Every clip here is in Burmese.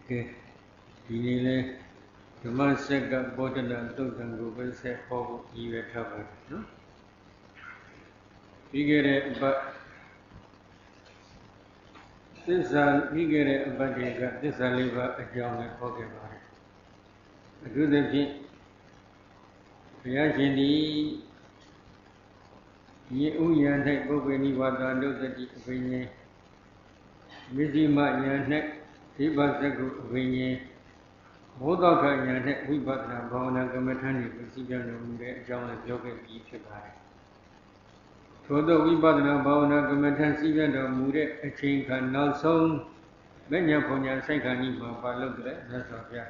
Okay. Ini le cuma sekak bodoh dan tu tangguh bersih kau ibu thapa, no? Pikir apa? Tisal pikir apa dia? Tisal leba jauh le kau ke mana? Itu tapi ya jadi ye uyan naik kau ni wadah tu tadi punya mesti maknya naik tiba sekak punya bodoh kaya naik wibatna bawa nak kemetan ni mesti jangan mungkin jauh le jauh ke pergi mana. Thodo Vipatana Bhavana Kamatan Sivanda Mure Achinka Nalsong Menya Punya Sankani Mapalukre Nasapya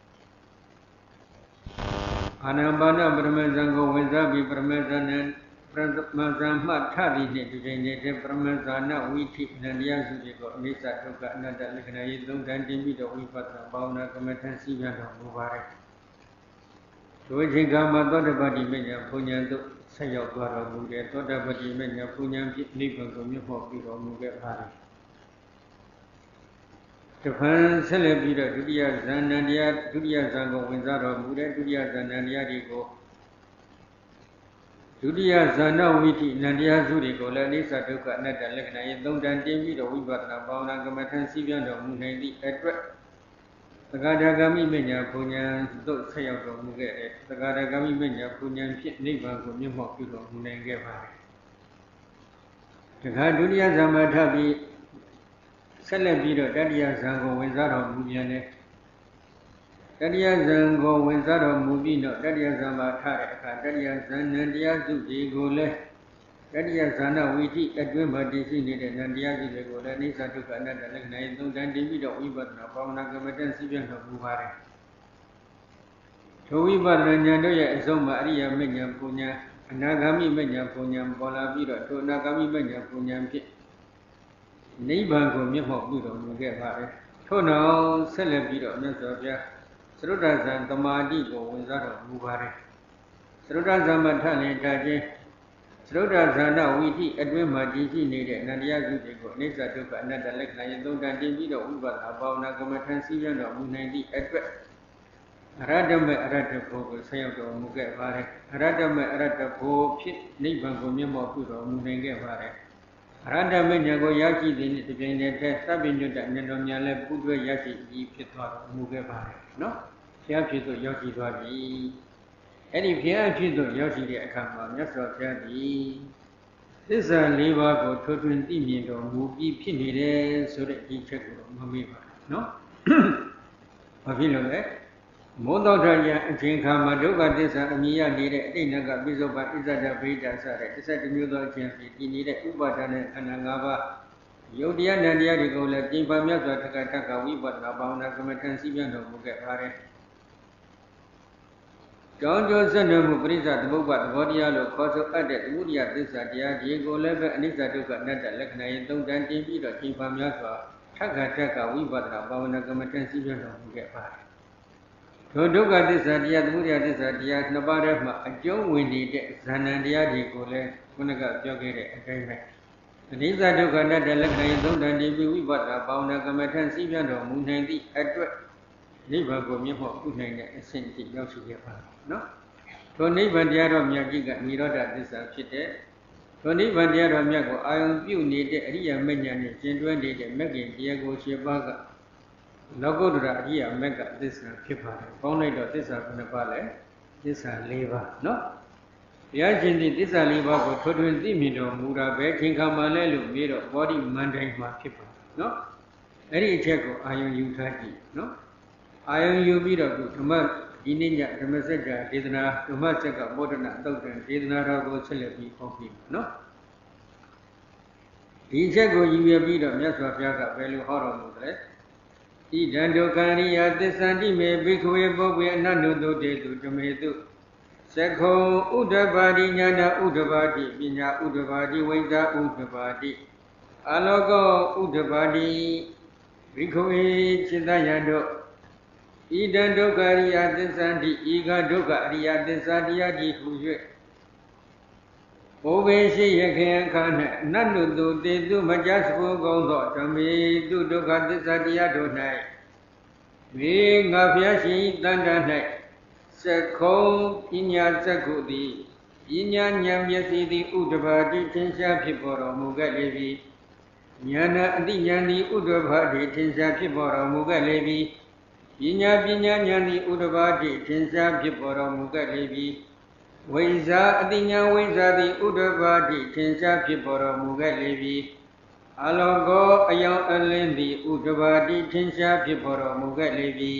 Anambana Brahmazango Vezabi Brahmazanan Brahmazama Tadi Neti Brahmazana Viti Nandia Sudiko Nisa Tuka Nada Lakana Yidung dan Dimito Vipatana Bhavana Kamatan Sivanda Mubarak Tuwajinka Matoda Badi Menya Punya Tu Saya Dwara Muge Toda Badi Menya Punya Nipan Kumyapo Biro Muge Hari Tufan Celebira Dudia Zanandia Dudia Zango Winzara Muge Dudia Zanandia Digo Dudia Zana Witi Nandia Zuriko Lanisa Tuka Nada Lakana Yidung dan Dimito Vipatana Bhavana Kamatan Sivanda Munandi Edward Tagadagami Menya Punya Tu Saya Dwara Muge Tagadagami Menya Punya Nipan Kumyapo Biro Munenge Hari Taka Dunia Zamadhabi Celebiro Dadia Zango Wizaro Mubiane Dadia Zango Wizaro Mubino Dadia Zamatare Dadia Zanandia Zuji Gole Dadia Zana Witi Edwin Badisi Nide Nandia Zuji Gole Nisa Tuka Nada Lakna Yidung dan Dimito Vibatana Bhavana Kamatan Sivanda Mubarak Vibatana Nyandoya Zoma Ariya Menya Punya Nagami Menya Punya Bola Biro To Nagami Menya Punya Niban Ko Myapo Biro Muge Hari Tono Celebiro Nasapya Srudazan Tamadi Ko Winzaro Mubarak Srudazan Matane Daje Srudazana Witi Edwin Madisi Nide Nandia Zudiko Nisa Tuka Nada Lakna Yidung dan Dimito Vibatana Bhavana Kamatan Sivanda Munandi Edward Aradame Aradapo Sayato Muge Hari Aradame Aradapo Pit Niban Ko Myapo Biro Munenge Hari Aradame Nyago Yaki Dini Tibine Sabinuda Nyanomyale Pudwe Yaki Pitwa Muge Hari No? Fiapito Yaki Dwadi Any Fiapito Yaki de Akama Yasa Fiadi This is a labor for 20 minutes or movie pinide so that he check Mamiba No? Avilo Mododaya Jinkama Duga Disa Amia needed Dinaga Bizoba Izada Brida Sare, Disa Mudo Champi, he needed Ubatan and Angava Yodia Nadia Rigola, Jimba Miaza Takataka, Wibata, Bauna Kamatan Sibiano Muget Hare. John Johnson Mubrisa, the Bubat, Vodialo, Coso Adet, Mudia Disa, Diego Leva, and Isa Duka Nata, Lakna, Don't Danti, Jimba Miaza, Takataka, Wibata, Bauna Kamatan Sibiano Muget Hare. Toduka Disadia, Muria Disadia, Nabarema, a young windy Zanandia di Gole, Munaga Jogere, and Nisa Dugana de Lakna, don't and Dibu, but a Bauna Kamatan Sibiano, Munandi, Edward, Niva Gomiho, Unanga, and Saint Yoshi. No? Tony Vandiaro Miagiga, Miroda Disapite, Tony Vandiaro Miago, I am few needed Ria Menyan, Gentleman, Megan, Diego Shibaga. Logo Radia Mega, this Kipa, only this are Nepal, this are labor, no? Yajin, this are labor for 20 million, Mura, Beking Kamalelu, Miro, body Monday Kipa, no? Any check, I am you Taki, no? I am you Miro, Tuma, Ininja, the messenger, Didna, Tumasaka, Modena, Doctor, Didna, Rago, Celebi, Coffee, no? Ijago, you will be the Yasa Piaga, value horror, Idandokania, the Sandy may be quick, but we are not no day to tomato. Seko Udabadi, Yana Udabadi, Bina Udabadi, Wenda Udabadi. Alogo Udabadi, Rikoe, Chidayando. Idandokaria, the Sandy, Iga Dokaria, the Sandia di Fuji. Always say again, can none do they do Majasco go to me, do Doka the Sandia do night. မေငါဖျားရှင်တန်တ၌စက္ခုံပညာစက္ခုသည်ပညာဉာဏ်မျက်စိသည်ဥဒ္ဓဘာတိထင်ရှားဖြစ်ပေါ်တော်မူခဲ့လေပြီဉာဏအတိဉာဏ်သည်ဥဒ္ဓဘာတိထင်ရှားဖြစ်ပေါ်တော်မူခဲ့လေပြီပညာဉာဏ်သည်ဥဒ္ဓဘာတိထင်ရှားဖြစ်ပေါ်တော်မူခဲ့လေပြီဝိဇ္ဇာအတိဉာဏ်ဝိဇ္ဇာသည်ဥဒ္ဓဘာတိထင်ရှားဖြစ်ပေါ်တော်မူခဲ့လေပြီအလောကောအယောင်အလင်းသည်ဥဒ္ဓဘာတိထင်ရှားဖြစ်ပေါ်တော်မူခဲ့လေပြီ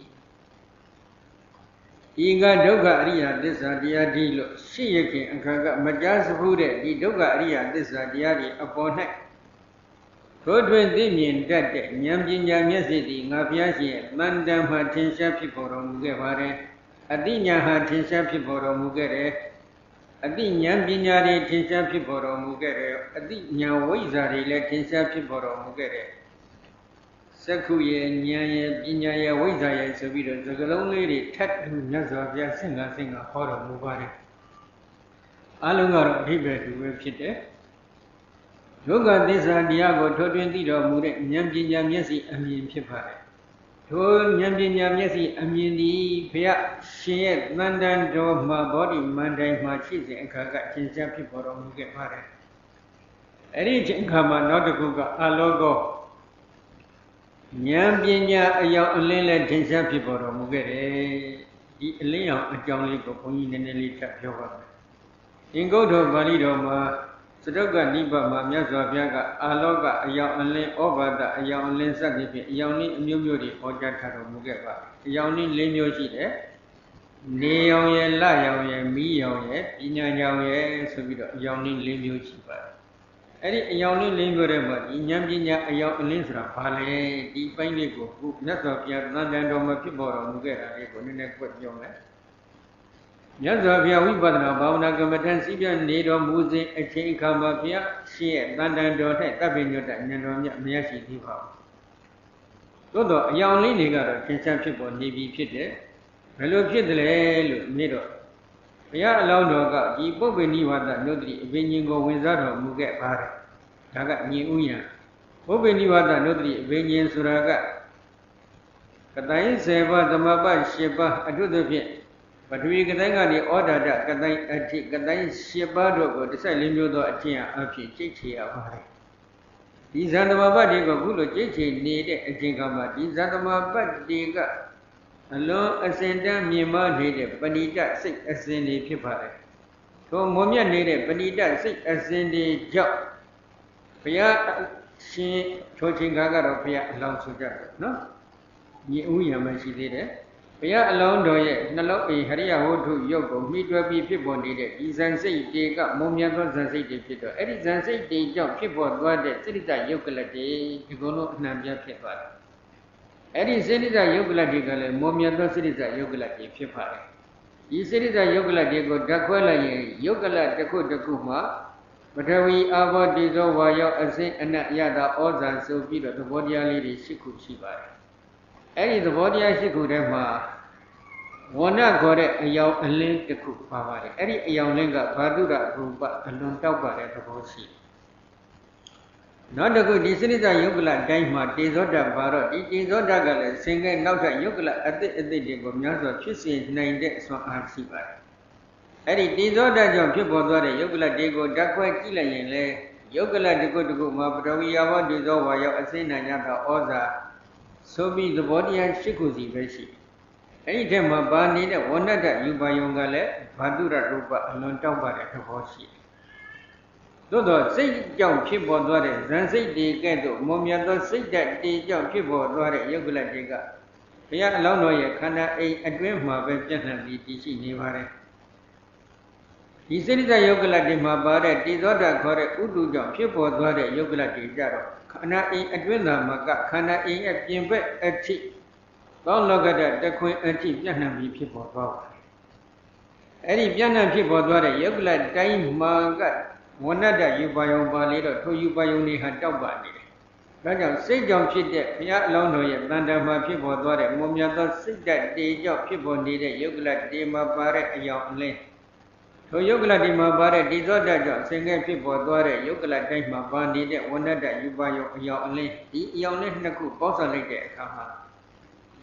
ဤကဒုက္ခအရိယသစ္စာတရားဒီလို့ရှိရခင်အခါကမကြားစဖူးတဲ့ဒီဒုက္ခအရိယသစ္စာတရားဒီအပေါ်၌ထိုတွင်သိမြင်တတ်တဲ့ဉာဏ်ပညာမျက်စိသည်ငါဘုရားရှင်ရဲ့တန်တမ်းမှထင်ရှားဖြစ်ပေါ်တော်မူခဲ့ပါတယ်အတိညာဟာထင်ရှားဖြစ်ပေါ်တော်မူခဲ့တယ်အတိဉာဏ်ပညာတွေထင်ရှားဖြစ်ပေါ်တော်မူခဲ့တယ်အတိဉာဏ်ဝိဇ္ဇာတွေလည်းထင်ရှားဖြစ်ပေါ်တော်မူခဲ့တယ်စက္ခုရဲ့ဉာဏ်ရဲ့ပညာရဲ့ဝိဇ္ဇာရဲ့ဆိုပြီးတော့စကလုံးလေးတွေထပ်ပြီးမြတ်စွာဘုရားဆင့်ကဟောတော်မူပါတယ်အလုံးကတော့အဓိပ္ပာယ်တူပဲဖြစ်တယ်ဒုက္ခသစ္စာတရားကိုထိုးထွင်းသိတော်မူတဲ့ဉာဏ်ပညာမျက်စိအမြင်ဖြစ်ပါတယ်ထိုဉာဏ်ပညာမျက်စိအမြင်သည်ဘုရားရှင်ရဲ့တန်တန်တော်မှာဘောဓိမန္တိုင်မှာရှိစဉ်အခါကသင်္ချာဖြစ်ပေါ်တော်မူခဲ့ပါတယ်အဲ့ဒီချိန်ခါမှာနောက်တစ်ခုကအလောကောဉာဏ်ပညာအယောင်အလင်းနဲ့သင်္ချာဖြစ်ပေါ်တော်မူခဲ့တယ်ဒီအလင်းအောင်အကြောင်းလေးကိုဘုန်းကြီးနည်းနည်းလေးထပ်ပြောပါမယ်အင်္ဂုတ္တပါဠိတော်မှာစတုကနိဗ္ဗာန်မှာမြတ်စွာဘုရားကအလောကအယောင်အလင်းဩဘာဒအယောင်အလင်းစသဖြင့်အယောင်လေးအမျိုးမျိုးတွေဟောကြားထားတော်မူခဲ့ပါတယ်အယောင်လေး၄မျိုးရှိတယ်နေရောင်ရဲ့လရောင်ရဲ့မီးရောင်ရဲ့ပညာရောင်ရဲ့ဆိုပြီးတော့အယောင်လေး၄မျိုးရှိပါတယ်အဲ့ဒီအယောင်လေး၄မျိုးထဲမှာဒီဉာဏ်ပညာအယောင်အလင်းဆိုတာဘာလဲဒီပိုင်းလေးကိုခုမြတ်စွာဘုရားသံဃာတော်မှာဖြစ်ပေါ်တော်မူခဲ့တာလေးကိုနည်းနည်းကွက်ပြောမယ်မြတ်စွာဘုရားဝိပဿနာဘာဝနာကမ္မဋ္ဌာန်းစီးပြနေတော်မူစဉ်အချိန်အခါမှာဘုရားရှင်ရဲ့တန်တန်တော်၌တပ်ပင်ညွတ်တဲ့ဉာဏ်တော်မြတ်မရရှိသေးပါဘူး။သို့တော့အယောင်လေးတွေကတော့သင်္ချာဖြစ်ပေါ်နေပြီဖြစ်တယ်။ဘယ်လိုဖြစ်တယ်လဲလို့မြင်တော့ဘုရားအလောင်းတော်ကဒီပုပ္ပေနိဝါဒနုဒ္ဓတိအဘိညာဉ်ကိုဝင်စားတော်မူခဲ့ပါတယ်။ဒါကမြင်ဥယျာပုပ္ပေနိဝါဒနုဒ္ဓတိအဘိညာဉ်ဆိုတာကကတိုင်း10ပါးသမဘ10ပါးအထုသဖြင့်ပထဝီကတိုင်းကနေဩဒါဒကတိုင်းအထိကတိုင်း10ပါးတို့ကို14မျိုးသောအကျင့်အဖြစ်ကြိတ်ချရပါတယ်ဒီဇန်တမပတ်တွေကိုခုလိုကြိတ်ချနေတဲ့အချိန်ကမှဒီဇန်တမပတ်တွေကအလွန်အစင်တန်းမြင်မနေတဲ့ပဏိတစိတ်အစဉ်တွေဖြစ်ပါတယ်ထိုမွန်မြတ်နေတဲ့ပဏိတစိတ်အစဉ်တွေကြောင့်ဘုရားရှင်ထိုချိန်ကတော့ဘုရားအလောင်းဆိုကြတယ်နော်ညီဥယျာမှာရှိသေးတယ်ဘုရားအလောင်းတော်ရဲ့နှလုံးအိဟရိယဝတ္ထုရုပ်ကိုမိတွယ်ပြီးဖြစ်ပေါ်နေတဲ့ဒီဇန်စိတ်တွေကမုံမြတ်သောဇန်စိတ်တွေဖြစ်တော့အဲ့ဒီဇန်စိတ်တွေကြောင့်ဖြစ်ပေါ်သွားတဲ့စိတ္တယုတ်ကလတ်တွေဒီကုလုံးအနှံပြဖြစ်သွားတယ်အဲ့ဒီစိတ္တယုတ်ကလတ်တွေကလည်းမုံမြတ်သောစိတ္တယုတ်ကလတ်တွေဖြစ်ပါတယ်ဒီစိတ္တယုတ်ကလတ်တွေကိုဓာတ်ခွဲလိုက်ရင်ယုတ်ကလတ်တစ်ခုတစ်ခုမှာပထဝီအာဘောတိဇောဝါယောအစဉ်အနတ်ရတာဩဇာဆိုပြီးတော့သဘောတရားလေးတွေ၈ခုရှိပါတယ်အဲ့ဒီသဘောတရား၈ခုထဲမှာဝဏခေါ်တဲ့အယောင်အလင်းတစ်ခုပါပါတယ်အဲ့ဒီအယောင်လင်းကဘာတုရရူပအလွန်တောက်ပါတဲ့သဘောရှိနောက်တစ်ခုဒီစိရိတယုတ်ကလတိုင်းမှာတေဇောဓာတ်ပါတော့ဒီတေဇောဓာတ်ကလည်းဆင်ကဲနောက်ထပ်ယုတ်ကလအသစ်တွေကိုများစွာဖြစ်စေနိုင်တဲ့အစွမ်းအားရှိပါတယ်အဲ့ဒီတေဇောဓာတ်ကြောင့်ဖြစ်ပေါ်သွားတဲ့ယုတ်ကလတွေကိုဓာတ်ခွဲကြည့်လိုက်ရင်လေယုတ်ကလတစ်ခုတစ်ခုမှာပထဝီအာဘောတေဇောဝါယောအစိဏညတာဩဇာဆိုပြီးသဘောတရား၈ခုစီပဲရှိအဲ့ဒီထဲမှာပါနေတဲ့ဝဏ္ဏတယူပါယုံကလည်းဘာတုရရူပအလွန်တောက်ပါတဲ့သဘောရှိတယ်။သို့တော့စိတ်ကြောင့်ဖြစ်ပေါ်သွားတဲ့ဇန်စိတ်တွေကဲ့သို့မွန်မြတ်သောစိတ်ဓာတ်တွေကြောင့်ဖြစ်ပေါ်သွားတဲ့ယုတ်ကလတ်တွေကဘုရားအလောင်းတော်ရဲ့ခန္ဓာအိမ်အတွင်းမှာပဲပြန့်နှံ့ပြီးတည်ရှိနေပါတယ်။ဒီစိတ္တယုတ်ကလတ်တွေမှာပါတဲ့တေဇောဓာတ်ခေါ်တဲ့ဥတုကြောင့်ဖြစ်ပေါ်သွားတဲ့ယုတ်ကလတ်တွေကြတော့ခန္ဓာအိမ်အတွင်းသာမကခန္ဓာအိမ်ရဲ့ပြင်ဘက်အထိသောလောကတတခွင်အထိပြန့်နှံ့ပြီးဖြစ်ပေါ်သွားပါတယ်။အဲ့ဒီပြန့်နှံ့ဖြစ်ပေါ်သွားတဲ့ယုတ်ကလတ်တိုင်းမှာကဝဏ္ဏတယူပါယုံပါလေတော့ထိုယူပါယုံတွေဟာတောက်ပါနေတယ်။ဒါကြောင့်စိတ်ကြောင့်ဖြစ်တဲ့ဘုရားအလောင်းတော်ရဲ့တန်တရာမှာဖြစ်ပေါ်သွားတဲ့မွန်မြတ်သောစိတ်ဓာတ်တွေကြောင့်ဖြစ်ပေါ်နေတဲ့ယုတ်ကလတ်တွေမှာပါတဲ့အယောင်အလင်းထိုယုတ်ကလတ်တွေမှာပါတဲ့ဒီသောတကြောင့်ဆင်ငယ်ဖြစ်ပေါ်သွားတဲ့ယုတ်ကလတ်တိုင်းမှာပါနေတဲ့ဝဏ္ဏတယူပါယုံအယောင်အလင်းဒီအယောင်လေးနှစ်ခုပေါင်းစပ်လိုက်တဲ့အခါမှာဒ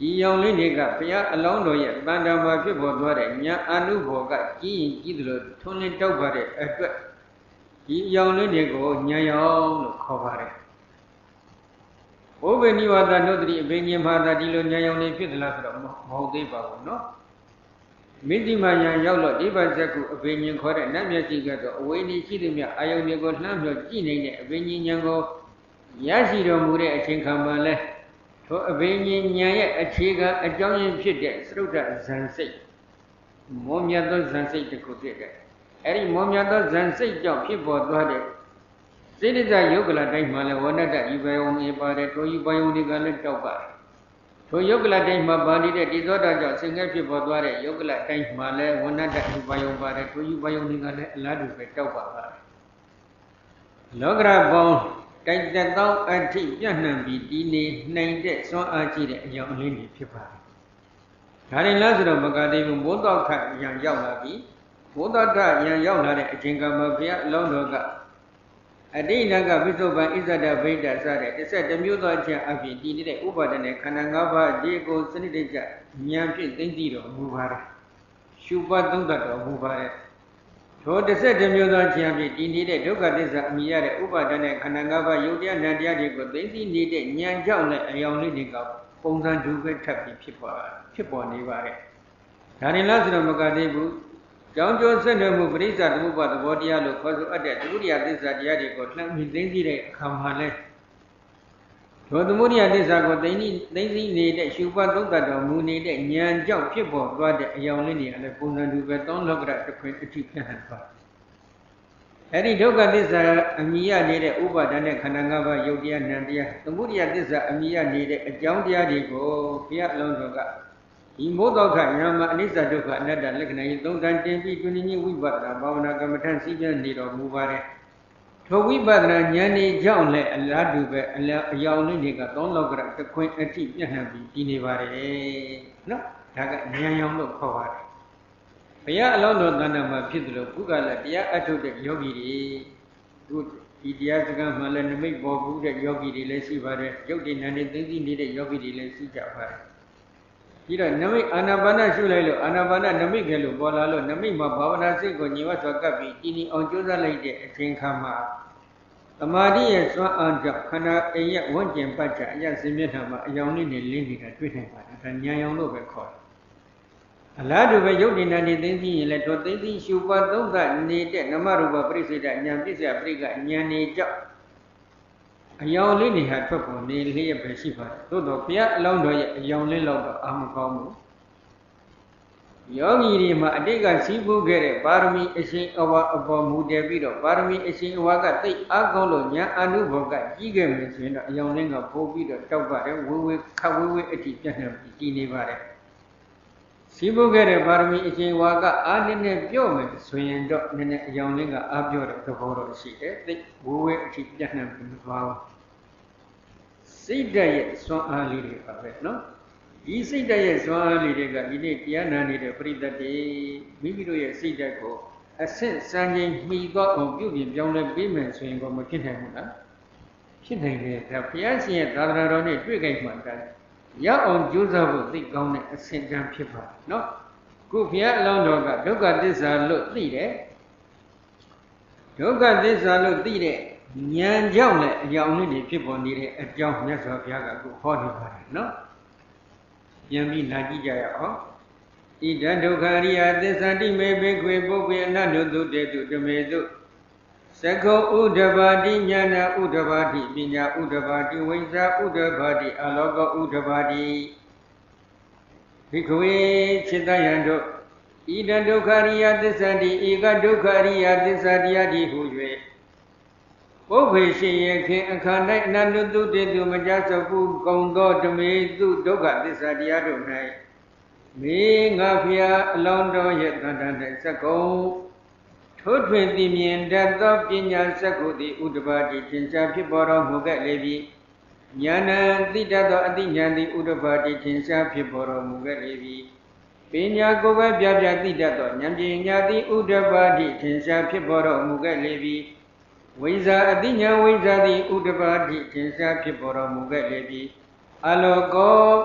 ယောင်လေးတွေကဘုရားအလောင်းတော်ရဲ့တန်တမာဖြစ်ပေါ်သွားတဲ့ညာအနုဘောကကြီးရင်ကြီးသလိုထွန်းလင်းတောက်ပါတဲ့အတွက်ဒီယောင်လေးတွေကိုညာယောင်လို့ခေါ်ပါတယ်ဘုဗ္ဗနိဝါဒနုတ္တိအဘိညာမာတာဒီလိုညာယောင်လေးဖြစ်သလားဆိုတော့မဟုတ်သေးပါဘူးနော်မိတိမာယံရောက်လို့ဒီပါဇက်ကုအဘိညာခေါ်တဲ့နတ်မျက်စိကတော့အဝိနည်းရှိသည်မြအာယုန်တွေကိုလှမ်းမြော်ကြည့်နေတဲ့အဘိညာဉာဏ်ကိုရရှိတော်မူတဲ့အချိန်ခါမှာလဲထိုအဘိညာဉာဏ်ရဲ့အခြေခံအကြောင်းရင်းဖြစ်တဲ့သရုပ်ဇန်စိတ်မောမြတ်သောဇန်စိတ်တစ်ခုဖြစ်တဲ့အဲ့ဒီမောမြတ်သောဇန်စိတ်ကြောင့်ဖြစ်ပေါ်သွားတဲ့စေတဇယုတ်ကလတိုင်းမှာလဲဝဏ္ဏတဤဘယုံနေပါတယ်ထိုဤဘယုံတွေကလည်းတောက်ပါတယ်ထိုယုတ်ကလတိုင်းမှာပါနေတဲ့ဒီသောတာကြောင့်ဆင်ငယ်ဖြစ်ပေါ်သွားတဲ့ယုတ်ကလတိုင်းမှာလဲဝဏ္ဏတဤဘယုံပါတယ်ထိုဤဘယုံတွေကလည်းအလားတူပဲတောက်ပါပါတယ်လောကရပေါင်းတိုက်တသောအထိပြန့်နှံ့ပြီးဒီနေနိုင်တဲ့စွမ်းအားကြီးတဲ့အကြောင်းအလင်းတွေဖြစ်ပါတယ်ဒါရင်လားဆိုတော့မကသေးဘူးမိုးတောက်ခတ်ရံရောက်လာပြီးမိုးတောက်ခတ်ရံရောက်လာတဲ့အချိန်ကမှဘုရားအလောင်းတော်ကအတိဏကပိဿုပံဣဇဒဗိဒ္ဓစတဲ့11မျိုးသောအချက်အပြင်တည်နေတဲ့ဥပါဒနဲ့ခန္ဓာ၅ပါးဒီကိုစနစ်တကျဉာဏ်ဖြင့်သိသိတော်မူပါတယ်ရှုပတ်သုံးတတ်တော်မူပါတယ်ထို11မျိုးသောအချက်အပြင်တည်နေတဲ့ဒုက္ခသစ္စာအမိရတဲ့ဥပါဒနဲ့ခန္ဓာ၅ပါးယုတ်တရားနံတရားတွေကိုသိသိနေတဲ့ဉာဏ်ကြောင့်လည်းအယောင်လေးတွေကပုံစံတူပဲထပ်ပြီးဖြစ်ပေါ်နေပါတယ်ဒါရင်လားဆိုတော့မကသေးဘူးကြောင်းကျိုးဆက်နွယ်မှုပရိစ္ဆသမုပ္ပါသဘောတရားလို့ခေါ်ဆိုအပ်တဲ့သမုဒိယသစ္စာတရားတွေကိုလှမ်းပြီးသိသိတဲ့အခါမှာလဲထိုသမုဒိယသစ္စာကိုသိသိနေတဲ့ရှုပတ်သုံးတတ်တော်မူနေတဲ့ဉာဏ်ကြောင့်ဖြစ်ပေါ်သွားတဲ့အယောင်လေးတွေကလည်းပုံစံတူပဲသုံးလောကရတစ်ခွင်အထိပြန်ဟန်သွားအဲ့ဒီဒုက္ခသစ္စာအမိရနေတဲ့ဥပါဒနဲ့ခန္ဓာ၅ပါးယုတ်တရားနံတရားသမုဒိယသစ္စာအမိရနေတဲ့အကြောင်းတရားတွေကိုဘုရားအလုံးတော်ကဒီမိုးတောက်ခယမအနိစ္စဒုက္ခအနတ္တလက္ခဏာကြီးသုံးတန်တင်ပြီးတွင်ညဝိပဿနာဘာဝနာကမ္မထံစီးပြန်နေတော်မူပါတယ်ထိုဝိပဿနာဉာဏ်ဤကြောင့်လည်းအလားတူပဲအယောင်လေးတွေကသုံးလောကရတခွင်အထိပြန့်နှံ့ပြီးတည်နေပါတယ်နော်ဒါကဉာဏ်ရောင်လို့ခေါ်ပါတယ်ဘုရားအလောင်းတော်တဏ္ဍာမှာဖြစ်တယ်လို့ဘုကလည်းတရားအထုတ်တဲ့ယောဂီတွေသူဒီတရားစကားမှလည်းနမိတ်ပေါ်ဘူးတဲ့ယောဂီတွေလည်းရှိပါတယ်ရုပ်တည်နာနေသိသိနေတဲ့ယောဂီတွေလည်းရှိကြပါတယ်ဒီတော့နမိတ်အာနာပါနရှုလိုက်လို့အာနာပါနနမိတ်ကလေးပေါ်လာလို့နမိတ်မှာဘာဝနာစိတ်ကိုညီဝတ်စွာကပ်ပြီးတည်နေအောင်ကြိုးစားလိုက်တဲ့အချိန်ခါမှာသမာဓိရဲ့စွမ်းအားကြောင့်ခန္ဓာအိမ်ရဲ့ဝဉ္ကျင်ပတ်ချအရစင်မျက်နှာမှာအယောင်လေးနဲ့လင်းနေတာတွေ့နိုင်ပါတယ်ဒါဉာဏ်ရောင်လို့ပဲခေါ်တယ်အလားတူပဲယုတ်ဒီနာနေသိသိရင်လည်းတို့သိသိရှုပတ်သုံးသနေတဲ့နမရူပပရိစ္ဆေဒဉာဏ်ပစ္စယပရိကဉာဏ်နေကြောင့်အယောင်လေးတွေဟာထွက်ပေါ်နေလျက်ပဲရှိပါတယ်သို့တော့ဘုရားအလောင်းတော်ရဲ့အယောင်လေးလောက်တော့အာမကောင်းဘူးယောဂီတွေမှာအတိတ်ကစီးပူးခဲ့တဲ့ပါရမီအရှင်အဝါအပေါ်မူတည်ပြီးတော့ပါရမီအရှင်အဝါကသိအားကောင်းလို့ဉာဏ်အနုဘောကကြီးခဲ့မယ်ဆိုရင်တော့အယောင်လေးကပိုးပြီးတော့တောက်ပါတယ်ဝေဝေခတ်ဝေဝေအထိပြန့်နှံ့ပြီးတည်နေပါတယ်စီးပူးခဲ့တဲ့ပါရမီအရှင်အဝါကအားနည်းနည်းပြော့မယ်ဆိုရင်တော့နည်းနည်းအယောင်လေးကအားပြော့တဲ့သဘောတော့ရှိတယ်သိဝေဝေအထိပြန့်နှံ့ပြီးမသွားဘူးစိတ်ဓာတ်ရဲ့စွမ်းအားလေးတွေပါပဲနော်ဒီစိတ်ဓာတ်ရဲ့စွမ်းအားလေးတွေကဒီနေ့တရားနာနေတဲ့ပရိသတ်တွေမိမိတို့ရဲ့စိတ်ဓာတ်ကိုအဆင့်စံချိန်မှီတော့အောင်ပြုပြင်ပြောင်းလဲပေးမယ်ဆိုရင်တော့မဖြစ်နိုင်ဘူးလားဖြစ်နိုင်တယ်ဒါဘုရားရှင်ရဲ့သာသနာတော်နဲ့တွေ့ကြမှတိုင်းရောက်အောင်ကြိုးစားဖို့သိကောင်းတဲ့အဆင့်တန်းဖြစ်ပါတယ်နော်ခုဘုရားအလောင်းတော်ကဒုက္ခသစ္စာလို့သိတယ်ဒုက္ခသစ္စာလို့သိတဲ့ဉာဏ်ကြောင့်လည်းအယောင်လေးတွေဖြစ်ပေါ်နေတဲ့အကြောင်းမြတ်စွာဘုရားကခုဟောနေပါတယ်နော်ပြန်ပြီးနာကြည့်ကြရအောင်ဣဒံဒုက္ခအရိယသစ္စာတိမေဘေခွေပုပ္ပေအနတုတုတေတုဓမေတုသခောဥဒ္ဓဘာတိဉာဏဥဒ္ဓဘာတိပညာဥဒ္ဓဘာတိဝိဇ္ဇာဥဒ္ဓဘာတိအလောကဥဒ္ဓဘာတိဘိက္ခဝေจิตတယံတို့ဣဒံဒုက္ခအရိယသစ္စာတိဧကဒုက္ခအရိယသစ္စာတရားတိဟု၍ပုပ္ပေရှိယခင်အခါ၌အနန္တုတေတုမကြစကုကုံသောဓမေတုဒုက္ခသစ္စာတရားတို့၌မေငါဖျားအလောင်းတော်ရဲ့တန်တန်၌စကုံထိုးထွင်းသိမြင်တတ်သောပညာစကုသည်ဥဒ္ဓဘာတိသင်္ချာဖြစ်ပေါ်တော်မူခဲ့လေပြီဉာဏံသိတတ်သောအသိဉာဏ်သည်ဥဒ္ဓဘာတိသင်္ချာဖြစ်ပေါ်တော်မူခဲ့လေပြီပညာကိုယ်ပဲပြပြသိတတ်သောဉာဏ်ပညာသည်ဥဒ္ဓဘာတိသင်္ချာဖြစ်ပေါ်တော်မူခဲ့လေပြီဝိဇ္ဇာအတိညာဝိဇ္ဇာသည်ဥဒ္ဓဘာတိသင်္ချာဖြစ်ပေါ်တော်မူခဲ့လေပြီအလောကော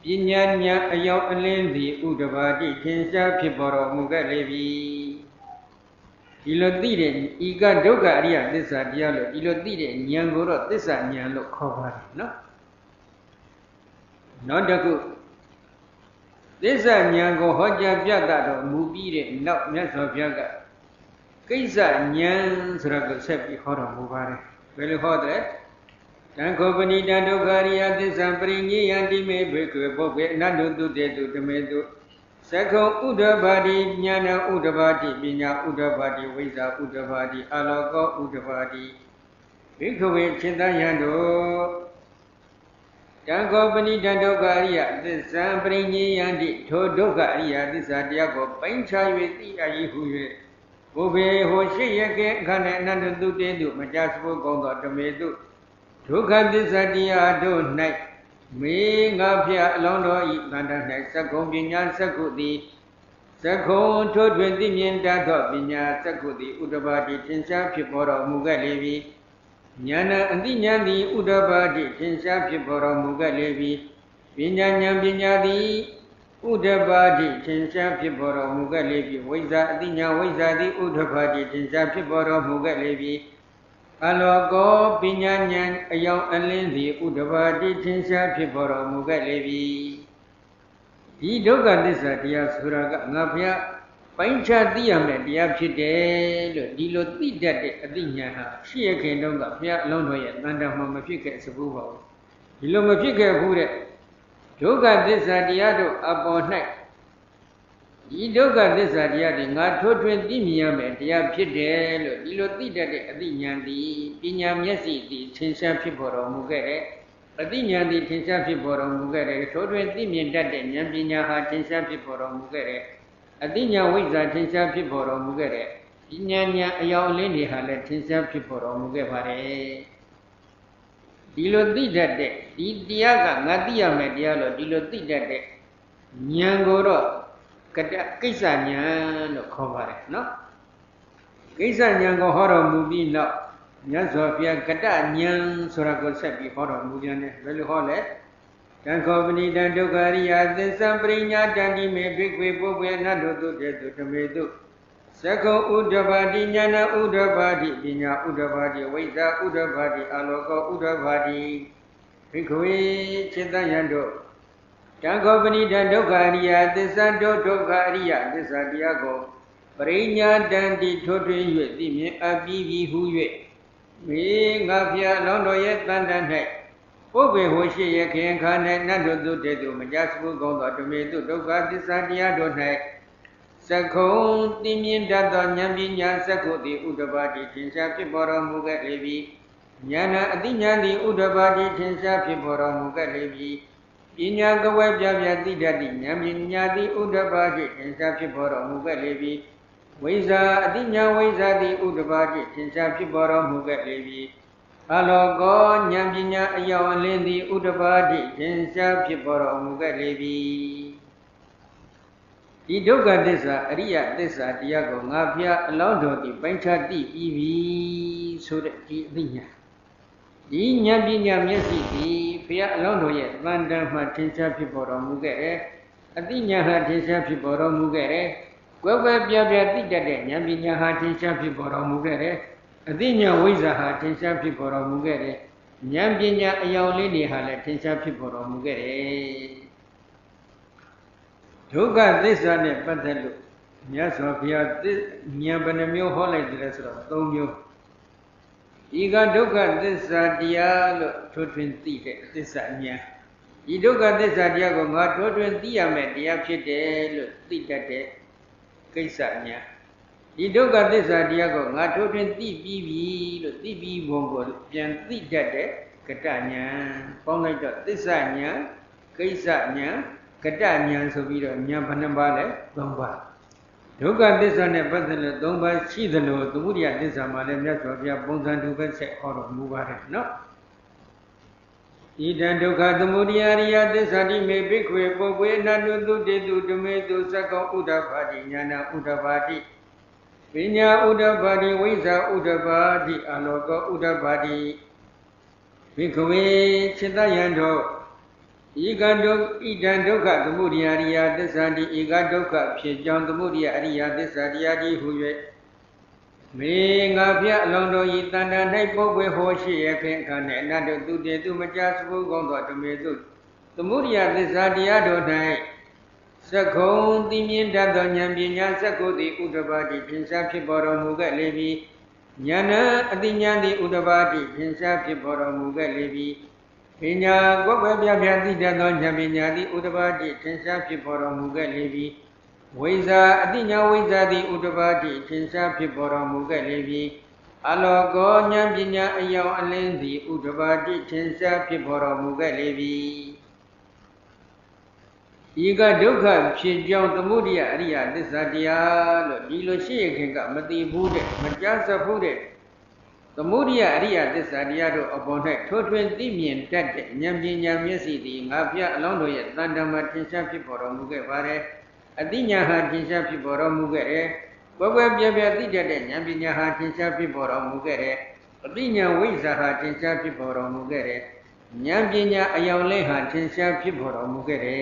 ပညာဉာဏ်အယောင်အလင်းသည်ဥဒ္ဓဘာတိထင်ရှားဖြစ်ပေါ်တော်မူခဲ့လေပြီဒီလိုသိတဲ့ဤကဒုက္ခအရိယသစ္စာတရားလို့ဒီလိုသိတဲ့ဉာဏ်ကိုတော့သစ္စာဉာဏ်လို့ခေါ်ပါတယ်နော်နောက်တစ်ခုသစ္စာဉာဏ်ကိုဟောကြားပြသတော်မူပြီးတဲ့နောက်မြတ်စွာဘုရားကကိစ္စဉာဏ်ဆိုတာကိုဆက်ပြီးဟောတော်မူပါတယ်ဘယ်လိုဟောတယ်တံခောပဏိတဒုက္ခရိယသစ္စာပရိညေယတိမေဘိက္ခေပုဂ္ဂေအနတ္တုတုတေတုဓမေတုသက္ခောဥဒ္ဓဘာတိဉာဏဥဒ္ဓဘာတိပညာဥဒ္ဓဘာတိဝိဇ္ဇာဥဒ္ဓဘာတိအာလောကောဥဒ္ဓဘာတိဘိက္ခဝေခြေတယံတို့တံခောပဏိတဒုက္ခရိယသစ္စာပရိညေယတိထိုဒုက္ခအရိယသစ္စာတရားကိုပိုင်းခြား၍သိအပ်ဟု၍ဘုဘေဟောရှိရကဲအခနဲ့အနတ္တတုတေတုမကြစဖို့ကောင်းသောဓမေတုဒုက္ခသစ္စာတရားတို့၌မေငါဖျားအလောင်းတော်ဤတန်တ၌သက္ကုံပညာသက္ကုသည်သက္ကုံထိုတွင်သိမြင်တတ်သောပညာသက္ကုသည်ဥဒ္ဓဘာတိထင်ရှားဖြစ်ပေါ်တော်မူခဲ့လေပြီဉာဏအတိဉာဏ်သည်ဥဒ္ဓဘာတိထင်ရှားဖြစ်ပေါ်တော်မူခဲ့လေပြီပညာဉာဏ်ပညာသည်ဥဒ္ဓဘာတိထင်ရှားဖြစ်ပေါ်တော်မူခဲ့လေပြီဝိဇ္ဇာအတိဉာဏ်ဝိဇ္ဇာသည်ဥဒ္ဓဘာတိထင်ရှားဖြစ်ပေါ်တော်မူခဲ့လေပြီအလောကောပညာဉာဏ်အယောင်အလင်းသည်ဥဒ္ဓဘာတိထင်ရှားဖြစ်ပေါ်တော်မူခဲ့လေပြီဒီဒုက္ခသစ္စာတရားဆိုတာကငါဘုရားပိုင်းခြားသိရမယ်တရားဖြစ်တယ်လို့ဒီလိုသိတတ်တဲ့အသိဉာဏ်ဟာရှိရခင်တုန်းကဘုရားအလုံးတော်ရဲ့တန်တမှာမဖြစ်ခဲ့စဘူးပါဘူးဒီလိုမဖြစ်ခဲ့ဘူးတဲ့ဒုက္ခသစ္စာတရားတို့အပေါ်၌ဒီဒုက္ခသစ္စာတရားတွေငါထိုးထွင်းသိမြင်ရမယ်တရားဖြစ်တယ်လို့ဒီလိုသိတတ်တဲ့အသိဉာဏ်သည်ပညာမျက်စိသည်ထင်ရှားဖြစ်ပေါ်တော်မူခဲ့တဲ့အသိဉာဏ်သည်ထင်ရှားဖြစ်ပေါ်တော်မူခဲ့တဲ့ထိုးထွင်းသိမြင်တတ်တဲ့ဉာဏ်ပညာဟာထင်ရှားဖြစ်ပေါ်တော်မူခဲ့တဲ့အသိဉာဏ်ဝိဇ္ဇာထင်ရှားဖြစ်ပေါ်တော်မူခဲ့တဲ့ပညာဉာဏ်အယောင်အလင်းတွေဟာလည်းထင်ရှားဖြစ်ပေါ်တော်မူခဲ့ပါတယ်ဒီလိုသိတတ်တဲ့ဒီတရားကငါသိရမယ်တရားလို့ဒီလိုသိတတ်တဲ့ဉာဏ်ကိုတော့ကိစ္စဉာဏ်လို့ခေါ်ပါတယ်နော်ကိစ္စဉာဏ်ကိုဟောတော်မူပြီးနောက်မြတ်စွာဘုရားကတ္တဉာဏ်ဆိုတာကိုဆက်ပြီးဟောတော်မူပြန်တယ်ဘယ်လိုဟောလဲတံခောပဏိတံဒုက္ခရိယသစ္စာပရိညာတံတိမေဘိက္ခေပုဗ္ဗေနတ္တုတုတေတုဓမေတုသက္ခောဥဒ္ဓဘာတိဉာဏဥဒ္ဓဘာတိပညာဥဒ္ဓဘာတိဝိဇ္ဇာဥဒ္ဓဘာတိအာလောကောဥဒ္ဓဘာတိဘိက္ခဝေခြေတယံတို့တံခောပဏိတံဒုက္ခအရိယသစ္စာဒုက္ခအရိယသစ္စာတရားကိုပရိညာတံတိထိုးထွင်း၍သိမြင်အပ်ပြီးဟု၍မေငါဖျားလောင်းတော်ရဲ့တန်တန်၌ပုဗ္ဗေဟောရှိရခင်ခါ၌နတ်တို့သူတေသူမကြစဘူးကောင်းသောဓမေတုဒုက္ခသစ္စာတရားတို့၌သက္ခုံသိမြင်တတ်သောဉာဏ်ပညာသက္ခုသည်ဥဒ္ဓဘာတိထင်ရှားဖြစ်ပေါ်တော်မူခဲ့လေပြီဉာဏအတိဉာဏ်သည်ဥဒ္ဓဘာတိထင်ရှားဖြစ်ပေါ်တော်မူခဲ့လေပြီပညာကဝဲပြပြသိတတ်သည့်ဉာဏ်ပညာသည်ဥဒ္ဓဘာတိထင်ရှားဖြစ်ပေါ်တော်မူခဲ့လေပြီဝိဇ္ဇာအတိဉာဏ်ဝိဇ္ဇာသည်ဥဒ္ဓဘာတိထင်ရှားဖြစ်ပေါ်တော်မူခဲ့လေပြီအလောကောဉာဏ်ပညာအယောင်အလင်းသည်ဥဒ္ဓဘာတိထင်ရှားဖြစ်ပေါ်တော်မူခဲ့လေပြီဒီဒုက္ခသစ္စာအရိယသစ္စာတရားကိုငါဖျားအလောင်းတော်သည်ပိုင်းခြားသိပြီးပြီဆိုတဲ့ဒီအသိဉာဏ်ဒီဉာဏ်ပညာမျက်စိသည်ဘုရားအလောင်းတော်ရဲ့တန်တန်မှထင်ရှားဖြစ်ပေါ်တော်မူခဲ့တယ်အသိဉာဏ်ဟာထင်ရှားဖြစ်ပေါ်တော်မူခဲ့တယ်ကွယ်ကွယ်ပြားပြားသိတတ်တဲ့ဉာဏ်ပညာဟာထင်ရှားဖြစ်ပေါ်တော်မူခဲ့တယ်အသိဉာဏ်ဝိဇ္ဇာဟာထင်ရှားဖြစ်ပေါ်တော်မူခဲ့တယ်ဉာဏ်ပညာအယောင်လေးတွေဟာလည်းထင်ရှားဖြစ်ပေါ်တော်မူခဲ့တယ်ဒုက္ခသစ္စာနဲ့ပတ်သက်လို့မြတ်စွာဘုရားဉာဏ်ဘယ်နှမျိုးဟောလိုက်တယ်ဆိုတော့၃မျိုးဤကဒုက္ခသစ္စာတရားလို့ထိုးထွင်းသိတဲ့သစ္စာဉာဏ်ဒီဒုက္ခသစ္စာတရားကိုငါထိုးထွင်းသိရမယ်တရားဖြစ်တယ်လို့သိတတ်တဲ့ကိစ္စဉာဏ်ဒီဒုက္ခသစ္စာတရားကိုငါထိုးထွင်းသိပြီးပြီလို့သိပြီးဘုံကိုပြန်သိတတ်တဲ့ကတ္တဉာဏ်ပေါင်းလိုက်တော့သစ္စာဉာဏ်ကိစ္စဉာဏ်ကတ္တဉာဏ်ဆိုပြီးတော့ဉာဏ်ဘယ်နှပါးလဲ၃ပါးဒုက္ခသစ္စာနဲ့ပတ်သက်လို့၃ပါးရှိသလိုသမုဒယသစ္စာမှာလည်းမြတ်စွာဘုရားပုံစံတူပဲဆက်ဟောတော်မူပါတယ်နော်ဣဒံဒုက္ခသမုဒယရိယသစ္စာတိမေဘိက္ခွေပုဗ္ဗေနတ္တုတုတေတုဓမေတုသက္ကောဥဒ္ဓဘာတိဉာဏဥဒ္ဓဘာတိပညာဥဒ္ဓဘာတိဝိဇ္ဇာဥဒ္ဓဘာတိအာလောကောဥဒ္ဓဘာတိဘိက္ခဝေခြေတယံတို့ Ega dok idan doka kemudian ria desa di ega doka pijang kemudian ria desa dia di huye. Mereka pihak londo itanda naik pokwe hoshi ya pengkan nado tu dia tu macam sebut kongkot temetu. Kemudian desa dia do naik. Sekong timin dado nyambinya sekoti udabadi pinsa piboro muka lebi. Nyana artinya di udabadi pinsa piboro muka lebi. Pinya gua biar tidak don jaminya di udabadi cinsa piboro muga lebi. Weza artinya weza di udabadi cinsa piboro muga lebi. Alogo nyambinya ayau alen di udabadi cinsa piboro muga lebi. Iga duka pijang kemudian ria desa dia lo di lo sih kengkak mati bude menjasa bude. Kemudian ria desa dia do abonai thotwen timien tat nyambinya myasi di ngapya along do ya tanda matinsa piboro muga bare. Artinya ha tinsa piboro muga re. Bawa biar tidak nyambinya ha tinsa piboro muga re. Artinya wisa ha tinsa piboro muga re. Nyambinya ayau le ha tinsa piboro muga re.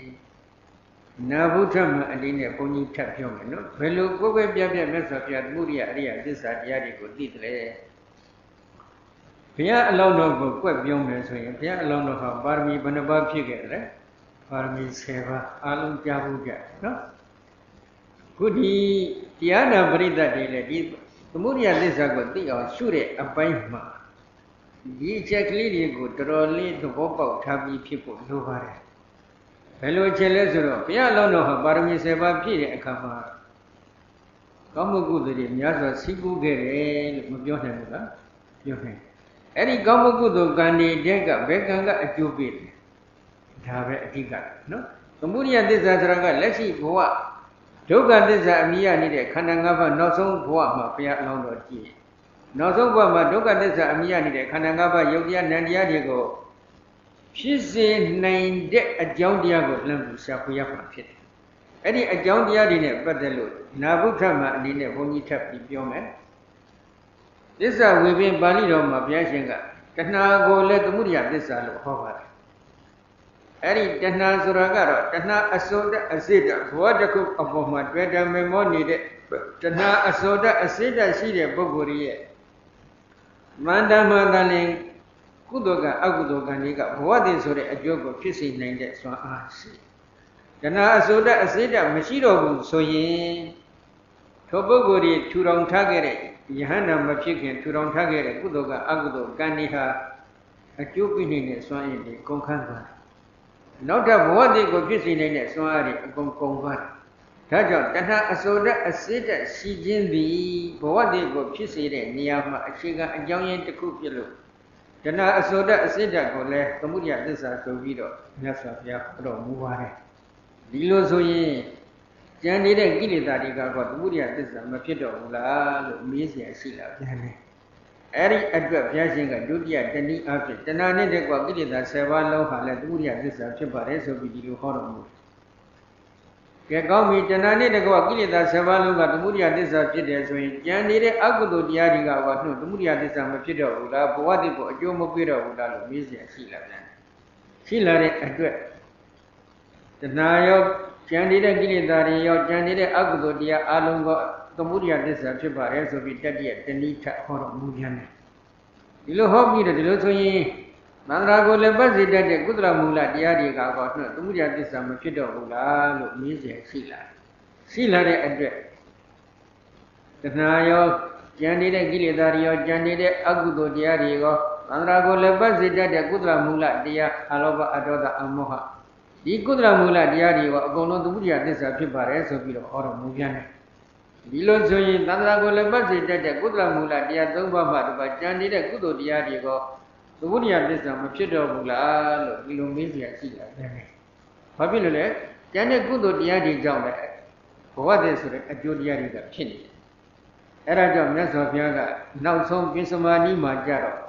Nabutam adine poni tapyo no. Belo bawa biar mesapya muria ria desa dia di kodi tle. ဘုရားအလောင်းတော်ကိုကွက်ပြောမယ်ဆိုရင်ဘုရားအလောင်းတော်ဟာပါရမီဘယ်နှပါးဖြစ်ခဲ့တယ်ပါရမီ10ပါးအလုံးကြားဖို့ကြနော်ခုဒီတရားနာပရိသတ်တွေလည်းဒီသမုဒိယသစ္စာကိုသိအောင်ရှုတဲ့အပိုင်းမှာဒီအချက်ကလေးတွေကိုတော်တော်လေးသဘောပေါက်ထားပြီးဖြစ်ဖို့လိုပါတယ်ဘယ်လိုအချက်လဲဆိုတော့ဘုရားအလောင်းတော်ဟာပါရမီ10ပါးပြည့်တဲ့အခါမှာကောင်းမှုကုသိုလ်တွေများစွာစီးပူးခဲ့တယ်လို့မပြောနိုင်ဘူးလားပြောနိုင်အဲ့ဒီကောင်းမှုကုသိုလ်ကံတွေတဲ့ကဘယ်ကံကအကျိုးပေးတယ်ဒါပဲအဓိကနော်သမုဒိယသစ္စာဆိုတာကလက်ရှိဘဝဒုက္ခသစ္စာအမိရနေတဲ့ခန္ဓာ၅ပါးနောက်ဆုံးဘဝမှာဘုရားအလောင်းတော်ကြည့်နောက်ဆုံးဘဝမှာဒုက္ခသစ္စာအမိရနေတဲ့ခန္ဓာ၅ပါးယုတ်တရားနံတရားတွေကိုဖြစ်စေနိုင်တဲ့အကြောင်းတရားကိုလမ်းပြီးရှာဖွေရမှာဖြစ်တယ်အဲ့ဒီအကြောင်းတရားတွေနဲ့ပတ်သက်လို့နာဘုထမအနေနဲ့ဘုန်းကြီးထပ်ပြီးပြောမယ်သစ္စာဝေပင်ပါဠိတော်မှာဘုရားရှင်ကတဏှာကိုလည်းသမုဒိယသစ္စာလို့ဟောပါတယ်အဲ့ဒီတဏှာဆိုတာကတော့တဏှာအစိုးတအစိတဘဝတစ်ခုအပေါ်မှာတွေ့တယ်မေမောနေတဲ့တဏှာအစိုးတအစိတရှိတဲ့ပုဂ္ဂိုလ်ရဲ့မန္တမတန်လင်ကုသိုလ်ကအကုသိုလ်ကံတွေကဘဝတည်ဆိုတဲ့အကျိုးကိုဖြစ်စေနိုင်တဲ့စွမ်းအားရှိတဏှာအစိုးတအစိတမရှိတော့ဘူးဆိုရင်ထိုပုဂ္ဂိုလ်တွေထူထောင်ထားခဲ့တဲ့ယဟန္တာမဖြစ်ခင်ထူထောင်ထားခဲ့တဲ့ကုသိုလ်ကအကုသိုလ်ကံတွေဟာအကျိုးပြည့်နေတဲ့စွမ်းရည်တွေကုန်ခန်းသွားတယ်နောက်ထပ်ဘဝတည်ကိုဖြစ်စေနိုင်တဲ့စွမ်းအားတွေအကုန်ကုန်သွားတယ်ဒါကြောင့်တဏှာအစိုးတအစိတရှိခြင်းသည်ဘဝတည်ကိုဖြစ်စေတဲ့နေရာမှာအခြေခံအကြောင်းရင်းတစ်ခုဖြစ်လို့တဏှာအစိုးတအစိတကိုလည်းသမုဒိယသစ္စာဆိုပြီးတော့မြတ်စွာဘုရားဟောတော်မူပါတယ်ဒီလိုဆိုရင်ကျန်နေတဲ့ကိလေသာတွေကတော့သမုဒိယသစ္စာမဖြစ်တော့ဘူးလားလို့မေးเสียရှိလာပြန်တယ်အဲ့ဒီအတွက်ဘုရားရှင်ကဒုတိယတနည်းအားဖြင့်တဏှာနဲ့တကွကိလေသာ10ပါးလုံးဟာလည်းသမုဒိယသစ္စာဖြစ်ပါတယ်ဆိုပြီးဒီလိုဟောတော်မူတယ်ကဲကောင်းပြီတဏှာနဲ့တကွကိလေသာ10ပါးလုံးကသမုဒိယသစ္စာဖြစ်တယ်ဆိုရင်ကျန်နေတဲ့အကုသိုလ်တရားတွေကတော့နှုတ်သမုဒိယသစ္စာမဖြစ်တော့ဘူးလားဘဝတည်းကိုအကျိုးမပေးတော့ဘူးလားလို့မေးเสียရှိလာပြန်တယ်ရှိလာတဲ့အတွက်တဏှာရောကျန်နေတဲ့ကိလေသာတွေရောကျန်နေတဲ့အကုသိုလ်တရားအလုံးကသမုဒိယသစ္စာဖြစ်ပါတယ်ဆိုပြီးတတိယတဏိထဟောတော်မူပြန်တယ်ဒီလိုဟောပြီးတော့ဒီလိုဆိုရင်မန္တရာကိုလည်းပတ်စေတတ်တဲ့ကုသလမူလတရားတွေကတော့သမုဒိယသစ္စာမဖြစ်တော့ဘူးလားလို့မေးเสียရှိလာတဲ့အတွက်တဏှာရောကျန်နေတဲ့ကိလေသာတွေရောကျန်နေတဲ့အကုသိုလ်တရားတွေရောမန္တရာကိုလည်းပတ်စေတတ်တဲ့ကုသလမူလတရားအလောဘအဒေါသအမောဟဒီကုသလမူလတရားတွေကအကုန်လုံးသမုဒိယသစ္စာဖြစ်ပါတယ်ဆိုပြီးတော့ဟောတော်မူပြန်တယ်ဒီလိုဆိုရင်သန္တာကိုလည်းပတ်စေတတ်တဲ့ကုသလမူလတရား၃ပါးမှတပါးကျန်နေတဲ့ကုသိုလ်တရားတွေကသမုဒိယသစ္စာမဖြစ်တော့ဘူးလားလို့ဒီလိုမေးเสียရှိလာတယ်။ဘာဖြစ်လို့လဲကျန်တဲ့ကုသိုလ်တရားတွေကြောင့်လည်းဘဝတည်းဆိုတဲ့အကျိုးတရားတွေကဖြစ်နေတယ်။အဲဒါကြောင့်မြတ်စွာဘုရားကနောက်ဆုံးပိစမာနီးမှာကြတော့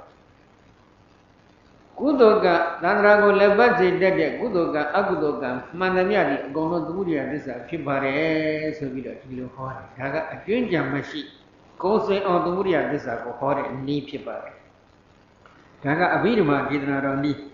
ကုသိုလ်ကသန္တာကိုလည်းပတ်စေတတ်တဲ့ကုသိုလ်ကအကုသိုလ်ကမှန်သမျှဒီအကုန်လုံးသမုဒိယသစ္စာဖြစ်ပါတယ်ဆိုပြီးတော့ဒီလိုဟောတယ်ဒါကအကျွင်းကြံမရှိကိုယ်စိန်အောင်သမုဒိယသစ္စာကိုဟောတဲ့နည်းဖြစ်ပါတယ်ဒါကအဘိဓမ္မာဒေသနာတော်နည်း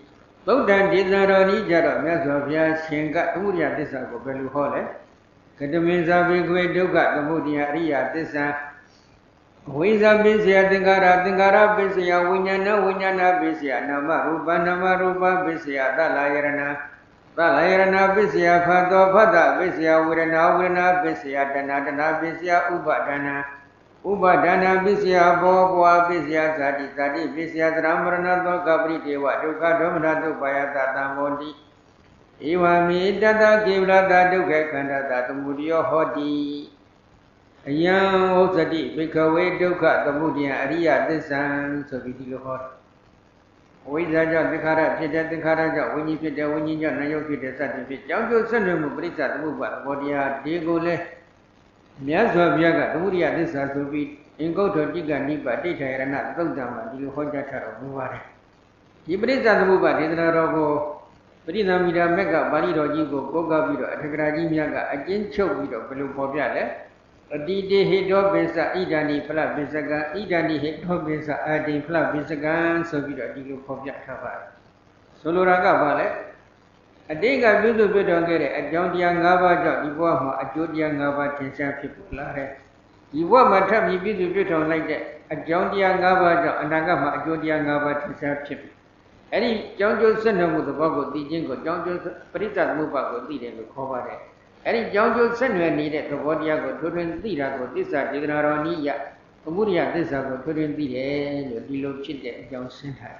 သုတ်တံဒေသနာတော်ဤကြတော့မြတ်စွာဘုရားရှင်ကသမုဒိယသစ္စာကိုဘယ်လိုဟောလဲကတမင်ဇာဘေကွေဒုက္ခသမုဒိယအရိယသစ္စာဝိဇ္ဇာပိစယသင်္ခါရပိစယဝိညာဏပိစယနာမရူပပိစယသလယရဏပိစယဖတ်တော်ဖတ်တာပိစယဝေဒနာပိစယတဏပိစယဥပါဒနာပိစယဘောဘဝပိစယဇာတိပိစယသရမရဏသောကပရိဒေဝဒုက္ခဒေါမနသုပါယတတံမောတိဧဝမေတတကေဝလတဒုက္ခခန္ဓာတသမုဒယောဟောတိအယံဥစ္စတိဘိခဝေဒုက္ခသမုဒယအရိယသစ္စာဆိုပြီးဒီလိုဟောတယ်ဝိဇ္ဇာကြောင့်သင်္ခါရဖြစ်တဲ့သင်္ခါရကြောင့်ဝိညာဉ်ဖြစ်တဲ့ဝိညာဉ်ကြောင့်နာယုတ်ဖြစ်တဲ့စသဖြင့်ကြောင့်ကျိုးဆက်နွယ်မှုပရိစ္ဆသမုပ္ပါဒဘောတရားဒီကိုလည်းမြတ်စွာဘုရားကသမုဒယသစ္စာဆိုပြီးအင်္ဂုတ္တတိကနိဗ္ဗာန်တိဋ္ဌာယရဏသုတ်တံမှာဒီလိုဟောကြားထားတော်မူပါတယ်ဒီပရိစ္ဆသမုပ္ပါဒေသနာတော်ကိုပရိသမီရာမက်ကပါဠိတော်ကြီးကိုကိုးကားပြီးတော့အထက်ကရာကြီးများကအကျဉ်းချုပ်ပြီးတော့ဘယ်လိုပေါ်ပြလဲအတိတေဟိတောပိစ္ဆဣဒာနိဖလပိစ္ဆကံဣဒာနိဟိတောပိစ္ဆအာတိဖလပိစ္ဆကံဆိုပြီးတော့ဒီလိုဖော်ပြထားပါတယ်ဆိုလိုတာကဘာလဲအတိတ်ကပြုစုပြတော်ခဲ့တဲ့အကြောင်းတရား၅ပါးကြောင့်ဒီဘဝမှာအကျိုးတရား၅ပါးထင်ရှားဖြစ်ပေါ်လာတယ်ဒီဘဝမှာထပ်ပြီးပြုစုပြတော်လိုက်တဲ့အကြောင်းတရား၅ပါးကြောင့်အနာဂတ်မှာအကျိုးတရား၅ပါးထင်ရှားဖြစ်ပြီအဲ့ဒီကြောင်းကျိုးဆက်နွယ်မှုသဘောကိုသိခြင်းကိုကြောင်းကျိုးပရိစ္ဆသမုပ္ပါကိုသိတယ်လို့ခေါ်ပါတယ်အဲ့ဒီကြောင်းကျိုးဆက်နွယ်နေတဲ့သဘောတရားကိုထွန်းထွန်းသိတာကိုသစ္စာဒေသနာတော်နည်းရသမုဒိယသစ္စာကိုထွန်းထွန်းသိတယ်လို့ဒီလိုဖြစ်တဲ့အကြောင်းရှင်းထားတယ်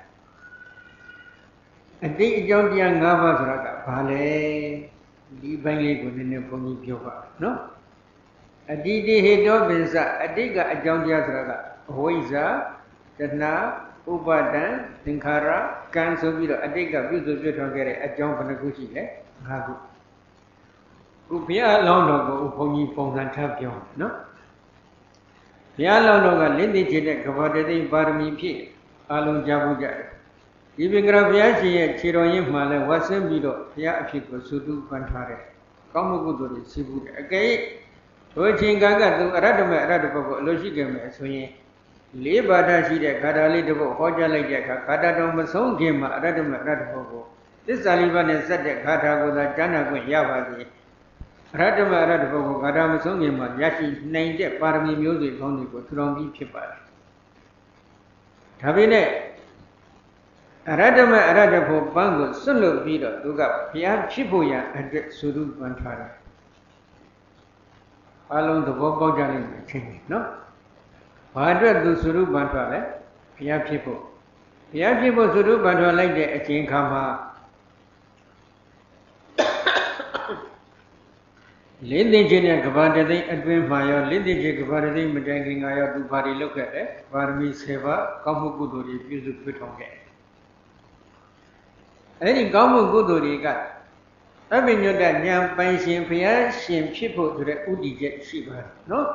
အတိတ်အကြောင်းတရား၅ပါးဆိုတာကဘာလဲဒီဘိုင်းလေးကိုနည်းနည်းဘုန်းကြီးပြောပါနော်အတိတိဟေတောပိစ္ဆအတိတ်ကအကြောင်းတရားဆိုတာကအဝိဇ္ဇာတဏှာဥပါဒံသင်္ခါရကံဆိုပြီးတော့အတိတ်ကပြုစုပြထွန်းခဲ့တဲ့အကြောင်းဘယ်နှခုရှိလဲ၅ခုခုဘုရားအလောင်းတော်ကိုဘုန်းကြီးပုံစံထားပြောနော်ဘုရားအလောင်းတော်ကလင်းသိချင်တဲ့ကဘာတသိပါရမီဖြည့်အလုံးကြားဖို့ကြတယ်ဒီပင်ကရဘုရားရှင်ရဲ့ခြေတော်ရင်းမှလည်းဝတ်ဆင်းပြီးတော့ဘုရားအဖြစ်ကိုသုတုပန်ထားတယ်ကောင်းမှုကုသိုလ်တွေရှိဘူးတယ်အကယ်တို့ချင်းကံကသူအရတ္တမေအရတ္တဘုတ်ကိုအလိုရှိခဲ့မယ်ဆိုရင်လေးပါဒရှိတဲ့ဂါထာလေးတစ်ပုဒ်ဟောကြားလိုက်တဲ့အခါဂါထာတော်မဆုံးခင်မှာအရတ္တမေအရတ္တဘုတ်ကိုသစ္စာလေးပါးနဲ့စက်တဲ့ဂါထာကိုသာကြားနာခွင့်ရပါသည်အရတ္တမေအရတ္တဘုတ်ကိုဂါထာမဆုံးခင်မှာရရှိနိုင်တဲ့ပါရမီမျိုးစုံကောင်းတွေကိုထူထောင်ပြီးဖြစ်ပါတယ်ဒါပေမဲ့အရတ္တမေအရတ္တဘုတ်ပန်းကိုစွန့်လွတ်ပြီးတော့သူကဘုရားဖြစ်ဖို့ရန်အတွက်သုတုပန်ထားတယ်အလုံးသဘောပေါက်ကြလိမ့်မယ်ချင်းနော်ဘာအတွက်သူသုတုပန်ထားလဲဘုရားဖြစ်ဖို့သုတုပန်ထားလိုက်တဲ့အချိန်ခါမှာလင်းသိခြင်းနဲ့ကဘာတသိအတွင်းမှာရောလင်းသိခြင်းကဘာတသိမတိုင်ခင်ကရောသူဘာတွေလုပ်ခဲ့လဲပါရမီ7ပါးကောင်းမှုကုသိုလ်တွေပြုစုထွေးထောင်ခဲ့အဲ့ဒီကောင်းမှုကုသိုလ်တွေကသဗ္ဗညုတ္တဉာဏ်ပိုင်ရှင်ဘုရားရှင်ဖြစ်ဖို့ဆိုတဲ့ဥတည်ချက်ရှိပါတယ်နော်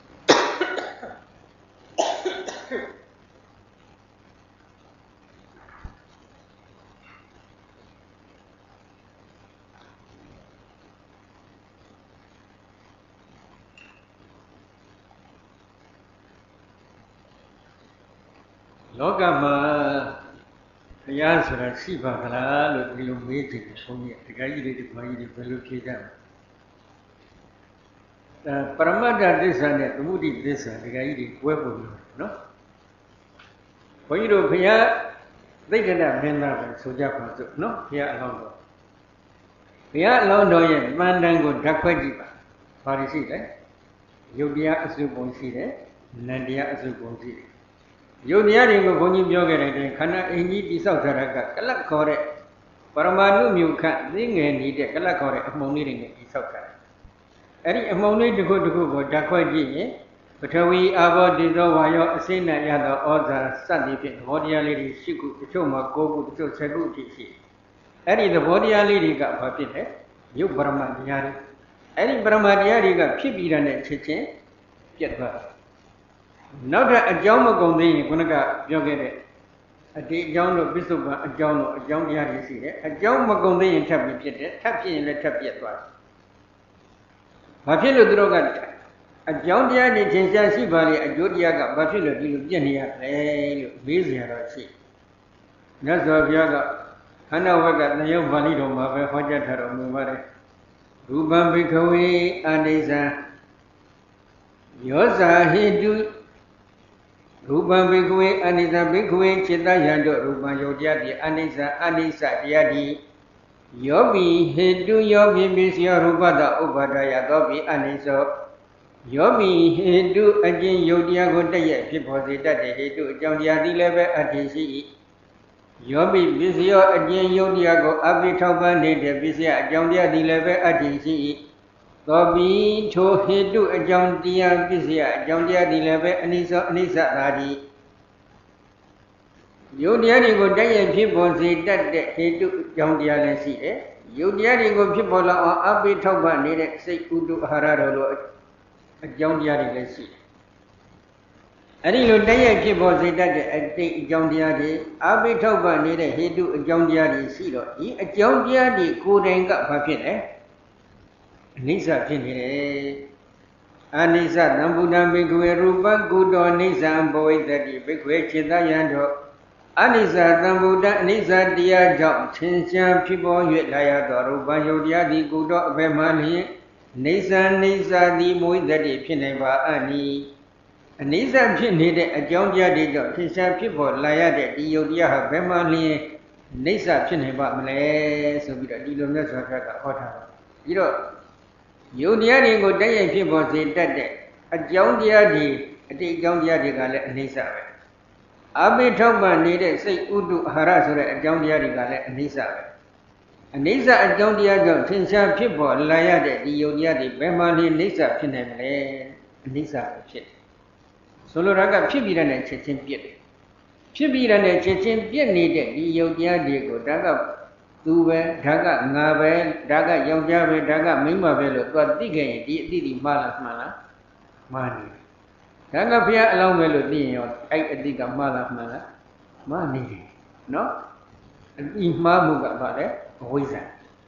လောကမှာဘုရားဆိုတာရှိပါကလားလို့ဒီလိုမေးကြည့်တယ်ဆုံးရတခါကြီးတွေဒီခွန်ကြီးတွေဘယ်လိုဖြေကြမလဲပရမတ္တသစ္စာနဲ့သမုဒိသစ္စာတခါကြီးတွေကွဲပုံလို့နော်ဘုန်းကြီးတို့ဘုရားသိက္ခဏမင်းသားပဲဆိုကြပါစို့နော်ဘုရားအလောင်းတော်ရဲ့မှန်တန်ကိုဓာတ်ခွဲကြည့်ပါဘာတွေရှိလဲယုတ်တရားအစုပုံရှိတယ်နံတရားအစုပုံရှိတယ်ယုတ်တရားတွေကိုဘုန်းကြီးပြောခဲ့တဲ့အတိုင်းခန္ဓာအင်ကြီးတိဆောက်ထားတာကကလတ်ခေါ်တဲ့ပရမာဏုမြုခန့်သိငယ်နေတဲ့ကလတ်ခေါ်တဲ့အမှုန်လေးတွေနဲ့တိဆောက်ထားတယ်အဲ့ဒီအမှုန်လေးတစ်ခုတစ်ခုကိုဓာတ်ခွဲကြည့်ရင်ပထဝီအာဘောဒေဇောဝါယောအစိမ့်နဲ့ရသောဩဇာစသည်ဖြင့်သဘောတရားလေးတွေ၈ခုတချို့မှာ9ခုတချို့10ခုအထိရှိအဲ့ဒီသဘောတရားလေးတွေကဘာဖြစ်လဲယုတ်ပရမတရားတွေအဲ့ဒီပရမတရားတွေကဖြစ်ပြီးတဲ့ချက်ချင်းပြတ်သွားတယ်နောက်ထပ်အကြောင်းမကုန်သေးရင်ခုနကပြောခဲ့တဲ့အတိအကြောင်းတို့ပစ္စုပန်အကြောင်းတို့အကြောင်းတရားတွေရှိတယ်အကြောင်းမကုန်သေးရင်ထပ်ပြီးဖြစ်တယ်ထပ်ဖြစ်ရင်လည်းထပ်ပြတ်သွားတယ်ဘာဖြစ်လို့သူတို့ကအကြောင်းတရားတွေသင်ရှားရှိပါလေအကျိုးတရားကဘာဖြစ်လို့ဒီလိုပြည့်နေရလဲလို့မေးစရာတော့ရှိမြတ်စွာဘုရားက Hana Vaga, Nayo Valido, Mava, Hojataro, Muvare, Ruban Bikawi, Anisa, Yosa, Hindu, Ruban Bikawi, Anisa Bikawi, Chita Yando, Ruban Yodiadi, Anisa, Diadi, Yobi, Hindu, Yobi, Missia, Rubada, Ubadaya, Gobi, Aniso, Yobi, Hindu, again Yodia, Godaya, people say that they do, Jondiadi level at his Yobi Visio again Yodiago Abitaba native Visia Jondia di level at DC Gobi to Hidu a Jondia Visia Jondia di level Anisa Radi Yodiadi go day people say that they do Jondia Lesi Yodiadi go people are Abitaba native say Udu Hararo a Jondia Lesi Any day people say that a day Jondiadi, Abitoba needed he do a Jondiadi Silo, a Jondiadi couldn't up a pin, Nisa Pinny Anisa, Nambudan Bigwe Ruba, good on Nisa and boy that you bequeath Chidayando Anisa, Nambuda, Nisa, dear job, Chinchan people yet Layado, Ruba Yodiadi, good of Bemani, Nisa, the boy that you pineva Annie. Nisa needed a Jondia de Tinsha people lie the Yodia Bemani Nisa Pineba Malay, so we a deal of Nessa Hota. You know, Yodia go day and people say that a Jondia de Jondia de Gale Nisa. Abi Toba needed say Udu Harasura a Jondia de Gale Nisa. And Nisa a Jondia Tinsha people lie the Yodia de Bemani Nisa Pinable Nisa Pit. Soloraga Pibirane Chetin Piet. Pibirane Chetin Piet needed the Yodia Diego, Daga Duve, Daga Nave, Daga Yojabe, Daga Mimavelo, got digging, Didi Malas Mala, Mani. Daga Pia allow melody, I dig a Malas Mala, Mani. No? In Mamuga Bade, Wizard.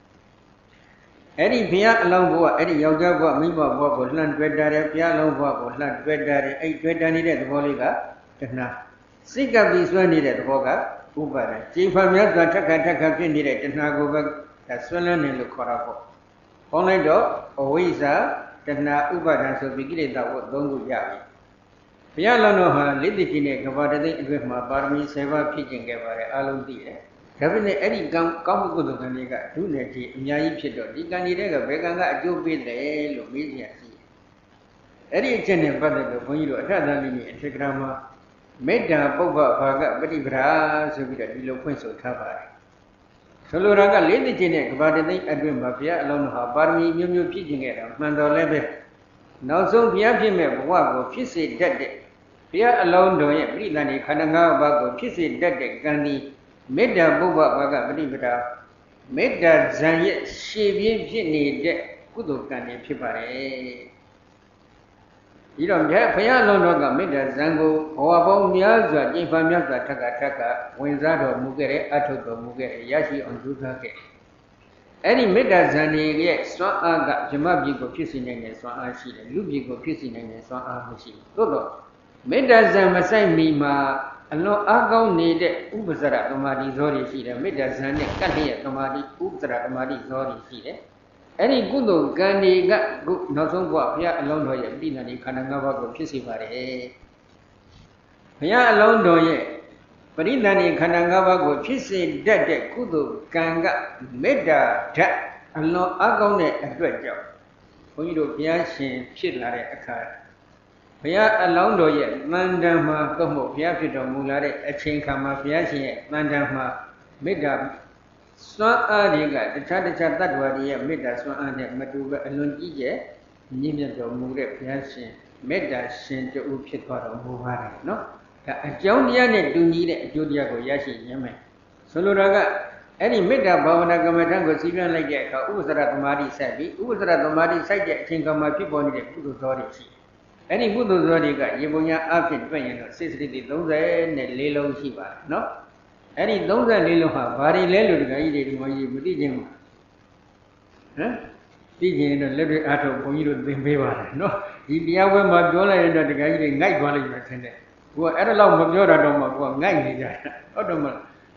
Eddie Pia along board, Eddie Yoga, Mima Bobo, Land Dreadare, Pia long Bobo, Land Dreadare, 8 Dreadani at Voliga, Tana. Sick of this one needed Voga, Ubara. Chief of Yaka Taka needed Nagoga, that's Swellen and Lucorabo. Only dog, Oiza, Tana Ubara, so beginning that would don't go Yavi. Pia Lanoha, Lidikine, Gavada, with my Barmi, Seva, Pigeon Gavare, Alum Dia. Cabinet Eddie Gum Kamugo Ganiga, Tuneti, Nyai Pito, Diganega, Veganga, Jobi, Lumizia. Eddie Jenny Brother, when you rather than in Tegrama, made the Boba Paga, Betty Bra, so we got below points of Tavari. Soloraga, Lady Jenny, Gavadi, Edwin Mafia, alone her Barmi, Mumu Pigeon at Mando Lebe. Now so Piapime, Wago, Pissy dead. Pia alone doing it, Brilani, Kananga, Bago, Pissy dead, Gandhi. Made the Boba Baga Bribra, made the Zayet Shivi Jini, Kudukani Pipare. You don't have Payaloga made the Zango, or about Miaza, Jifamiaza Taka, Wenzado Mugere, Atoko Mugere, Yashi on Dukake. Any made the Zani, yes, Swan Aga, Jamabigo kissing and Swan Ashi, Lubigo kissing and Swan Ashi. Todo. Made the Zamasai Mima. No, I go need it. Ubazara, Tomadi, Zori, she made a Zane, Kania, Tomadi, Ubzara, Tomadi, Zori, she. Any good Gandhi got good, not so what, Pia alone, or Bina, Kananga, go Kissibare. Pia alone, do ye. But in Nani Kananga, go Kissi, dead, Kudu, Ganga, Meda, Jack, and no, I go net a great job. When you do Pia, she, a car. Pia alone do ye, Mandama, Gomo, Piapito, Mulare, a chain kama, Piashi, Mandama, Meda, Swan Adiga, the Chadichat that were ye, Meda, Swan Adi, Matuba, and Lungi, Nimiato, Mure, Piashi, Meda, Saint Upchiparo, Muvare, no? A Jonian do need a Judiago Yashi, Yemen. Soluraga, any Meda, Bavana Gamatango, Sivan like that, Uzara Mari Sabi, Uzara Mari Saja, Chinkama people need a good authority. Any good Zodiga, Yibuya after 20, 60, those and Lilo Shiva, no? Any those are Lilo, very little guided when you would him. Teaching a little out of Pomido Bimba, no? If the hour Madola and the guy in night while you attended. Who are at a long Magora Doma, who are 90, Ottoman.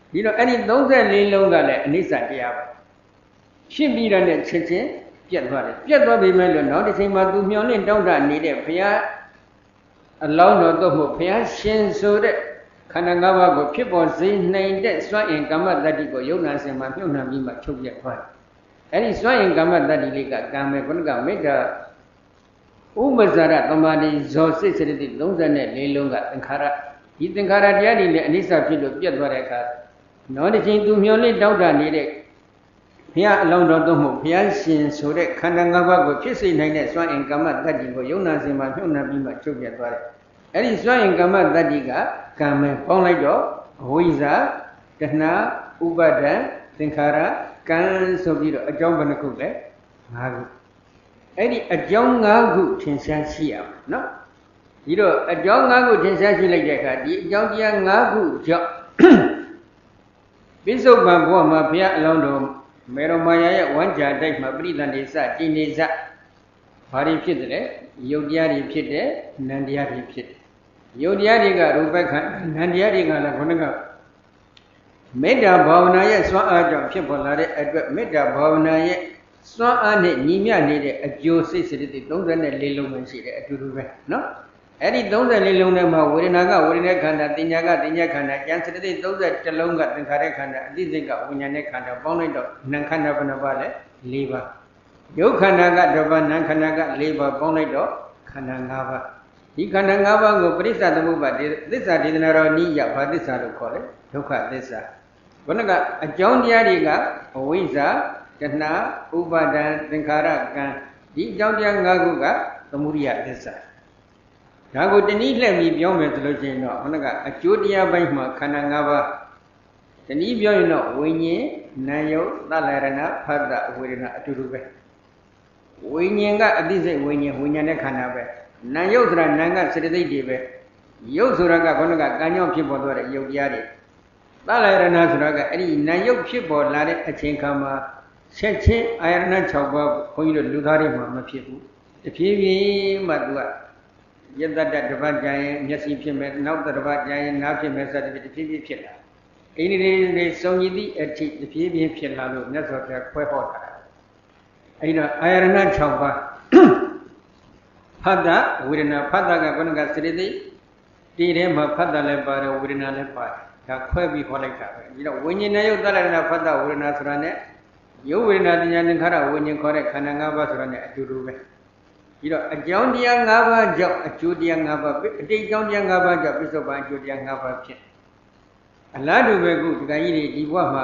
ဒီတော့အဲ့ဒီ34လုံးကလည်းအနိစ္စတရားပဲဖြစ်ပြီးတဲ့ချက်ချင်းပြတ်သွားတယ်ပြတ်သွားပြီမဲ့လို့နောက်တစ်ချိန်မှာသူမျောလင့်တောင်းတနေတဲ့ဘုရားအလောင်းတော်သို့မဟုတ်ဘုရားရှင်ဆိုတဲ့ခန္ဓာ၅ပါးကိုဖြစ်ပေါ်စေနိုင်တဲ့စွမ်းအင်ကမ္မတတ္တိကိုယုံနာစင်မှာမြုပ်နှံပြီးမှချုပ်ပြတ်သွားတယ်အဲ့ဒီစွမ်းအင်ကမ္မတတ္တိလေးကကံပဲခုနကမေတ္တာဥပ္ပဇာရသမာဓိဇောစိတ်စရတိ34လုံးကသင်္ခါရဒီသင်္ခါရတရားတွေလည်းအနိစ္စဖြစ်လို့ပြတ်သွားတဲ့အခါနောက်တစ်ချိန်သူမျောလင့်တောင်းတနေတဲ့ဘုရားအလောင်းတော်သို့မဟုတ်ဘုရားရှင်ဆိုတဲ့ခန္ဓာ၅ပါးကိုဖြစ်စေနိုင်တဲ့စွမ်းအင်ကမ္မတတ္တိကိုယုံနာစင်မှာမြုပ်နှံပြီးမှချုပ်ပြတ်သွားတယ်အဲ့ဒီစွမ်းအင်ကမ္မတတ္တိကကံပဲပေါင်းလိုက်တော့အဝိဇ္ဇာတဏှာဥပါဒံသင်္ခါရကံဆိုပြီးတော့အကြောင်းဘယ်နှခုလဲ၅ခုအဲ့ဒီအကြောင်း၅ခုထင်ရှားရှိရမယ်နော်ဒီတော့အကြောင်း၅ခုထင်ရှားရှိလိုက်တဲ့အခါဒီအကြောင်းတရား၅ခုကြောင့်ပိဿုပန်ဘဝမှာဘုရားအလောင်းတော်မေရမာယာရဲ့ဝမ်းကြာတိုက်မှာပရိသန္တိစကျိနေစဘာတွေဖြစ်တယ်လဲယုတ်တရားတွေဖြစ်တယ်နံတရားတွေဖြစ်တယ်ယုတ်တရားတွေကရူပခန္ဓာနံတရားတွေကလည်းခုနကမေတ္တာဘာဝနာရဲ့စွမ်းအားကြောင့်ဖြစ်ပေါ်လာတဲ့အတွက်မေတ္တာဘာဝနာရဲ့စွမ်းအားနဲ့ညီမျှနေတဲ့အကျိုးစိတ်စရတိ34လုံးပဲရှိတယ်အတူတူပဲနော်အဲ့ဒီ34လုံးထဲမှာဝေဒနာကဝေဒနာခန္ဓာတင်ညာကတင်ညာခန္ဓာဉာဏ်စရတိ31လုံးကသင်္ခါရခန္ဓာအသိစိတ်ကဝိညာဉ်နဲ့ခန္ဓာပေါင်းလိုက်တော့နာမ်ခန္ဓာဘယ်နှပါလဲ၄ပါးယုတ်ခန္ဓာကတစ်ပါးနာမ်ခန္ဓာက၄ပါးပေါင်းလိုက်တော့ခန္ဓာ၅ပါးဒီခန္ဓာ၅ပါးကိုပရိစ္ဆာသမုပ္ပါသစ္စာဒေသနာတော်နိယဘာသစ္စာလို့ခေါ်လဲဒုက္ခသစ္စာဘုနကအကြောင်းတရားတွေကအဝိဇ္ဇာတဏှာဥပါဒံသင်္ခါရကံဒီအကြောင်းတရား၅ခုကသမုဒိယသစ္စာဒါကိုတနည်းလှည့်ပြီးပြောမယ်ဆိုလို့ရှိရင်တော့ဘုနကအကျိုးတရားပိုင်းမှာခန္ဓာ၅ပါးတနည်းပြောရင်တော့ဝိညာဉ်နာယုတ်သလရဏဖတ်တဝေဒနာအတူတူပဲဝိညာဉ်ကအသိစိတ်ဝိညာဉ်နဲ့ခန္ဓာပဲနာယုတ်ဆိုတာနာကစေတသိက်တွေပဲယုတ်ဆိုတာကဘုနကကံကြောင့်ဖြစ်ပေါ်သွားတဲ့ယုတ်တရားတွေသလရဏဆိုတာကအဲ့ဒီနာယုတ်ဖြစ်ပေါ်လာတဲ့အချိန်ခါမှာချက်ချင်းအာယရဏ6ပါးခွန်ကြီးတို့လူသားတွေမှာမဖြစ်ဘူးတဖြည်းဖြည်းမှသူကယတ္တတတစ်ပတ်ကြာရင်မျက်စိဖြစ်မယ်နောက်တစ်ပတ်ကြာရင်နားဖြစ်မယ်စသဖြင့်တဖြည်းဖြည်းဖြစ်လာအိန္ဒိတွေစုံညီသည့်အထိတဖြည်းဖြည်းဖြစ်လာလို့မြတ်စွာဘုရားခွဲဟောတာအဲ့တော့အာယရဏ6ပါးဖတ်တာဝေဒနာဖတ်တာကဘုနကစရိတိဒီထဲမှာဖတ်တာလည်းပါတယ်ဝေဒနာလည်းပါတယ်ဒါခွဲပြီးဟောလိုက်တာပဲပြီးတော့ဝိညာဉ်နဲ့ယုတ်တလရဏဖတ်တာဝေဒနာဆိုတာနဲ့ယုတ်ဝေဒနာဉာဏ်သင်္ခါရဝိညာဉ်ခေါ်တဲ့ခန္ဓာ၅ပါးဆိုတာနဲ့အတူတူပဲပြီးတော့အကြောင်းတရား၅ပါးကြောင့်အကျိုးတရား၅ပါးအတိတ်အကြောင်းတရား၅ပါးကြောင့်ပြစ္ဆုတ်ပန်အကျိုးတရား၅ပါးဖြစ်အလားတူပဲခုဒီကကြီးတွေဒီဘဝမှာ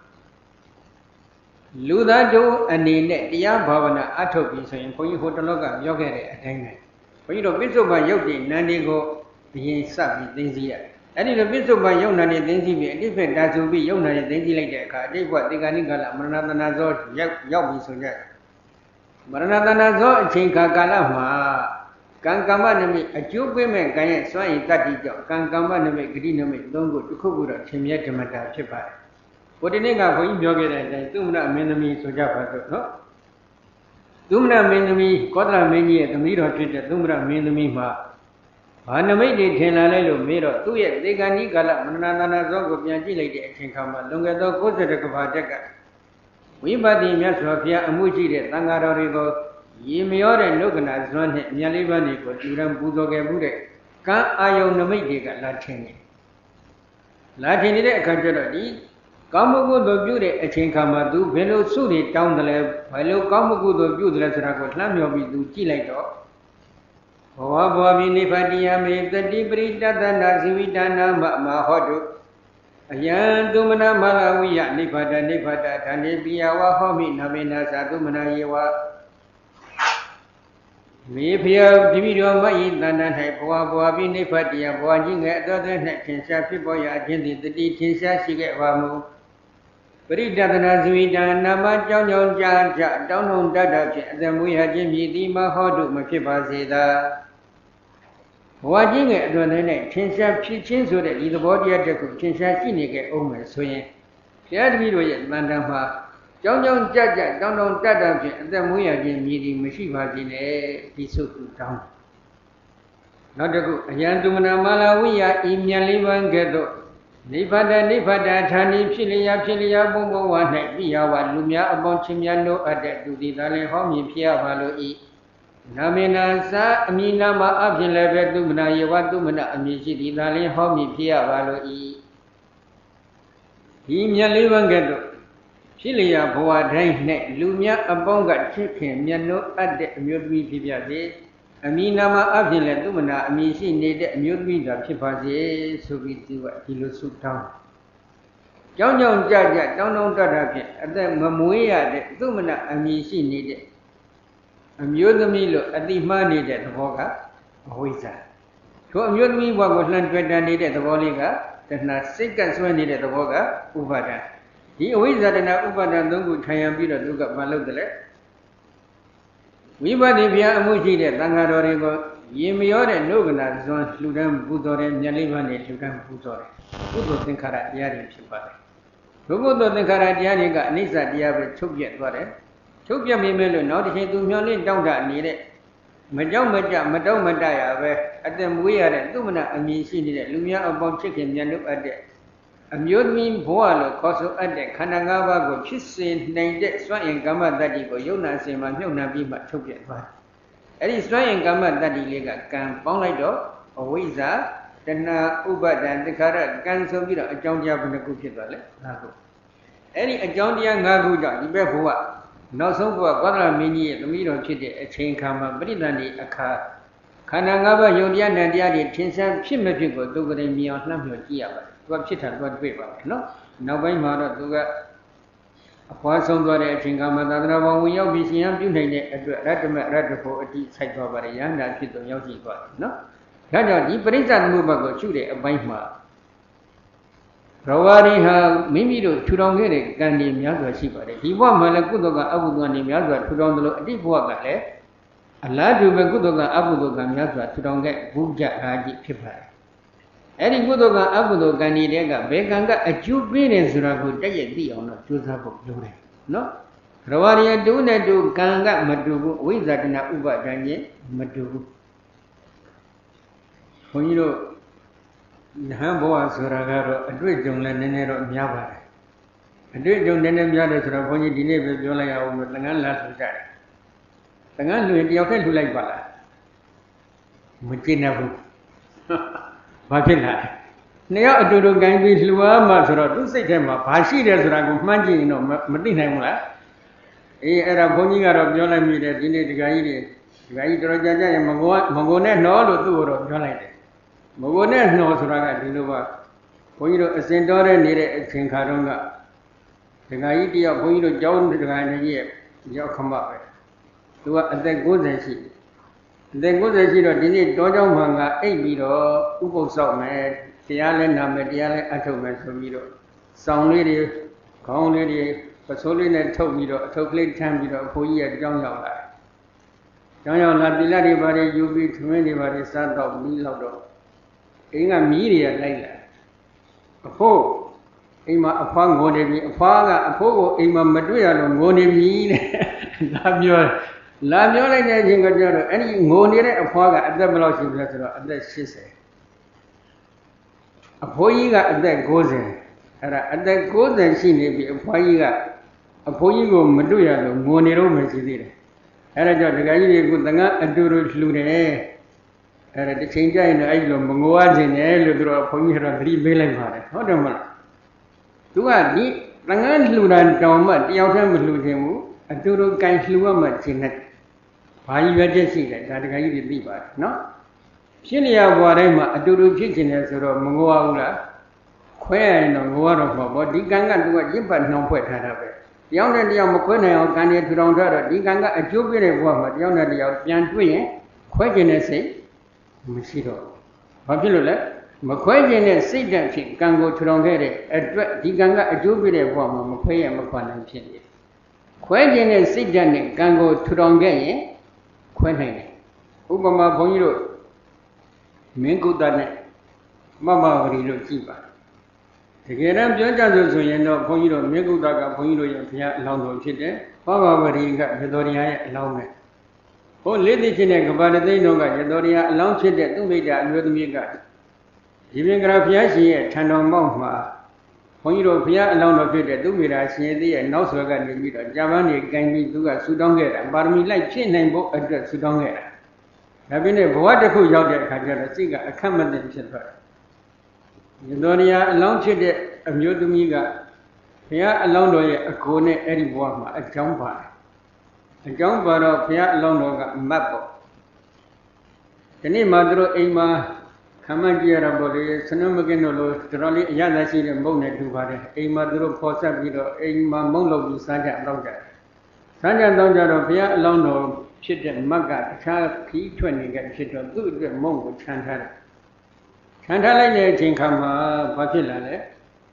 လူသားတို့အနေနဲ့တရားဘာဝနာအထုတ်ပြီးဆိုရင်ခွန်ကြီးဟိုတလောကပြောခဲ့တဲ့အတိုင်းပဲခွန်ကြီးတို့ပြစ္ဆုတ်ပန်ရုပ်တည်နံတွေကိုအရင်စပြီးသိသိရတယ်အဲ့ဒီလိုပြစ္ဆုတ်ပန်ယုံနာနဲ့သိသိပြီးအတိဖက်ဒါဆိုပြီးယုံနာနဲ့သိသိလိုက်တဲ့အခါအတိတ်ဘဝတေဂာနိကာလမရဏတနာဇောရောက်ပြီဆိုကြတယ်မရဏတနာဇောအချိန်ခါကာလမှာကံကမ္မနမိတ်အကျိုးပေးမဲ့ကံရဲ့စွမ်းရည်တတ္တိကြောင့်ကံကမ္မနမိတ်ဂတိနမိတ်သုံးခုတစ်ခုခုတော့ထင်မြဲဓမ္မတာဖြစ်ပါတယ်ဘုဒ္ဓနေ့ကဘုန်းကြီးပြောခဲ့တဲ့အတိုင်းသုမနမင်းသမီးဆိုကြပါစို့နော်သုမနမင်းသမီးကောသလမင်းကြီးရဲ့သမီးတော်ဖြစ်တဲ့သုမနမင်းသမီးမှာဘာနမိတ်တွေထင်လာလဲလို့မေးတော့သူ့ရဲ့သေကဏိကာလမရဏတနာဇောကိုပြန်ကြည့်လိုက်တဲ့အချိန်ခါမှာလွန်ခဲ့သော90ကဘာတက်ကဝိပဿနာမြတ်စွာဘုရားအမှုရှိတဲ့သံဃာတော်တွေကိုရေမရောတဲ့နုက္ကနာဇွမ်းနဲ့အမြတ်လေးပါးတွေကိုလူရန်ပူဇော်ခဲ့မှုတဲ့ကံအာယုံနမိတ်တွေကလာထင်နေနေတဲ့အခါကျတော့ဒီကောင်းမှုကုသိုလ်ပြုတဲ့အချိန်ခါမှာသူဘယ်လိုစုတွေတောင်းတယ်လဲဘယ်လိုကောင်းမှုကုသိုလ်ပြုတယ်လဲဆိုတာကိုလှမ်းမြော်ပြီးသူကြည့်လိုက်တော့ဘဝဘဝပိနိဗ္ဗာတိယမေတတိပရိတတနာဇိဝိတနာမဟောတုအယံသုမနာမလာဝိယနိဗ္ဗာဒနိဗ္ဗာဒဓာနေပိယဝဟောမိနမေနာသာသုမနာယေဝမေဖျားတိပိတော်မယိတန္တ၌ဘဝဘဝပိနိဗ္ဗာတိယဘဝကြီးငယ်အတော်တော်၌ထင်ရှားဖြစ်ပေါ်ရာအခြင်းသည်တတိထင်ရှားရှိခဲ့ပါမူပရိတတနာဇိဝိတနာမကြောင်းကြောင်းကြာကြတောင်းတုံတတ်တာဖြင့်အသမွေဟာခြင်းမြည်သည်မဟောတုမဖြစ်ပါစေသာဘဝကြီးငယ်အတွင်၌ထင်ရှားဖြစ်ခြင်းဆိုတဲ့ဒီသဘောတရားတစ်ခုထင်ရှားရှိနေခဲ့အောင်မယ်ဆိုရင်ဘုရားတပည့်တို့ရဲ့တန်တံမှာကြောင်းကြောင်းကြကြတောင်းတောင်းတတ်တာဖြင့်အသက်မွေးရခြင်းမြည်သည်မရှိပါစေနဲ့ဒီစုခုတောင်းနောက်တစ်ခုအယံတုမနာမာလာဝိယဤမြန်လေးပန်းကဲ့သို့ Nifada Tani Pilia Bumbo one night, Piawa, Lumia, about Chimiano, Adet, to the Dale Homi, Pia Valo E. Namina Sa, Aminama, Abdullah, Dumana, Yawa Dumana, Amici, the Dale Homi, Pia Valo E. Himia Livangedo. Pilia Boa Drain Net, Lumia, Abonga, Chicken, Miano, Adet, Mutri Piaze. Aminama Abdullah, Dumana, Amici, needed Mutri, the Pipaze, so we do a kilo soup town. John Jaja, down on Dadapi, at the Mamuia, the Dumana, Amici needed. Amuse the Milo, at the money that the Voga, a wizard. To amuse me what was not needed the Voliga, that not sick as when needed the Voga, Uvada. He wizard and Uvada don't go try and beat a look at Malodele. We were the Via Muji, the Tangadorigo, Yemiore, Nogana, Zon, Ludam, Budore, Yalivane, Ludam, Budore. Budo think Karadiani, Chipare. Rubudo think Karadiani, Nisa Diabe, took yet for it. Took your mimelo, not to do merely down that needed. Madame Madaya, at them we are at Lumina, and me see it, Lumia about chicken, Yanu at it. Amuse me, Boalo, Coso at the Kanagawa, go kissing, named it, swine gamma that he go, Yona, say, my Yona be but took it. At his swine gamma that he lega can found like dog, or wizard, then Uber than the carrot, can so be a John Jab in the cookie valley. Any a John Young Gaguja, you bear what? No so for a quarter mini, the middle chitty, a chain camera, but a car. Kanangaba, Yodian and the other Tinsan, Chimipico, do the me on Namio Gia, what chitter, what paper, no? Now by mother to a person got a chingama, the one we are busy and doing it, rather for a deep side of a young that kid of Yosi got, no? That is the move go shoot a bite. Rawari have maybe to don't get it, Gandhi Miaga Shipper. He won Malakudoga Abugan Miaga to don't look at deep water. A large Ubagudoga Abudoga Miaga to don't get Buja Raji Pipper. Any Gudoga Abudo Gani Dega, Beganga, a Jew green and Zurago, Day on a Josaph Blue. No? Rawari do not do Ganga Madugu, with that in a Uba Danye, Madugu. When you know. Hambo Suragaro, a great young Lenero Miava. A great young Lenero Suraponi dinner with Jola with Langan last day. Langan do it, you can do like Bala. Mukinabu. Bakina. Nea to do Gangi Lua Masura, do say them up. I see there's Ragu Manji, no, Madinamula. Era Boninga of Jola Mida, dinner to Gaidi, Gaidroja, and Magone, no, do or Jola. Mogone knows Raga Dinova. Poino Ascendore near a Chinkarunga. The Gaidi of Poino John the Gania, Jocamba. To a then good as she. Then good as she did Dojo Manga, a biro, Ubo Salman, the island Namadiale Atoman Somiro. Sound lady, Kong lady, Pasolin and Tomiro, Tokle Tambiro, Poya John Yola. John Yola, the lady body, you be too many body, stand up, Milodo. In a media like a foe, Ima upon Gonemi, a father, a pogo, Ima Madria, Gonemi, Lamiola, any Gonira, a father at the Melosi letter at the sister. A poiga at that goes in. At that goes and she may be a poiga, a poigo Madria, Gonero Messi. And I got the guy with the nut and do it Lune. At the change in the island, Mongoas in Eludro, Ponira, 3 billion. What a man. To add, Rangan Luran Doma, the outer Ludemu, and Turu Kai Sluamat in it. Why you had just seen that I did leave her, no? Shilia Warema, a Turu kitchen as a Mongoa, Quain or Warama, but the Ganga do a jimpa no poet had of it. The owner of Mokona or Ganya to Rondra, the Ganga, a jubilee woman, the owner of Yan Twin, question say. Mosquito. Popular, McQuagan and Sigan can go to Rongere, a Diganga, a jubilee woman, McQuay and McQuan and Chin. Quagan and Sigan can go to Rongere, Quentin. Ubama Poniro. Mingo Dane. Mama Rino Kiba. The Geram Jonah, you know, Poniro, Mingo Daga, Poniro, Londo Chide, Mama Ringa, Vedoria, Longman. Oh, lady Chinek, but they know that Doria launched it to me that with me got. ဒီပင်ကရာဘုရားရှင်ရဲ့ထံတော်မောက်မှာဘုန်းကြီးတို့ဘုရားအလောင်းတော်ဖြစ်တဲ့သူမိရာရှင်သေးရဲ့နောက်ဆွဲကနေပြီးတော့ကြာပန်းနေကင်ပြီးသူကဆူတောင်းခဲ့တာပါရမီလိုက်ဖြစ်နိုင်ဖို့အတွက်ဆူတောင်းခဲ့တာဒါပြင်းနဲ့ဘဝတစ်ခုရောက်တဲ့အခါကျတော့စိတ်ကအခက်မသိဖြစ်သွားတယ်ယတော်ရအလောင်းဖြစ်တဲ့အမျိုးသမီးကဘုရားအလောင်းတော်ရဲ့အကိုနဲ့အဲ့ဒီဘဝမှာအကြောင်းပါတယ်အကြောင်းပါတော့ဘုရားအလောင်းတော်ကအမတ်ပေါ့ဒီနေ့မှသူတို့အိမ်မှာခမန်းကြည့်ရတော့လေစနုမကင်းတို့လိုတော်လေးအရသာရှိတဲ့မုံနဲ့တူပါတယ်အိမ်မှာသူတို့ဖော်ဆက်ပြီးတော့အိမ်မှာမုံလုပ်ပြီးစားကြတော့ကြစားကြတော့ကြတော့ဘုရားအလောင်းတော်ဖြစ်တဲ့မတ်ကတခြားခီးထွက်နေတဲ့ဖြစ်တော့သူ့အတွက်မုံကိုခြံထားတယ်ခြံထားလိုက်တဲ့အချိန်ခါမှာဘာဖြစ်လာလဲ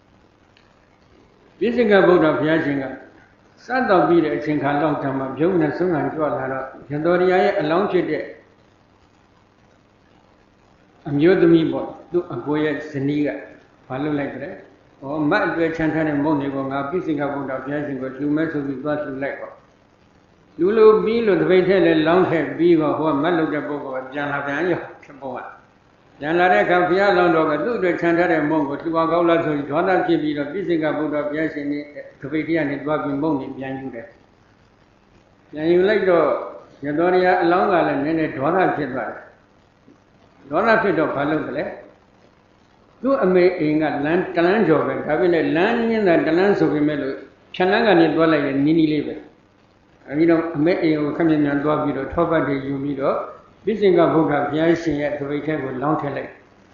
ပြည့်စုံကဗုဒ္ဓဘုရားရှင်ကစတော့ပြီးတဲ့အချိန်ခါလောက်တည်းမှာပြုံးနဲ့ဆုံးခံကြွလာတော့ရသောရိယာရဲ့အလောင်းဖြစ်တဲ့အမျိုးသမီးပေါ့သူ့အကိုရဲ့ဇနီးကဘာလုပ်လိုက်ကြလဲ။ဩမတ်အတွက်ခြံထားတဲ့မုံတွေကိုငါပြည့်စုံကဗုဒ္ဓဘုရားရှင်ကိုလှူမဲ့ဆိုပြီးသွားလှူလိုက်ပေါ့။လူလိုပြီးလို့တပိတ်ထဲလဲလောင်းထက်ပြီးတော့ဟိုကမတ်လုပ်တဲ့ပုဂ္ဂိုလ်ကပြန်လာပြန်ရောဖြစ်ပုံကပြန်လာတဲ့အခါဘုရားလောင်းတော်ကသူ့အတွက်ခြံထားတဲ့မုံကိုလှူပါကောင်းလားဆိုပြီးဒေါသဖြစ်ပြီးတော့ပြည့်စုံကဗုဒ္ဓဘုရားရှင်နဲ့တပိတ်ထဲကနေသွားပြီးမုံတွေပြန်ယူတယ်။ပြန်ယူလိုက်တော့ရသောရိယာအလောင်းကလည်းနည်းနည်းဒေါသဖြစ်သွားတယ်ဒေါသဖြစ်တော့ဘာလုပ်ကြလဲသူ့အမေအိမ်ကလမ်းတလန်းကျော်ပဲဒါပေမဲ့လမ်းညင်းတာတလန်းဆိုပေမဲ့လို့ဖြတ်လန်းကနေသွားလိုက်ရင်နီးနီးလေးပဲအဲဒီတော့အမေအိမ်ကိုခက်မြန်မြန်သွားပြီးတော့ထောပတ်တွေယူပြီးတော့ပြည့်စင်ကဗုဒ္ဓဘုရားရှင်ရဲ့သပိတ်ထဲကိုလောင်းထည့်လိုက်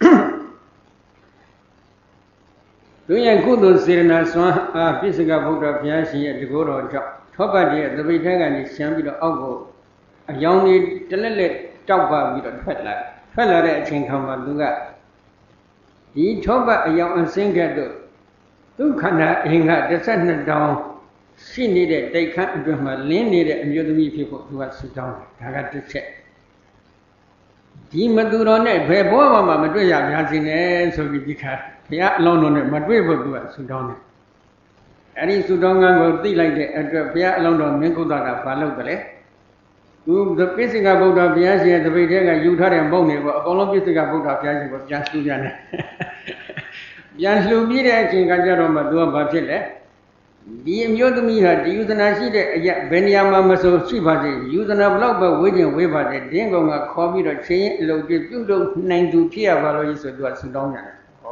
သူရဲ့ကုသိုလ်စေရနာစွမ်းအားပြည့်စင်ကဗုဒ္ဓဘုရားရှင်ရဲ့တကောတော်ကြောင့်ထောပတ်တွေရဲ့သပိတ်ထဲကနေရှမ်းပြီးတော့အောက်ကိုအယောင်လေးတလက်လက်တောက်ပါပြီးတော့ထွက်လာတဲ့အချိန်ခါမှာသူကဒီထောပတ်အယောင်အစင်းကဲ့သို့သူခန္ဓာအင်္ဂါ12တောင်ရှိနေတဲ့တိုက်ခန်းအတွင်းမှာလင်းနေတဲ့အမျိုးသမီးဖြစ်ဖို့သူကဆူတောင်းတယ်ဒါကတစ်ချက်ဒီမသူတော်နဲ့ဘယ်ဘဝမှမတွေ့ရပါစေနဲ့ဆိုပြီးဒီခါဘုရားအလောင်းတော်နဲ့မတွေ့ဖို့သူကဆူတောင်းတယ်အဲဒီဆူတောင်းကံကိုသိလိုက်တဲ့အတွက်ဘုရားအလောင်းတော်မင်းကုသကဘာလုပ်ကြလဲသူပိစိကဗုဒ္ဓဘုရားရှင်ရဲ့တပိတ်ထဲကယူထားတဲ့မုံတွေကိုအကုန်လုံးပိစိကဗုဒ္ဓဘုရားရှင်ကိုပြန်လှူပြန်တယ်ပြန်လှူပြီးတဲ့အချိန်ကကြတော့မှသူကဘာဖြစ်လဲဒီအမျိုးသမီးဟာဒီယူဇနာရှိတဲ့အရာဘယ်နေရာမှာမဆိုရှိပါစေယူဇနာဘလောက်ပဲဝေးခြင်းဝေးပါစေဒင်းကောင်ကခေါ်ပြီးတော့ချင်းရင်အလုပ်ပြုလုပ်နိုင်သူဖြစ်ရပါလို့ဆိုသူကဆူတောင်းကြတယ်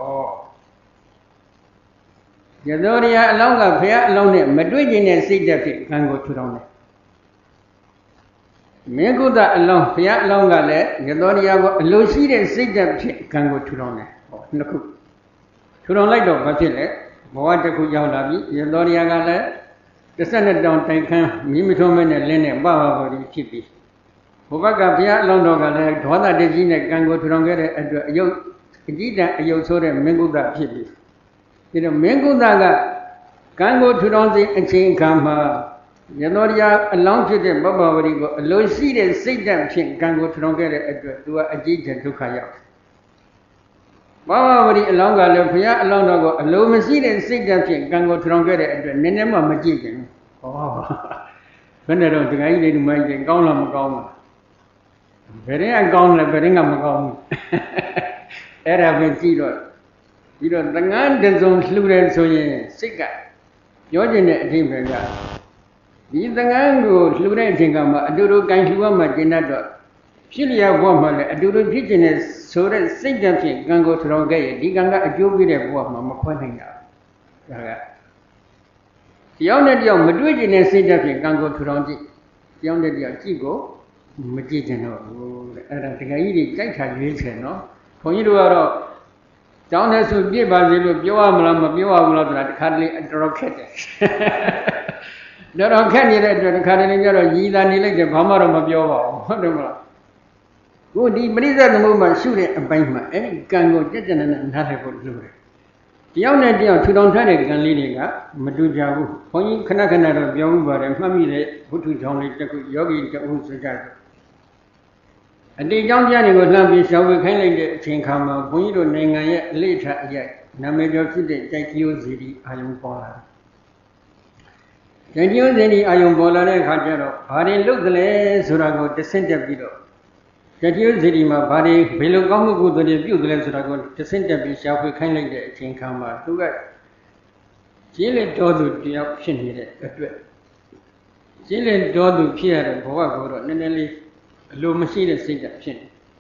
ဩရသောရိယာအလောင်းကဘုရားအလောင်းနဲ့မတွေ့ခြင်းနဲ့စိတ်သက်ဖြင့်ကံကိုထူထောင်တယ်မင်းကုသအလောင်းဘုရားအလောင်းကလည်းရသောရိယာကိုအလိုရှိတဲ့စိတ်သက်ဖြင့်ကံကိုထူထောင်တယ်ဟောနှစ်ခုထူထောင်လိုက်တော့ဘာဖြစ်လဲဘဝတစ်ခုရောက်လာပြီရသောရိယာကလည်း12တောင်တိုင်ခန်းမိမထုံးမဲ့နဲ့လင်းနဲ့ပပပေါ်ပြီးဖြစ်ပြီဘုဘကဘုရားအလောင်းတော်ကလည်းဒေါသတကြီးနဲ့ကံကိုထူထောင်ခဲ့တဲ့အတွက်အယုတ်အကြည့်တန်အယုတ်ဆိုးတဲ့မင်းကုသဖြစ်ပြီဒီတော့မင်းကုသကကံကိုထူထောင်စဉ်အချိန်အခါမှာရသောရိယာအလောင်းဖြစ်တဲ့ပပဝရီကိုအလိုရှိတဲ့စိတ်ဓာတ်ဖြင့်ကံကိုထူထောင်ခဲ့တဲ့အတွက်သူကအကြည့်တန်ဒုက္ခရောက်ပပဝရီအလောင်းကလည်းဘုရားအလောင်းတော်ကိုအလိုမရှိတဲ့စိတ်ဓာတ်ဖြင့်ကံကိုထူထောင်ခဲ့တဲ့အတွက်နည်းနည်းမှမကြည့်ကြဘူးဟောဘယ်နဲ့တော့ဒကာကြီးလေးဒီမကြီးကောင်းလားမကောင်းဘူးဘယ်ရင်ကကောင်းလဲဘယ်ရင်ကမကောင်းဘူးအဲ့ဒါပဲကြည့်တော့ပြီးတော့တငန်းတစုံလှူတယ်ဆိုရင်စိတ်ကပြောကျင်တဲ့အဓိပ္ပာယ်ကဒီတငန်းကိုလှူတဲ့အချိန်ကမှအတူတူကံလှူရမှကျင်တတ်တော့ဖြစ်လျက်ဘဝမှာလည်းအတူတူဖြစ်ကျင်တဲ့ဆိုတဲ့စိတ်ဓာတ်ဖြင့်ကံကိုထူထောင်ခဲ့ရင်ဒီကံကအကျိုးပေးတဲ့ဘဝမှာမခွဲနိုင်တာဒါကတယောက်နဲ့တယောက်မတွေ့ကျင်တဲ့စိတ်ဓာတ်ဖြင့်ကံကိုထူထောင်ကြည့်တယောက်နဲ့တယောက်ကြည့်ကိုမကြည့်ကျင်တော့ဘူးတဲ့အဲ့ဒါတကယ်ကြီးတွေကြိုက်တာရွေးချယ်နော်ခွန်ကြီးတို့ကတော့ကျောင်းထဲဆိုပြည့်ပါစေလို့ပြောရမလားမပြောရဘူးလားဆိုတာတခါတလေအတော်ခက်တယ်တော်ခက်နေတဲ့အတွက်တခါတလေကျတော့ရည်သာနေလိုက်တယ်ဘာမှတော့မပြောပါဘူးဟုတ်တယ်မလားကိုဒီပရိသတ်သမုပ္ပါရှုတဲ့အပိုင်းမှာအဲ့ဒီကံကိုကြက်ကြက်နဲ့နားလည်ဖို့လိုတယ်တယောက်နဲ့တယောက်ထူထောင်ထားတဲ့ကံလေးတွေကမတူကြဘူးဘုန်းကြီးခဏခဏတော့ပြောမှုပါတယ်မှတ်မိတဲ့ဘုထုချောင်းလေးတစ်ခုယောဂီတအုပ်ဆိုကြတယ်အတိအကြောင်းပြတွေကိုလှမ်းပြီးရှောင်ဝေခိုင်းလိုက်တဲ့အချိန်ခါမှာဘုန်းကြီးတို့နိုင်ငံရဲ့အလေးထားအရိုက်နာမည်ကျော်ဖြစ်တဲ့ကြိုက်ကျိုးစီဒီအာယုံပေါ်လာကြိုက်ကျိုးစီဒီအာယုံပေါ်လာတဲ့အခါကျတော့ဘာတွေလုပ်သလဲဆိုတာကိုတဆင့်တက်ပြီးတော့ Jadi jadi mah bari belum kamu kudu dia biu dalam surat kau tersentuh bisa aku kain lagi deh cengkam mah tu kan jilid dodu dia option ni deh kedua jilid dodu kia deh bawa kau neneli lu mesti deh sih option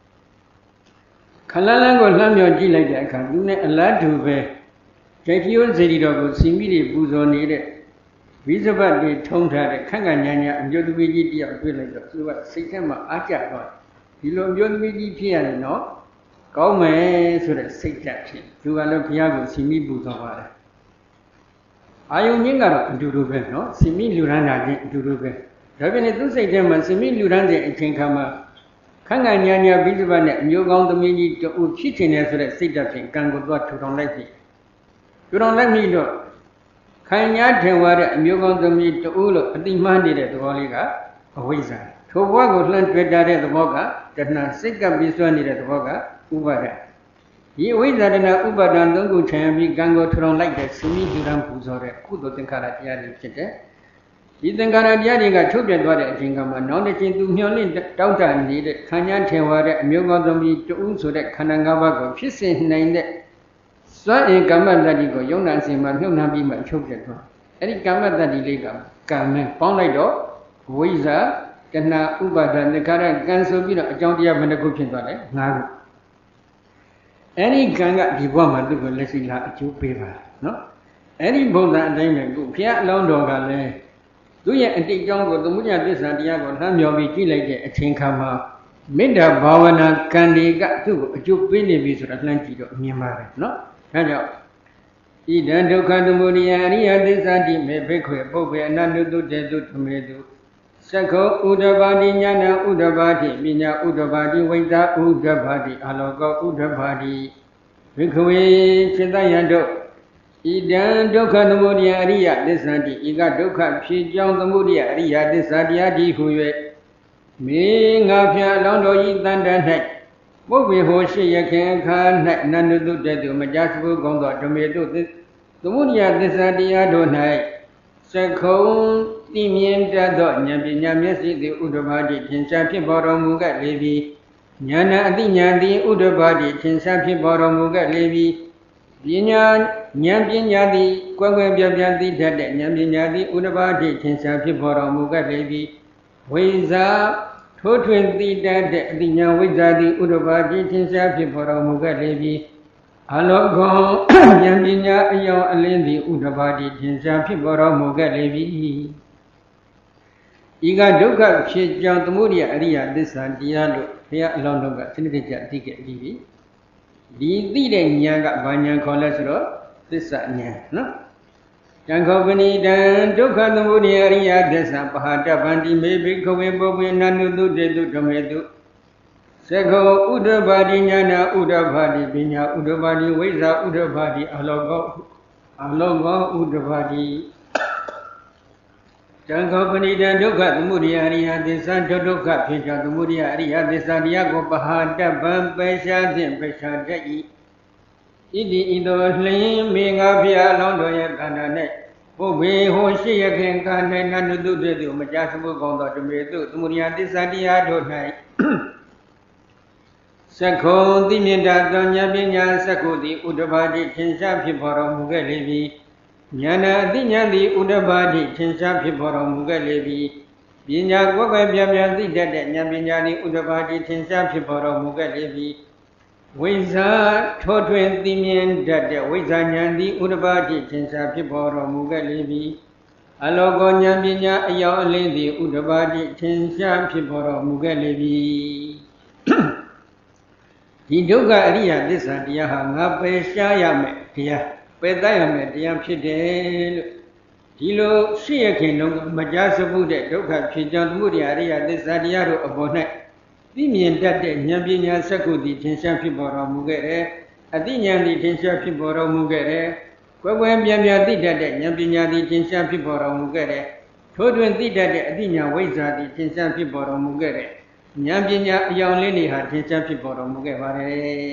kalau kau lambat jilid dia kan tu ne Allah tu be jadi jadi kau sini deh buzo ni deh bisa bagi thong deh kan nyanyi jodoh biji dia tu lagi tu sebab sih mah ajar kauဒီလိုမျိုးသမီးကြီးဖြစ်ရတယ်နော်ကောင်းမယ်ဆိုတဲ့စိတ်ဓာတ်ဖြစ်သူကလည်းဘုရားကိုစီမိပူဇော်ပါတယ်အာယုံမြင့်ကတော့အတူတူပဲနော်စီမိလူရန်တာချင်းအတူတူပဲဒါပြင်သူစိတ်ထဲမှာစီမိလူရန်တဲ့အချိန်ခါမှာခန့်ခန့်ညာညာပြီးစပတ်နဲ့အမျိုးကောင်းသမီးကြီးတူဖြစ်ချင်တယ်ဆိုတဲ့စိတ်ဓာတ်ဖြင့်ကံကိုသွားထူထောင်လိုက်ပြီထူထောင်လိုက်ပြီတော့ခံညာထင်သွားတဲ့အမျိုးကောင်းသမီးတူလို့အတိမန်းနေတဲ့သဘောလေးကအဝိဇ္ဇာထိုဘဝကိုလှမ်းတွေ့တာတဲ့သဘောကတဏှာစိတ်ကပ်ပြီးစွန့်နေတဲ့သဘောကဥပါဒံဒီအဝိဇ္ဇာတဏှာဥပါဒံသုံးခုခြံပြီးကံကိုထူထောင်လိုက်တဲ့စီမိလူရန်ပူဇော်တဲ့ကုသိုလ်သင်္ခါရတရားတွေဖြစ်တဲ့ဒီသင်္ခါရတရားတွေကချုပ်ပြတ်သွားတဲ့အချိန်ကမှနောက်တစ်ချိန်သူမျှော်လင့်တောင်းတနေတဲ့ခံညာထင်သွားတဲ့အမျိုးကောင်းသမီးတူဆိုတဲ့ခန္ဓာ၅ပါးကိုဖြစ်စေနိုင်တဲ့စွမ်းအင်ကမ္မတ္တိကိုယုံနာစင်မှာမြုပ်နှံပြီးမှချုပ်ပြတ်သွားအဲ့ဒီကမ္မတ္တိလေးကကံနဲ့ပေါင်းလိုက်တော့ဝိဇ္ဇာတဏှာဥပါဒံသင်္ခါရကံဆိုပြီးတော့အကြောင်းတရားဘယ်နှခုဖြစ်သွားလဲ၅ခုအဲ့ဒီကံကဒီဘဝမှာသူ့ကိုလက်ရှိလာအကျိုးပေးပါနော်အဲ့ဒီဘုရားအတိုင်းပဲခုဘုရားအလောင်းတော်ကလည်းသူ့ရဲ့အတိတ်ကြောင်းကိုသမုဒ္ဒရာသစ္စာတရားကိုလှမ်းမြော်ပြီးကြည့်လိုက်တဲ့အချိန်ခါမှာမေတ္တာဘာဝနာကံတွေကသူ့ကိုအကျိုးပေးနေပြီဆိုတာလှမ်းကြည့်တော့မြင်ပါတယ်နော်ဒါကြောင့်ဣဒံဒုက္ခသမုဒယအရိယသစ္စာတိမေဘိက္ခွေပုပ္ပေအနန္တုတေတုသမေတုသက္ခောဥဒ္ဓဘာတိဉာဏဥဒ္ဓဘာတိပညာဥဒ္ဓဘာတိဝိဇ္ဇာဥဒ္ဓဘာတိအာလောကောဥဒ္ဓဘာတိဘိက္ခဝေจิตယံတို့ဣဒံဒုက္ခသမုဒယအရိယသစ္စာတိဤကဒုက္ခဖြစ်ကြောင်းသမုဒယအရိယသစ္စာတရားတိဟု၍မေငါဖျားအလောင်းတော်ဤတန်တ၌ပုပ္ပေဟောရှိရခင်အခါ၌အနန္တုတေတုမကြစဘူးကောင်းသောဓမေတုသမုဒယသစ္စာတရားတို့၌သက္ခုံသိမြင်တတ်သောဉာဏ်ပညာမျက်စိသည်ဥဒ္ဓဘာတိထင်ရှားဖြစ်ပေါ်တော်မူခဲ့လေပြီဉာဏအသိဉာဏ်သည်ဥဒ္ဓဘာတိထင်ရှားဖြစ်ပေါ်တော်မူခဲ့လေပြီပညာဉာဏ်ပညာသည်ကွယ်ကွယ်ပြားပြားသိတတ်တဲ့ဉာဏ်ပညာသည်ဥဒ္ဓဘာတိထင်ရှားဖြစ်ပေါ်တော်မူခဲ့လေပြီဝိဇ္ဇာထိုးထွင်းသိတတ်တဲ့အသိဉာဏ်ဝိဇ္ဇာသည်ဥဒ္ဓဘာတိထင်ရှားဖြစ်ပေါ်တော်မူခဲ့လေပြီအလောကောဉာဏ်ပညာအယောင်အလင်းသည်ဥဒ္ဓဘာတိထင်ရှားဖြစ်ပေါ်တော်မူခဲ့လေပြီဤကဒုက္ခဖြစ်ကြောင်းသမုဒယအရိယသစ္စာတရားလို့ဘုရားအလောင်းတော်ကစနစ်တကျသိခဲ့ပြီးပြီဒီသိတဲ့ဉာဏ်ကဘာဉာဏ်ခေါ်လဲဆိုတော့သစ္စာဉာဏ်နော်တံခောပဏိတံဒုက္ခသမုဒယအရိယသစ္စာပဟာတဗန္တိမေဘိခဝေပုပ္ပေနန္တုတေတုဓမေတုသက္ခောဥဒ္ဓဘာတိဉာဏဥဒ္ဓဘာတိပညာဥဒ္ဓဘာတိဝိဇ္ဇာဥဒ္ဓဘာတိအလောကောဥဒ္ဓဘာတိတံခောပဏိတံဒုက္ခသမုဒယအရိယသစ္စာဒုက္ခဖြစ်ကြောင်းသမုဒယအရိယသစ္စာတရားကိုပဟာတဗံပေရှားဖြင့်ပေရှားတတ်၏ဣတိဤသို့လျင်မေငါဖျားလောင်းတော်ရဲ့ခန္ဓာ၌ပုပ္ပေဟောရှိရခင်ခန္ဓာနန္တုတေတုမကြစမှုကောင်းသောဓမေတုသမုဒယသစ္စာတရားတို့၌သက္ခုံသိမြင်တတ်သောဉာဏ်ပညာသက္ခုသည်ဥဒ္ဓဘာတိထင်ရှားဖြစ်ပေါ်တော်မူခဲ့လေပြီဉာဏအသိဉာဏ်သည်ဥဒ္ဓဘာတိထင်ရှားဖြစ်ပေါ်တော်မူခဲ့လေပြီပညာကိုယ်ကပြပြသိတတ်တဲ့ဉာဏ်ပညာသည်ဥဒ္ဓဘာတိထင်ရှားဖြစ်ပေါ်တော်မူခဲ့လေပြီဝိဇ္ဇာထိုးထွင်းသိမြင်တတ်တဲ့ဝိဇ္ဇာဉာဏ်သည်ဥဒ္ဓဘာတိထင်ရှားဖြစ်ပေါ်တော်မူခဲ့လေပြီအလောကောဉာဏ်ပညာအယောင်အလင်းသည်ဥဒ္ဓဘာတိထင်ရှားဖြစ်ပေါ်တော်မူခဲ့လေပြီဒီဒုက္ခအရိယသစ္စာတရားဟာငါပယ်ရှားရမယ်တရားပယ်တတ်ရမယ်တရားဖြစ်တယ်လို့ဒီလိုရှိရခင်လုံးမကြားစဘူးတဲ့ဒုက္ခဖြစ်ကြောင်းသမုဒယအရိယသစ္စာတရားတို့အပေါ်၌သိမြင်တတ်တဲ့ဉာဏ်ပညာစက္ခုသည်ထင်ရှားဖြစ်ပေါ်တော်မူခဲ့တယ်အသိဉာဏ်သည်ထင်ရှားဖြစ်ပေါ်တော်မူခဲ့တယ်ကွယ်ကွယ်ပြားပြားသိတတ်တဲ့ဉာဏ်ပညာသည်ထင်ရှားဖြစ်ပေါ်တော်မူခဲ့တယ်ထို့တွင်သိတတ်တဲ့အသိဉာဏ်ဝိဇ္ဇာသည်ထင်ရှားဖြစ်ပေါ်တော်မူခဲ့တယ်ဉာဏ်ပညာအယောင်လေးတွေဟာထင်ရှားဖြစ်ပေါ်တော်မူခဲ့ပါတယ်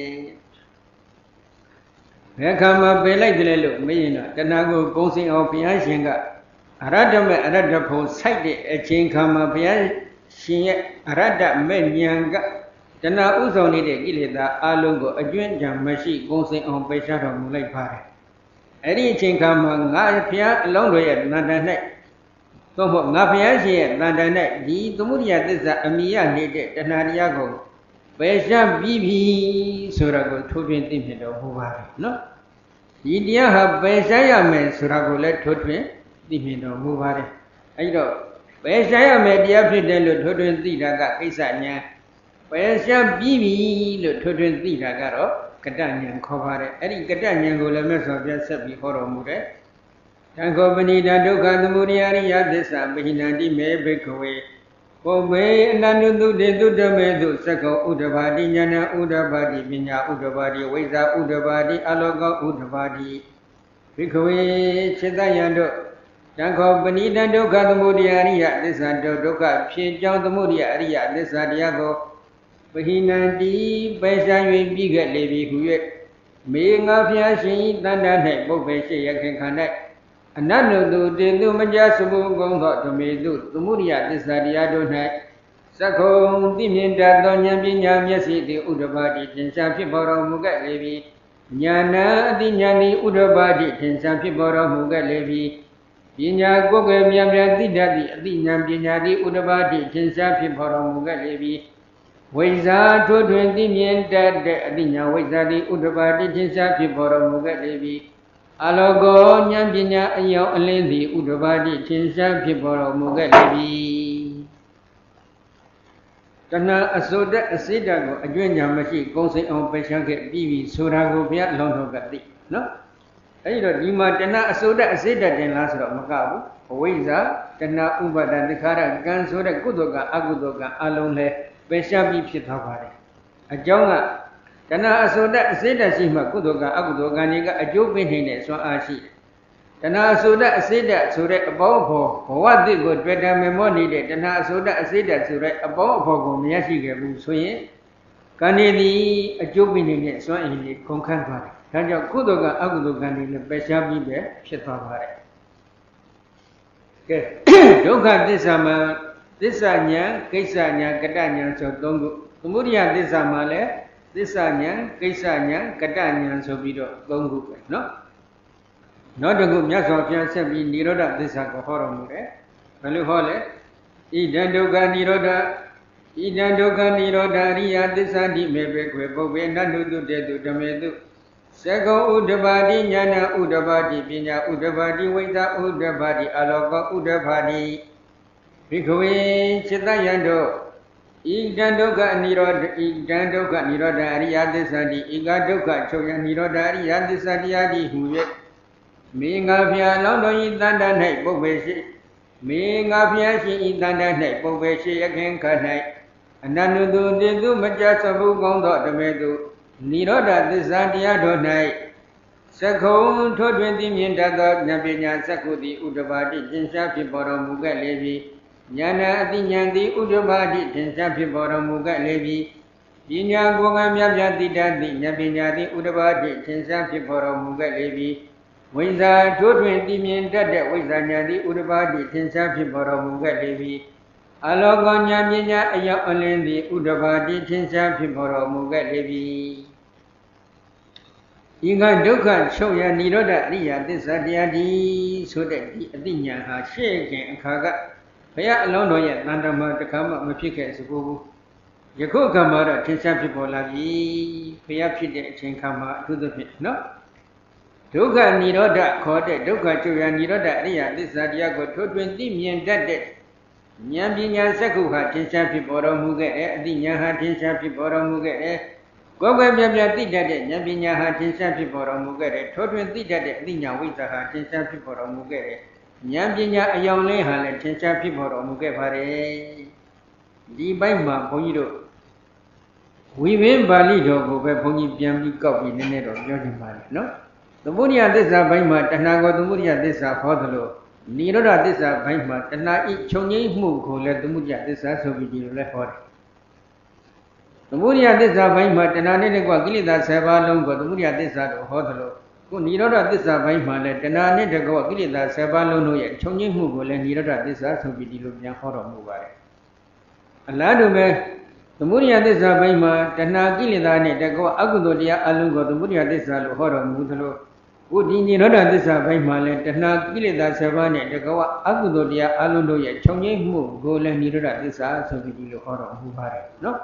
ဘယ်ခါမှပယ်လိုက်တယ်လို့မေးရင်တော့တဏှာကိုကုံစင်အောင်ဘုရားရှင်ကအရတ္တမဲ့အရတ္တဖို့စိုက်တဲ့အချိန်ခါမှာဘုရားရှင်ရဲ့အရတ္တမဲ့ဉာဏ်ကတဏှာဥဆောင်နေတဲ့ကိလေသာအလုံးကိုအကျွင့်ကြံမရှိကုံစင်အောင်ပယ်ရှားတော်မူလိုက်ပါတယ်အဲ့ဒီအချိန်ခါမှာငါဖျားအလုံးတော်ရဲ့တဏ္ဍာ၌သို့မဟုတ်ငါဖျားရှင်ရဲ့တဏ္ဍာ၌ဒီသမုဒိယသစ္စာအမိယနေတဲ့တဏှာတရားကိုပယ်ရှားပြီးပြီဆိုတာကိုထိုးထွင်းသိမြင်တော်မူပါတယ်နော်ဒီတရားဟာပယ်ရှားရမယ်ဆိုတာကိုလည်းထိုးထွင်းသိမြင်တော်မူပါတယ်အဲ့တော့ပယ်ရှားရမယ်တရားဖြစ်တယ်လို့ထိုးထွင်းသိတာကကိစ္စညာပယ်ရှားပြီးပြီလို့ထိုးထွင်းသိတာကတော့ကတ္တဉာဏ်ခေါ်ပါတယ်အဲ့ဒီကတ္တဉာဏ်ကိုလည်းမြတ်စွာဘုရားဆက်ပြီးဟောတော်မူတယ်တံခောပဏိတဒုက္ခသမုဒယရိယသစ္စာပဟိနန္တိမေဘိက္ခဝေပုပ္ပေအနန္တုတုတေတုတမေတုသက္ကောဥဒ္ဓဘာတိဉာဏဥဒ္ဓဘာတိပညာဥဒ္ဓဘာတိဝိဇ္ဇာဥဒ္ဓဘာတိအလောကောဥဒ္ဓဘာတိဘိက္ခဝေစေတယံတို့တံခောပဏိတဒုက္ခသမုဒယရိယသစ္စာဒုက္ခဖြစ်ကြောင်းသမုဒယအရိယသစ္စာတရားကိုပဟိနန္တိပယ်ရှား၍ပြီးခဲ့လေပြီဟု၍မေငါဖျားရှင်တဏ္ဍာ၌ပုပ္ပေရှိရခင်ခန္ဓာအနန္တုတေတုမကြစမှုကုံသောဓမေတုသမုဒိယသစ္စာတရားတို့၌သက္ခုံသိမြင်တတ်သောဉာဏ်ပညာမျက်စိသည်ဥဒ္ဓဘာတိသင်္ချာဖြစ်ပေါ်တော်မူခဲ့လေပြီဉာဏအတိဉာဏ်သည်ဥဒ္ဓဘာတိသင်္ချာဖြစ်ပေါ်တော်မူခဲ့လေပြီပညာကိုယ်ကိုယ်မြန်မြန်သိတတ်သည့်အတိဉာဏ်ပညာသည်ဥဒ္ဓဘာတိသင်္ချာဖြစ်ပေါ်တော်မူခဲ့လေပြီဝိဇ္ဇာထိုးထွင်းသိမြင်တတ်တဲ့အတိညာဝိဇ္ဇာသည်ဥဒ္ဓဘာတိသင်္ချာဖြစ်ပေါ်တော်မူခဲ့လေပြီအလောကောဉာဏ်ပညာအယောင်အလင်းသည်ဥဒ္ဓဘာတိသင်္ချာဖြစ်ပေါ်တော်မူခဲ့လေပြီတဏှာအစိုးတအစိတ္တကိုအကျွင့်ညာမရှိကုံစိန်အောင်ပယ်ရှားခဲ့ပြီးပြီဆိုတာကိုဘုရားအလောင်းတော်ကသိနော်အဲဒီတော့ဒီမှာတဏှာအစိုးတအစိတ္တတင်လားဆိုတော့မကဘူးအဝိဇ္ဇာတဏှာဥပါဒသင်္ခါရကံဆိုတဲ့ကုသိုလ်ကအကုသိုလ်ကအလုံးလဲပယ်ရှားပြီးဖြစ်သွားပါတယ်အကြောင်းကတဏှာအစိုးတအစိတ္တရှိမှကုသိုလ်ကအကုသိုလ်ကံတွေကအကျိုးပေးနေတဲ့စွမ်းအားရှိတယ်တဏှာအစိုးတအစိတ္တဆိုတဲ့အပေါင်းအဖော်ဘဝသစ်ကိုတွေ့တယ်မေမောနေတဲ့တဏှာအစိုးတအစိတ္တဆိုတဲ့အပေါင်းအဖော်ကိုမရရှိခဲ့ဘူးဆိုရင်ကံတွေသည်အကျိုးပေးနေတဲ့စွမ်းအင်တွေကုန်ခန်းသွားတယ်ဒါကြောင့်ကုသိုလ်ကအကုသိုလ်ကံတွေလည်းပယ်ရှားပြီးပဲဖြစ်သွားပါတယ်ကဲဒုက္ခသစ္စာမှာသစ္စာဉာဏ်ကိစ္စဉာဏ်ကတ္တဉာဏ်ဆိုသုံးခုသမုဒိယသစ္စာမှာလည်းသစ္စာဉာဏ်ကိစ္စဉာဏ်ကတ္တဉာဏ်ဆိုပြီးတော့သုံးခုပဲနော်နောက်တစ်ခုမြတ်စွာဘုရားဆက်ပြီးនិရောဓသစ္စာကိုဟောတော်မူတယ်ဘယ်လိုဟောလဲဣဒံဒုက္ခនិရောဓဣဒံဒုက္ခនិရောဓအရိယသစ္စာတိမေဘေခွေပုပ္ပေနတုတုတေတုဓမေတုသက္ကောဥဒ္ဓဘာတိဉာဏဥဒ္ဓဘာတိပညာဥဒ္ဓဘာတိဝိဇ္ဇာဥဒ္ဓဘာတိအလောကောဥဒ္ဓဘာတိဘိက္ခဝေစေတယံတို့ဣဒံဒုက္ခនិရောဓဣဒံဒုက္ခនិရောဓအရိယသစ္စာတိဧကဒုက္ခချုပ်ရនិရောဓအရိယသစ္စာတရားတိဟူ၍မေငါဖျားလောင်းတော်ဤတန်တ၌ပုပ္ပေရှိမေငါဖျားရှင်ဤတန်တ၌ပုပ္ပေရှိယခင်ခ၌အနန္တုတေတုမကြသဘုကောင်းသောဓမေတုនិရောဓသစ္စာတရားတို့၌သက္ခုံထိုးထွင်းသိမြင်တတ်သောဉာဏ်ပညာသက္ခုသည်ဥဒ္ဓဘာတိသင်္ချာဖြစ်ပေါ်တော်မူခဲ့လေပြီဉာဏအတိဉာဏ်သည်ဥဒ္ဓဘာတိသင်္ချာဖြစ်ပေါ်တော်မူခဲ့လေပြီပညာကိုယ်ကမြတ်ပြတိတတ်သည့်ဉာဏ်ပညာသည်ဥဒ္ဓဘာတိသင်္ချာဖြစ်ပေါ်တော်မူခဲ့လေပြီဝိဇ္ဇာထိုးထွင်းသိမြင်တတ်တဲ့ဝိဇ္ဇာဉာဏ်သည်ဥဒ္ဓဘာတိသင်္ချာဖြစ်ပေါ်တော်မူခဲ့လေပြီအလောကောဉာဏ်ပညာအယောင်အလင်းသည်ဥဒ္ဓဘာတိသင်္ချာဖြစ်ပေါ်တော်မူခဲ့လေပြီဤကဒုက္ခချုပ်ရនិရောဓအရိယသစ္စာတရားဒီဆိုတဲ့ဒီအတိညာဟာရှေ့ခင်အခါကဘုရားအလောင်းတော်ရဲ့တန်တမာတခါမှမဖြစ်ခဲ့စဘူးယခုအခါမှာတော့ထင်ရှားဖြစ်ပေါ်လာပြီဘုရားဖြစ်တဲ့အချိန်ခါမှာအထူးသဖြင့်နော်ဒုက္ခនិရောဓခေါ်တဲ့ဒုက္ခချုပ်ရនិရောဓအရိယသစ္စာတရားကိုထိုးထွင်းသိမြင်တတ်တဲ့ဉာဏ်ပညာစက္ခုဟာထင်ရှားဖြစ်ပေါ်တော်မူခဲ့တဲ့အတိညာဟာထင်ရှားဖြစ်ပေါ်တော်မူခဲ့တဲ့ကိုယ်ပဲပြပြသိတတ်တဲ့ဉာဏ်ပညာဟာထင်ရှားဖြစ်ပေါ်တော်မူခဲ့တဲ့ထိုးထွင်းသိတတ်တဲ့အသိဉာဏ်ဝိဇ္ဇာဟာထင်ရှားဖြစ်ပေါ်တော်မူခဲ့တဲ့ဉာဏ်ပညာအယောင်လေးဟာလည်းထင်ရှားဖြစ်ပေါ်တော်မူခဲ့ပါတယ်ဒီဘက်မှာဘုန်းကြီးတို့ဝိဝင်းပါဠိတော်ကိုပဲဘုန်းကြီးပြန်ပြီးကောက်ပြီးနည်းနည်းတော့ပြောချင်ပါတယ်နော်သမုဒိယသစ္စာဘက်မှာတဏှာကိုသမုဒိယသစ္စာဟောသလိုនិရောဓသစ္စာဘက်မှာတဏှာဤချုပ်ငြိမ်းမှုကိုလည်းသမုဒိယသစ္စာဆိုပြီးဒီလိုလဲဟောတယ်သမုဒိယသစ္စာဘက်မှာတဏှာနဲ့တကွကိလေသာ7ပါးလုံးကိုသမုဒိယသစ္စာတို့ဟောသလိုခုនិရောဓသစ္စာဘက်မှာလည်းတဏှာနဲ့တကွကိလေသာ7ပါးလုံးတို့ရဲ့ချုပ်ငြိမ်းမှုကိုလည်းនិရောဓသစ္စာဆိုပြီးဒီလိုပြန်ဟောတော်မူပါတယ်အလားတူပဲသမုဒိယသစ္စာဘိမှာတဏှာကိလေသာနဲ့တကောအကုသိုလ်တရားအလုံးကိုသမုဒိယသစ္စာလို့ဟောတော်မူသလိုခုဒီနိရောဓသစ္စာဘိမှာလည်းတဏှာကိလေသာ7ပါးနဲ့တကောအကုသိုလ်တရားအလုံးတို့ရဲ့ခြုံငိမ့်မှုကိုလည်းနိရောဓသစ္စာဆိုပြီးဒီလိုဟောတော်မူပါတယ်နော်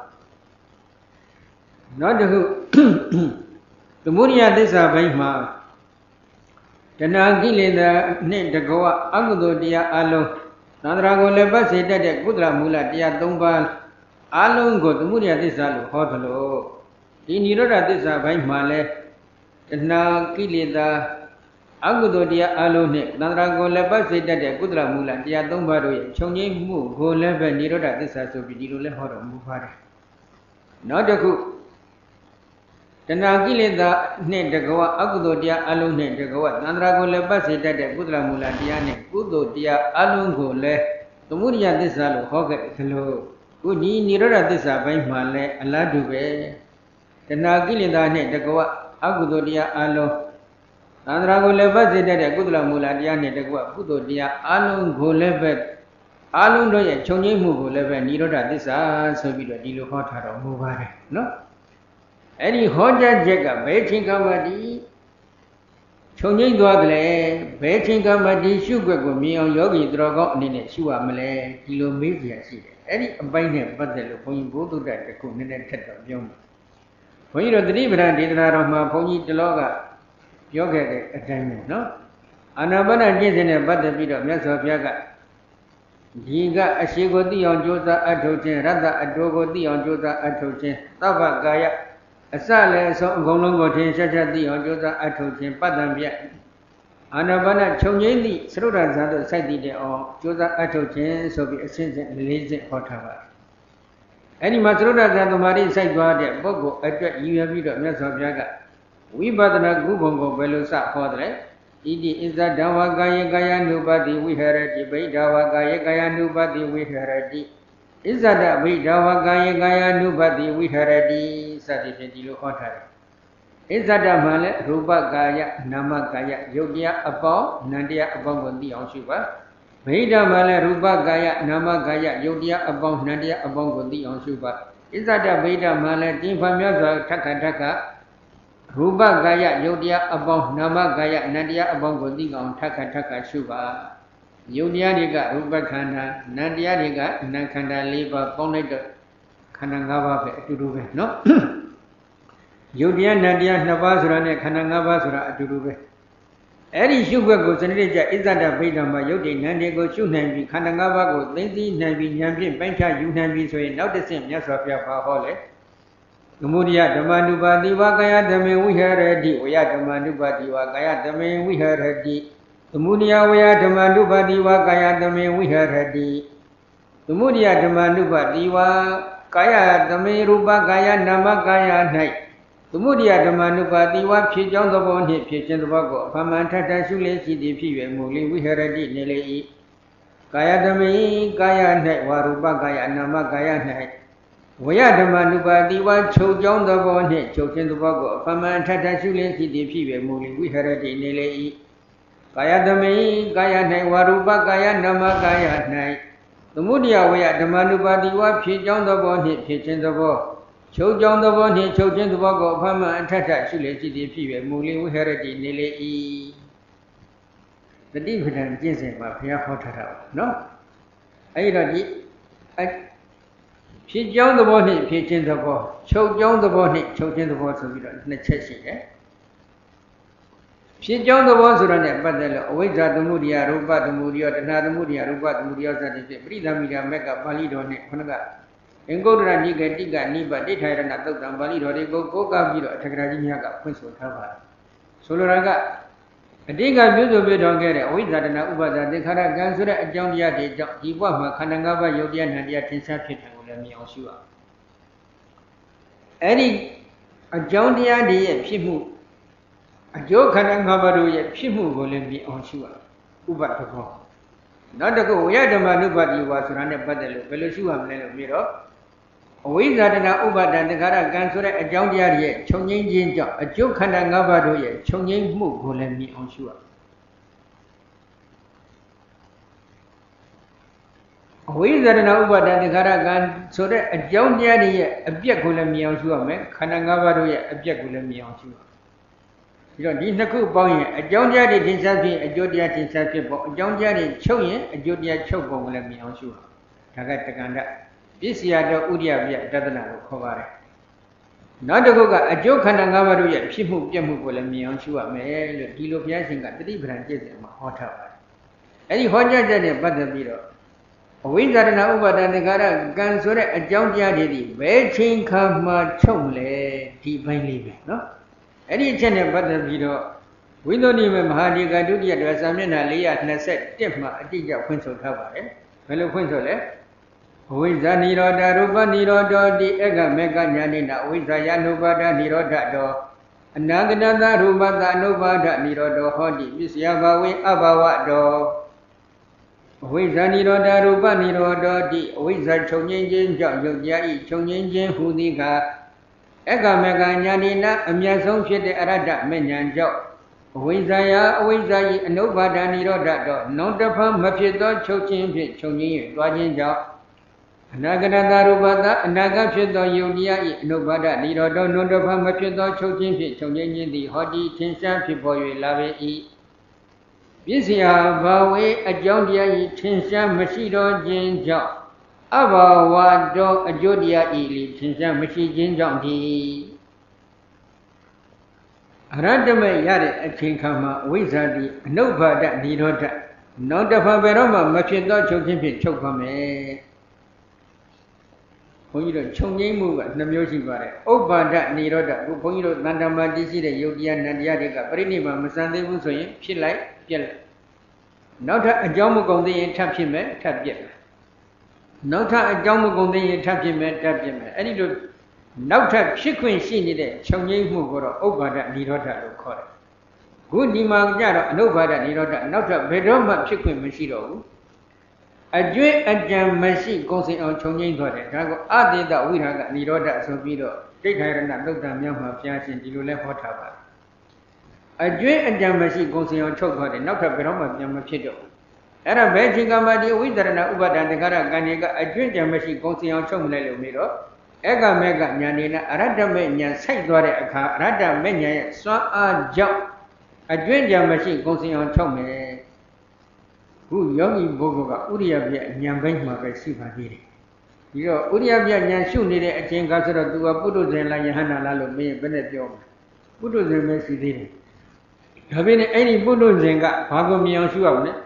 နောက်တစ်ခုသမုဒိယသစ္စာဘိမှာတဏှာကိလေသာနဲ့တကောအကုသိုလ်တရားအလုံးသန္တရာကိုလည်းပတ်စေတတ်တဲ့ကုသလမူလတရား3ပါးအလုံးကိုသမုဒိယသစ္စာလို့ဟောသလိုဒီနိရောဓသစ္စာဘိမှာလည်းတဏှာကိလေသာအကုသိုလ်တရားအလုံးနဲ့သန္တရာကိုလည်းပတ်စေတတ်တဲ့ကုသလမူလတရား3ပါးတို့ရဲ့ခြုံငိမ့်မှုကိုလည်းပဲနိရောဓသစ္စာဆိုပြီးဒီလိုလည်းဟောတော်မူပါတယ်နောက်တစ်ခုတဏှာကိလေသာနဲ့တကောအကုသိုလ်တရားအလုံးနဲ့တကောသန္တရာကိုလည်းပတ်စေတတ်တဲ့ကုသလမူလတရားနဲ့ကုသိုလ်တရားအလုံးကိုလည်းသမုဒိယသစ္စာလို့ဟောခဲ့သလိုခုဒီနိရောဓသစ္စာဘိမှာလည်းအလားတူပဲတဏှာကိလေသာနဲ့တကောအကုသိုလ်တရားအလုံးသန္တရာကိုလည်းပတ်စေတတ်တဲ့ကုသလမူလတရားနဲ့တကောကုသိုလ်တရားအလုံးကိုလည်းပဲအလုံးတို့ရဲ့ခြုံငိမ့်မှုကိုလည်းပဲနိရောဓသစ္စာဆိုပြီးတော့ဒီလိုဟောထားတော်မူပါတယ်နော်အဲ့ဒီဟောကြားချက်ကဘယ်ချိန်ကမှဒီခြုံငိမ့်သွားကြလဲဘယ်ချိန်ကမှဒီရှုွက်ကိုမြင်အောင်ယောဂီတော်ကောင်းအနေနဲ့ရှုရမလဲဒီလိုမေးเสียရှိတယ်အဲ့ဒီအပိုင်းနဲ့ပတ်သက်လို့ဘုန်းကြီးဘုဒ္ဓတတခုနည်းနည်းထက်တော့ပြောမှာဘုန်းကြီးတို့သတိပဋ္ဌာန်ဒေသနာတော်မှာဘုန်းကြီးတလောကပြောခဲ့တဲ့အတိုင်းပဲနော်အာနာပါနကျင့်စဉ်နဲ့ပတ်သက်ပြီးတော့မြတ်စွာဘုရားကဒီကအရှိကိုသိအောင်ကြိုးစားအထုတ်ခြင်းရတ္တအတိုးကိုသိအောင်ကြိုးစားအထုတ်ခြင်းသဗ္ဗကာယအစလည်းအဆုံးအကုန်လုံးကိုထင်ရှားရှားသိအောင်ကြိုးစားအထုတ်ခြင်းပတ္တံပြအာနာပါနခြုံငိမ့်သည့်သရုဒ္ဓဇာတို့စိုက်တည်တဲ့အောင်ကြိုးစားအထုတ်ခြင်းဆိုပြီးအစဉ်စဉ်၄စဉ်ဟောထားပါတယ်အဲ့ဒီမှာသရုဒ္ဓဇာသမာဓိစိုက်သွားတဲ့ပုဂ္ဂိုလ်အတွက်ရည်ရွယ်ပြီးတော့မြတ်စွာဘုရားကဝိပဿနာကုဘုံကိုဘယ်လိုစဟောတယ်ဣတိဣဇဒံဝကာယေကာယ ानु ပတိဝိဟရတိဗိဓဝကာယေကာယ ानु ပတိဝိဟရတိဣဇဒဗိဓဝကာယေကာယ ानु ပတိဝိဟရတိစသည်ဖြင့်ဒီလိုဟောထားတယ်ဣဇဒမှလည်းရူပကာယနာမကာယယုတ်တရားအပေါင်းနံတရားအပေါင်းကိုသိအောင်ရှုပါဗိဓမှလည်းရူပကာယနာမကာယယုတ်တရားအပေါင်းနံတရားအပေါင်းကိုသိအောင်ရှုပါဣဇဒဗိဓမှလည်းတင်းဖန်မြတ်စွာထက္ခထက္ခရူပကာယယုတ်တရားအပေါင်းနာမကာယနံတရားအပေါင်းကိုသိအောင်ထက္ခထက္ခရှုပါယုတ်တရားတွေကရူပခန္ဓာနံတရားတွေကနာခန္ဓာ၄ပါးပေါင်းလိုက်တော့ခန္ဓာ၅ပါးပဲအတူတူပဲနော်ယုတ်တရားနံတရား2ပါးဆိုတာနဲ့ခန္ဓာ5ပါးဆိုတာအတူတူပဲအဲ့ဒီရှုွက်ကိုစနစ်တကျဣဇဒဗိဓမှာယုတ်တိနံတွေကိုရှုနိုင်ပြီးခန္ဓာ5ပါးကိုသိသိနိုင်ပြီးဉာဏ်ဖြင့်ပိုင်းခြားယူနိုင်ပြီးဆိုရင်နောက်တစ်ဆင့်မြတ်စွာဘုရားဟောလေသမုဒိယဓမ္မနုပါတိဝါကာယဓမ္မေဝိဟရတိဝယဓမ္မနုပါတိဝါကာယဓမ္မေဝိဟရတိသမုဒိယဝယဓမ္မနုပါတိဝါကာယဓမ္မေဝိဟရတိသမုဒိယဓမ္မနုပါတိဝါကာယဓမ္မေရူပကာယနာမကာယ၌သမုဒိယဓမ္မနုပါတိဝါဖြစ်ကြောင်းသဘောနှင့်ဖြစ်ခြင်းသဘောကိုအဖမှန်ထထရှုလျက်ရှိသည်ဖြစ်၍မူလိဝိဟရတိနေလေ၏ကာယဓမ္မေကာယ၌ဝါရူပကာယနာမကာယ၌ဝယဓမ္မနုပါတိဝါချုပ်ကြောင်းသဘောနှင့်ချုပ်ခြင်းသဘောကိုအဖမှန်ထထရှုလျက်ရှိသည်ဖြစ်၍မူလိဝိဟရတိနေလေ၏ကာယဓမ္မေကာယ၌ဝါရူပကာယနာမကာယ၌သမုဒိယဝယဓမ္မနုပါတိဝါဖြစ်ကြောင်းသဘောနှင့်ဖြစ်ခြင်းသဘောချုပ်ကြောင်းသဘောနှင့်ချုပ်ခြင်းသဘောကိုအဖမှန်အထက်ထရှုလျက်ရှိသည်ဖြစ်၍မူလိဝိဟရတိနေလေ၏တတိပဋ္ဌာန်ကျင့်စဉ်မှာဘုရားဟောထားတာနော်အဲ့တော့ဒီဖြစ်ကြောင်းသဘောနှင့်ဖြစ်ခြင်းသဘောချုပ်ကြောင်းသဘောနှင့်ချုပ်ခြင်းသဘောဆိုပြီးတော့နှစ်ချက်ရှိတယ်ဖြစ်ကြောင်းသဘောဆိုတာနဲ့ပတ်သက်လို့အဝိဇ္ဇာသမုဒိယရူပသမုဒိယတဏှာသမုဒိယရူပသမုဒိယစသည်ဖြင့်ပရိသမီရာမက်ကပါဠိတော်နဲ့ခொနကအင်္ဂုတ္တရနိကေတိကနိဗ္ဗတိထာရဏသုတ်တံပါဠိတော်တွေကိုကိုးကားပြီးတော့အထက်ကရာကြီးများကဖွင့်ဆိုထားပါတယ်ဆိုလိုတာကအတိတ်ကပြုစုပြတော်ခဲ့တဲ့အဝိဇ္ဇာတဏှာဥပါဒသင်္ခါရကံဆိုတဲ့အကြောင်းတရားတွေကြောင့်ဒီဘဝမှာခန္ဓာ၅ပါးယုတ်တရားနဲ့တရားထင်ရှားဖြစ်တယ်ကိုလည်းမြင်အောင်ရှုရအောင်အဲ့ဒီအကြောင်းတရားတွေရဲ့ဖြစ်မှုအကျိုးခန္ဓာ၅ပါးတို့ရဲ့ဖြစ်မှုကိုလည်းမြင်အောင်ရှုရအောင်ဥပဒဘောနောက်တစ်ခုဝိယဓမ္မနုပါတိဝါဆိုတာနဲ့ပတ်သက်လို့ဘယ်လိုရှုရမလဲလို့ပြီးတော့အဝိဇ္ဇာတဏှာဥပါဒသင်္ခါရကံဆိုတဲ့အကြောင်းတရားတွေရဲ့ခြုံငိမ့်ခြင်းကြောင့်အကျိုးခန္ဓာ၅ပါးတို့ရဲ့ခြုံငိမ့်မှုကိုလည်းမြင်အောင်ရှုရဝိဇာရဏဥပါဒသင်္ခါရကံဆိုတဲ့အကြောင်းတရားတွေရဲ့အပြက်ကိုလည်းမြင်အောင်ရှုရမယ်ခန္ဓာ၅ပါးတို့ရဲ့အပြက်ကိုလည်းမြင်အောင်ရှုရပြီးတော့ဒီနှစ်ခုပေါင်းရင်အကြောင်းတရားတွေထင်ရှားဖြစ်အကျိုးတရားထင်ရှားဖြစ်ပေါ့အကြောင်းတရားတွေချုပ်ရင်အကျိုးတရားချုပ်ပုံကိုလည်းမြင်အောင်ရှုရဒါကတက္ကန္တပစ္စယတော်ဥရိယပြတဒနာလို့ခေါ်ပါတယ်နောက်တစ်ခုကအကျိုးခန္ဓာ၅ပါးတို့ရဲ့ဖြစ်မှုပြက်မှုကိုလည်းမြင်အောင်ရှုရမယ်လို့ဒီလိုဘုရားရှင်ကတတိပဒံကျင့်စဉ်မှာဟောထားပါတယ်အဲဒီဟောကြားချက်နဲ့ပတ်သက်ပြီးတော့အဝိဇ္ဇာရဏဥပါဒသင်္ခါရကံဆိုတဲ့အကြောင်းတရားတွေဒီဘယ်ချိန်ခါမှချုပ်လဲဒီဘိုင်းလေးပဲနော်အဲ့ဒီအချက်နဲ့ပတ်သက်ပြီးတော့ဝိသုဒ္ဓိမေမဟာဒီကဒုတိယတွင်စာမျက်နှာ421မှာအတိအကျဖွင့်ဆိုထားပါတယ်ဘယ်လိုဖွင့်ဆိုလဲအဝိဇ္ဇာနိရောဓရူပနိရောဓတိဧကမေကညာနိနာအဝိဇ္ဇာယ ानु ပါဒနိရောဓတောအနာဂတသရူပသ ानु ပါဒနိရောဓဟောတိပစ္စယဘာဝေအဘဝတောအဝိဇ္ဇာနိရောဓရူပနိရောဓတိအဝိဇ္ဇာချုပ်ငြိမ်းခြင်းကြောင့်ယုတ်တရားဤချုပ်ငြိမ်းခြင်းဟူသည်ကအက္ခမကညာနိနာအမြတ်ဆုံးဖြစ်တဲ့အရဟတမေညာကြောင့်အဝိဇ္ဇာယအဝိဇ္ဇာဤအနုပါဒနိရောဓတောနောတဖန်မဖြစ်သောချုပ်ခြင်းဖြင့်ချုပ်ငြိမ်း၍တွားခြင်းကြောင့်အနာဂတသရူပသအနာဂတ်ဖြစ်သောယုတ်တရားဤအနုပါဒနိရောဓနောတဖန်မဖြစ်သောချုပ်ခြင်းဖြင့်ချုပ်ငြိမ်းခြင်းသည်ဟောတိထင်ရှားဖြစ်ပေါ်၍လာပေ၏ပစ္စယဘာဝေအကြောင်းတရားဤထင်ရှားမရှိတော့ခြင်းကြောင့်အဘဝတောအကျိုးတရားဤလီထင်ရှားမရှိခြင်းကြောင့်ဒီအရဟတမေရတဲ့အချိန်ခါမှာအဝိဇ္ဇာတိအနုပါဒနိရောဓနောက်တစ်ဖန်ဘယ်တော့မှမဖြစ်သောချုပ်ခြင်းဖြင့်ချုပ်ပါမယ်ဘုန်းကြီးတို့ချုပ်ငြိမ်းမှုက2မျိုးရှိပါတယ်ဥပ္ပါဒနိရောဓဘုန်းကြီးတို့တဏ္ဍာမတိရှိတဲ့ယုတ်တရားနံတရားတွေကပြိဋိဘာမစံသေးဘူးဆိုရင်ဖြစ်လိုက်ပြက်လိုက်နောက်ထပ်အကြောင်းမကုန်သေးရင်ထပ်ဖြစ်မယ်ထပ်ပြက်မယ်နောက်ထပ်အကြောင်းမကုန်သေးရင်ထပ်ဖြစ်မယ်ထပ်ပြက်မယ်အဲ့ဒီလိုနောက်ထပ်ဖြစ်ခွင့်ရှိနေတဲ့ချုပ်ငြိမ်းမှုကိုတော့ဥပ္ပါဒနိရောဓလို့ခေါ်တယ်ခုဒီမှာကြတော့အနုပါဒနိရောဓနောက်ထပ်ဘယ်တော့မှဖြစ်ခွင့်မရှိတော့ဘူးအကျွေးအကြံမရှိကုန်စင်အောင်ချုပ်ငြိမ်းသွားတယ်ဒါကအတေတဝိရာကနိရောဓဆိုပြီးတော့ဒိဋ္ဌာရဏသုတ်တံမြောက်မှာဘုရားရှင်ဒီလိုလဲဟောထားပါတယ်အကျွေးအကြံမရှိကုန်စင်အောင်ချုပ်သွားတယ်နောက်ထပ်ဘယ်တော့မှပြန်မဖြစ်တော့ဘူးအဲ့ဒါဘယ်ချိန်ကမှဒီဝိသရဏဥပါဒံတက္ကရာကံတွေကအကျွေးကြံမရှိကုန်စင်အောင်ချုပ်မလဲလို့ပြီးတော့ဧကမေကညာနေနဲ့အရဟတမေညာစိုက်သွားတဲ့အခါအရဟတမေညာရဲ့စွမ်းအားကြောင့်အကျွေးကြံမရှိကုန်စင်အောင်ချုပ်မယ်ခုယောဂီပုဂ္ဂိုလ်ကဥရိယပြဉာဏ်ဘိုင်းမှာပဲရှိပါသေးတယ်ပြီးတော့ဥရိယပြဉာဏ်ရှုနေတဲ့အချိန်ကဆိုတော့သူကပုထုဇဉ်လားယဟန္တာလားလို့မင်းဘယ်နဲ့ပြောမလဲပုထုဇဉ်ပဲရှိသေးတယ်ဒါပေမဲ့အဲ့ဒီပုထုဇဉ်ကဘာကိုမြင်အောင်ရှုရမလဲ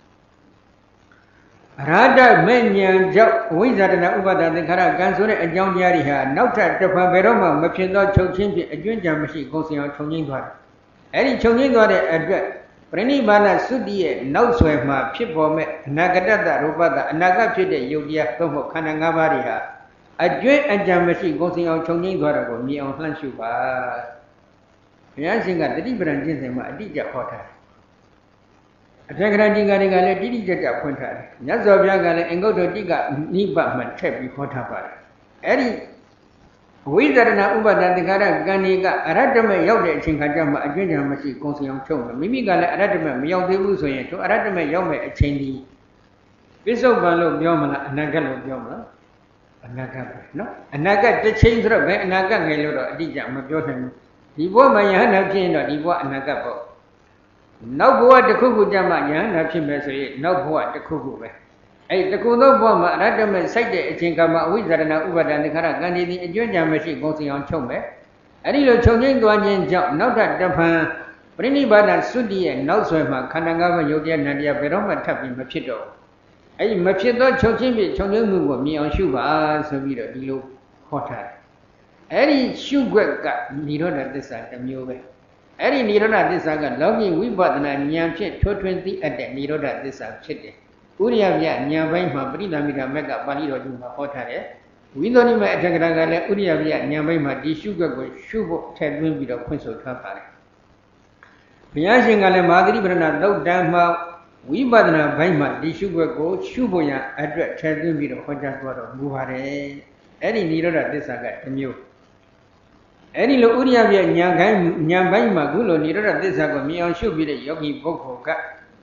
အရဟတမေဉာဏ်ကြောင့်ဝိဇ္ဇာတနာဥပါဒသင်္ခါရကံဆိုတဲ့အကြောင်းတရားတွေဟာနောက်ထပ်တစ်ဖန်ဘယ်တော့မှမဖြစ်သောချုပ်ချင်းဖြင့်အကျွမ်းကြံမရှိကုန်စင်အောင်ခြုံငိမ့်သွားတယ်အဲ့ဒီခြုံငိမ့်သွားတဲ့အတွက်ပရိနိဗ္ဗာန်သုတိရဲ့နောက်ဆွယ်မှာဖြစ်ပေါ်မဲ့အနာဂတတရူပတအနာဂတ်ဖြစ်တဲ့ယုတ်တရားသို့မဟုတ်ခန္ဓာ၅ပါးတွေဟာအကျွမ်းအကြံမရှိကုန်စင်အောင်ခြုံငိမ့်သွားတာကိုမြင်အောင်လှမ်းရှုပါဘုရားရှင်ကတတိပဒံကျင့်စဉ်မှာအတိအကျဟောထားတယ်အထက်ကရာတိကတွေကလည်းတိတိကျကျဖွင့်ထားတယ်မြတ်စွာဘုရားကလည်းအင်္ဂုတ္တတိကနိဗ္ဗာန်မှာထည့်ပြီးဟောထားပါတယ်အဲ့ဒီဝိသရဏဥပါဒသင်္ခါရကံဒီကအရဟတမေရောက်တဲ့အချိန်ခါကျမှအကျွင့်ကြံမရှိကုန်စင်အောင်ချုပ်တယ်မိမိကလည်းအရဟတမေမရောက်သေးဘူးဆိုရင်သူအရဟတမေရောက်မဲ့အချိန်ဒီပိဿုပန်လို့ပြောမလားအနာဂတ်လို့ပြောမလားအနာဂတ်ပဲနော်အနာဂတ်တစ်ချိန်ဆိုတော့ဘယ်အနာဂတ်ငယ်လို့တော့အတိအကျမပြောနိုင်ဘူးဒီဘဝမှာယဟန္တာဖြစ်ရင်တော့ဒီဘဝအနာဂတ်ပေါ့နောက်ဘဝတစ်ခုခုကြမှာယဟန္တာဖြစ်မယ်ဆိုရင်နောက်ဘဝတစ်ခုခုပဲအဲ့တခုသောဘဝမှာအရဟတမေစိုက်တဲ့အချိန်ကမှအဝိဇ္ဇာရဏဥပါဒသင်္ခါရကံဒီအကျွမ်းကြံမရှိကုန်စင်အောင်ချုပ်မယ်အဲ့ဒီလိုချုပ်ငိမ့်သွားခြင်းကြောင့်နောက်ထပ်တစ်ဖန်ပရိနိဗ္ဗာန်သုတိရဲ့နောက်ဆွဲမှာခန္ဓာ၅ပါးယုတ်တရားနံတရားဘယ်တော့မှထပ်ပြီးမဖြစ်တော့အဲ့ဒီမဖြစ်သောချုပ်ခြင်းဖြင့်ချုပ်ငိမ့်မှုကိုမြင်အောင်ရှုပါဆိုပြီးတော့ဒီလိုဟောထားတယ်အဲ့ဒီရှုွက်ကនិရောဓသစ္စာတစ်မျိုးပဲအဲ့ဒီនិရောဓသစ္စာကလောကီဝိပဿနာဉာဏ်ဖြင့်ထွထွင်းသိအပ်တဲ့និရောဓသစ္စာဖြစ်တယ်ဥရိယပြဉာဏ်ပိုင်းမှာပရိသမီကမက်ကပါဠိတော်ကြီးမှာဟောထားတယ်ဝိသုဒ္ဓိမအထက်ကရာကလည်းဥရိယပြဉာဏ်ပိုင်းမှာဒီရှုွက်ကိုရှုဖို့ထည့်သွင်းပြီးတော့ဖွင့်ဆိုထားပါတယ်ဘုရားရှင်ကလည်းမဟာသတိပဋ္ဌာန်သုတ်တံမှာဝိပဿနာပိုင်းမှာဒီရှုွက်ကိုရှုဖို့ရန်အတွက်ထည့်သွင်းပြီးတော့ဟောကြားသွားတော်မူပါတယ်အဲ့ဒီនិရောဓသစ္စာကတစ်မျိုးအဲ့ဒီလိုဥရိယပြဉာဏ်ပိုင်းမှာခုလိုនិရောဓသစ္စာကိုမြင်အောင်ရှုပြီးတဲ့ယောဂီပုဂ္ဂိုလ်က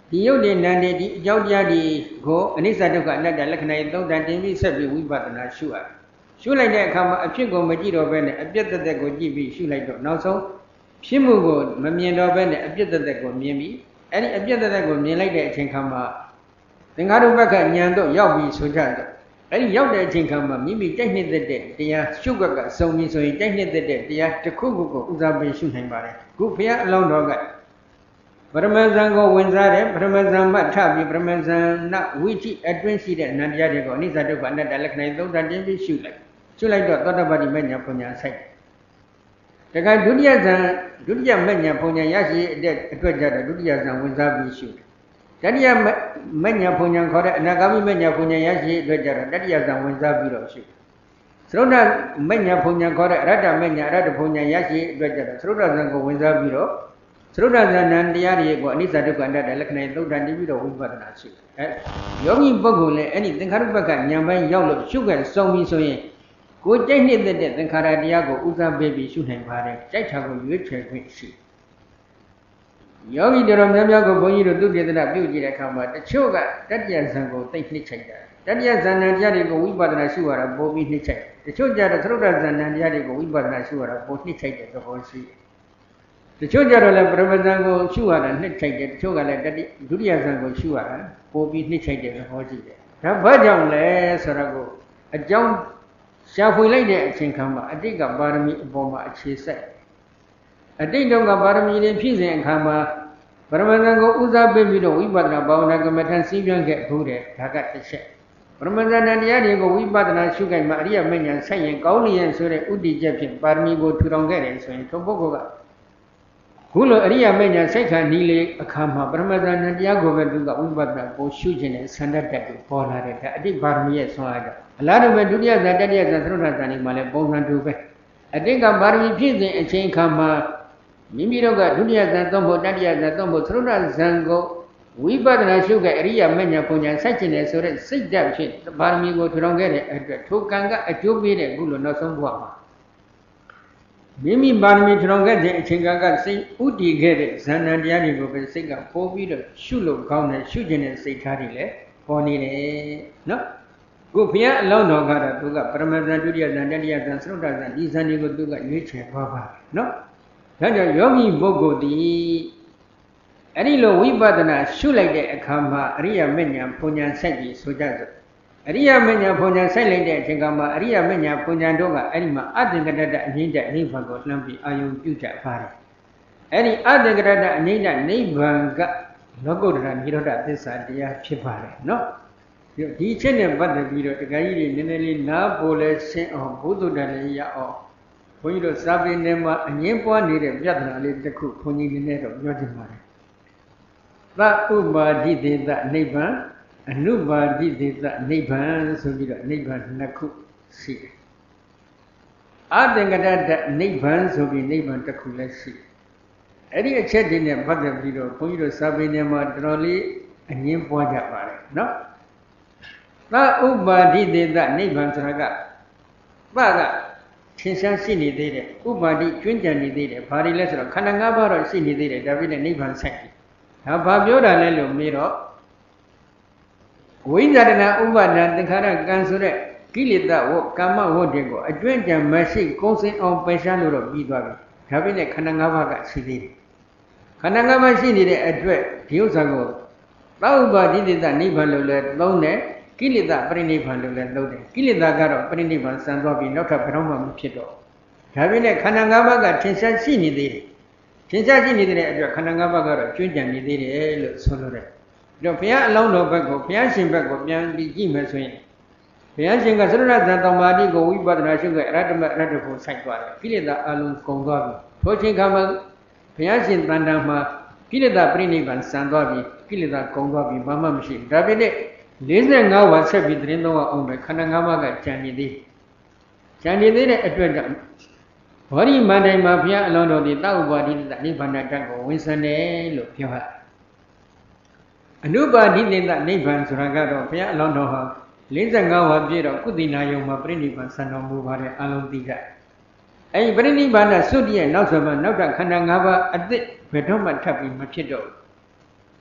ဒီယုတ်တဲ့နံတဲ့ဒီအကြောင်းတရားတွေကိုအနိစ္စဒုက္ခအနတ္တလက္ခဏာသုံးတန်တင်ပြီးဆက်ပြီးဝိပဿနာရှုရရှုလိုက်တဲ့အခါမှာအဖြစ်ကိုမကြည့်တော့ဘဲနဲ့အပြတ်သက်သက်ကိုကြည့်ပြီးရှုလိုက်တော့နောက်ဆုံးဖြစ်မှုကိုမမြင်တော့ဘဲနဲ့အပြတ်သက်သက်ကိုမြင်ပြီးအဲ့ဒီအပြတ်သက်သက်ကိုမြင်လိုက်တဲ့အချိန်ခါမှာသင်္ခါရုပ္ပကဉာဏ်တော့ရောက်ပြီးဆိုကြတော့အဲ့ဒီရောက်တဲ့အချိန်ခါမှာမိမိတိုက်နှစ်သက်တဲ့တရားရှုွက်ကစုံပြီးဆိုရင်တိုက်နှစ်သက်တဲ့တရားတစ်ခုခုကိုဥစားပေးရှုနိုင်ပါတယ်ခုဘုရားအလောင်းတော်ကပရမဇန်ကိုဝင်စားတယ်ပရမဇန်မှထပြီးပရမဇန်နဝိจิအတွင်းရှိတဲ့နန္တရားတွေကိုအနိစ္စဒုက္ခအနတ္တလက္ခဏာသုံးတန်တင်ပြီးရှုလိုက်တော့သောတပတ္တိမဉ္ဇဉ်ပညာဆိုင်တခါဒုတိယဇန်ဒုတိယမဉ္ဇဉ်ပညာရရှိတဲ့အတွက်ကြတော့ဒုတိယဇန်ဝင်စားပြီးရှုတတိယမဉ္ဇဉ်ပညာခေါ်တဲ့အနာဂါမိမဉ္ဇဉ်ပညာရရှိအတွက်ကြတော့တတိယဇန်ဝင်စားပြီးတော့ရှုသရုဒ္ဓမဉ္ဇဉ်ပညာခေါ်တဲ့အရတ္တမဉ္ဇဉ်အရတ္တပညာရရှိအတွက်ကြတော့သရုဒ္ဓဇန်ကိုဝင်စားပြီးတော့သရုဒ္ဓဇာဏတရားတွေကိုအနိစ္စဒုက္ခအနတ္တလက္ခဏာသုတ်တန်တည်ပြီးတော့ဝိပဿနာရှုယောဂီပုဂ္ဂိုလ်လည်းအဲ့ဒီသင်္ခါရုပ္ပကဉာဏ်ပိုင်းရောက်လို့ရှုခဲ့စုံပြီးဆိုရင်ကိုယ်ကြိုက်နှစ်သက်တဲ့သင်္ခါရတရားကိုဥစားပေးပြီးရှုနိုင်ပါတယ်ကြိုက်တာကိုရွေးချယ်ခွင့်ရှိယောဂီတော်များများကိုဘုန်းကြီးတို့သုတေသနပြုကြည့်တဲ့အခါမှာတချို့ကတတ္တယဇံကိုသိနှိမ့်ချိုက်တာတတ္တယဇာဏတရားတွေကိုဝိပဿနာရှုရတာပိုပြီးနှိမ့်ချိုက်တချို့ကြတော့သရုဒ္ဓဇာဏတရားတွေကိုဝိပဿနာရှုရတာပိုနှိမ့်ချိုက်တဲ့သဘောရှိတချို့ကြတော့လည်းပရမဇန်ကိုရှုရတာနှစ်ချိုက်တယ်တချို့ကလည်းဒုတိယဇန်ကိုရှုရတာပိုပြီးနှစ်ချိုက်တဲ့သဘောရှိတယ်ဒါဘာကြောင့်လဲဆိုတော့အကြောင်းရှာဖွေလိုက်တဲ့အချိန်ခါမှာအတိတ်ကပါရမီအပေါ်မှာအခြေစိုက်အတိတ်တုန်းကပါရမီတွေဖြည့်စဉ်အခါမှာပရမဇန်ကိုဥစားပေးပြီးတော့ဝိပဿနာဘာဝနာကမ္မထံစီးပြန်ခဲ့ဘူးတဲ့ဒါကတစ်ချက်ပရမဇန်တရားတွေကိုဝိပဿနာရှုခိုက်မှာအရိယမဉ္ဇဉ်ဆက်ရင်ကောင်းလျင်ဆိုတဲ့ဥတည်ချက်ဖြင့်ပါရမီကိုထူထောင်ခဲ့တယ်ဆိုရင်ထိုပုဂ္ဂိုလ်ကခုလိုအရိယာမဉ္ဇဉ်စိတ်ခံဤလေအခါမှာပရမဇန်တရားကိုပဲသူကဝိပဿနာကိုရှုခြင်းနဲ့ဆန္ဒတက်ကိုပေါ်လာတဲ့ဒါအတိတ်ပါရမီရဲ့ဆွမ်းအားကြောင့်အလားတူပဲဒုတိယဇန်တတိယဇန်သရုဒ္ဓဇန်ဒီမှာလည်းပုံစံတူပဲအတိတ်ကပါရမီဖြည့်စဉ်အချိန်ခါမှာမိမိတို့ကဒုတိယဇန်သုံးဖို့တတိယဇန်သုံးဖို့သရုဒ္ဓဇန်ကိုဝိပဿနာရှုခဲ့အရိယာမဉ္ဇဉ်ပုံညာဆက်ခြင်းနဲ့ဆိုတဲ့စိတ်ဓာတ်ဖြင့်ပါရမီကိုထူထောင်ခဲ့တဲ့အတွက်ထိုကံကအကျိုးပေးတဲ့ခုလိုနောက်ဆုံးဘဝမှာမိမိပါရမီထူထောင်ခဲ့တဲ့အချိန်ကစိတ်ဥတည်ခဲ့တဲ့ဇန်နံတရားတွေကိုပဲစိတ်ကပိုးပြီးတော့ရှုလို့ကောင်းတယ်ရှုခြင်းနဲ့စိတ်ထားတွေလည်းပေါ်နေတယ်နော်ခုဘုရားအလောင်းတော်ကတော့သူကပရမဇန်ဒုတိယဇန်တတိယဇန်သရုဒ္ဓဇန်ဒီဇန်တွေကိုသူကရွေးချယ်သွားပါနော်ဒါကြောင့်ယောဂီပုဂ္ဂိုလ်ဒီအဲ့ဒီလိုဝိပဿနာရှုလိုက်တဲ့အခါမှာအရိယာမဉ္ဇဉ်ပုံညာဆိုင်ပြီးဆိုကြစို့အရိယာမဉ္ဇဉ်ပုံညာဆိုင်လိုက်တဲ့အချိန်ကမှာအရိယာမဉ္ဇဉ်ပုံညာတို့ကအဲ့ဒီမှာအသင်္ကတတအငြိမ့်တဲ့နိဗ္ဗာန်ကိုလှမ်းပြီးအာယုံပြုကြပါတယ်အဲ့ဒီအသင်္ကတတအငြိမ့်တဲ့နိဗ္ဗာန်ကလောကုတ္တရာနိရောဓသစ္စာတရားဖြစ်ပါတယ်နော်ဒီချက်နဲ့ပတ်သက်ပြီးတော့တခါကြီးတွေနည်းနည်းလေးနားပေါ်လဲရှင်းအောင်ဘုဒ္ဓတန်လေးရအောင်ဘုန်းကြီးတို့စာပေထဲမှာအငြင်းပွားနေတဲ့ပြဿနာလေးတစ်ခုဘုန်းကြီးနည်းနည်းတော့ပြောချင်ပါတယ်သဥပါတိသေသနိဗ္ဗာန်အနုပါတိသေသနိဗ္ဗာန်ဆိုပြီးတော့နိဗ္ဗာန်နှစ်ခုရှိတယ်အသင်္ကတတနိဗ္ဗာန်ဆိုပြီးနိဗ္ဗာန်တစ်ခုလည်းရှိတယ်အဲ့ဒီအချက်တွေနဲ့ပတ်သက်ပြီးတော့ဘုန်းကြီးတို့စာပေထဲမှာတော်တော်လေးအငြင်းပွားကြပါတယ်နော်သဥပါတိသေသနိဗ္ဗာန်ဆိုတာကသကထင်ရှားရှိနေသေးတယ်ဥပါတိကျွမ်းကျင်နေသေးတယ်ဘာတွေလဲဆိုတော့ခန္ဓာ၅ပါးတော့ရှိနေသေးတယ်ဒါပြည့်နဲ့နိဗ္ဗာန်ဆိုင်တယ်ဒါဘာပြောတာလဲလို့မေးတော့ဝိဇ္ဇာတနာဥပါဒံသင်္ခါရကံဆိုတဲ့ကိလေသာဝကာမဝတ္တကိုအကျွမ်းကျင်မရှိကုန်းစင်အောင်ပယ်ရှားလို့တော့ပြီးသွားပြီဒါပြည့်နဲ့ခန္ဓာ၅ပါးကရှိသေးတယ်ခန္ဓာ၅ပါးရှိနေတဲ့အတွက်ဒီဥစ္စာကိုသဥပါတိသေသနိဗ္ဗာန်လို့လည်းသုံးတယ်ကိလေသာပရိနိဗ္ဗာန်လို့လည်းသုံးတယ်ကိလေသာကတော့ပရိနိဗ္ဗာန်စံသွားပြီးနောက်ထပ်ဘယ်တော့မှမဖြစ်တော့ဒါပြည့်နဲ့ခန္ဓာ၅ပါးကထင်ရှားရှိနေသေးတယ်ထင်ရှားရှိနေတဲ့အတွက်ခန္ဓာ၅ပါးကတော့ကျွမ်းကျင်နေသေးတယ်လို့ဆိုလိုတယ်။ဒါဘုရားအလောင်းတော်ဘက်ကိုဘုရားရှင်ဘက်ကိုပြန်ပြီးကြည့်မယ်ဆိုရင်ဘုရားရှင်ကသရဏဇန်တော်မာတိကိုဝိပဿနာရှုခဲ့အရတ္တမအရတ္တကိုစိုက်သွားတယ်။ကိလေသာအလုံးကုန်သွားပြီ။ထိုချိန်ခါမှာဘုရားရှင်တန်တန်မှာကိလေသာပြိနိဗ္ဗာန်စံသွားပြီကိလေသာကုန်သွားပြီဘာမှမရှိဘူး။ဒါပေမဲ့45ဝါဆက်ပြီးသတင်းတော်အောင်ပဲခန္ဓာ၅ပါးကကြံနေသေး။ကြံနေသေးတဲ့အတွက်ကြောင့်ဘောဓိမန္တိုင်မှာဘုရားအလောင်းတော်ဒီတောက်ပါတိတနိဗ္ဗာန်တတ်ကိုဝင်ဆန်တယ်လို့ပြောတာအနုပါတိတေတနိဗ္ဗာန်ဆိုတာကတော့ဘုရားအလောင်းတော်ဟာ45ဝါပြည့်တော့ကုသီနာယုံမှာပြိဋိဘံဆံတော်မူပါတယ်အလုံးသိကအဲဒီပြိဋိဘံနဲ့သုတိရဲ့နောက်ဆက်မှာနောက်ထပ်ခန္ဓာ၅ပါးအသစ်ဘယ်တော့မှထပ်ပြီးမဖြစ်တော့ဘ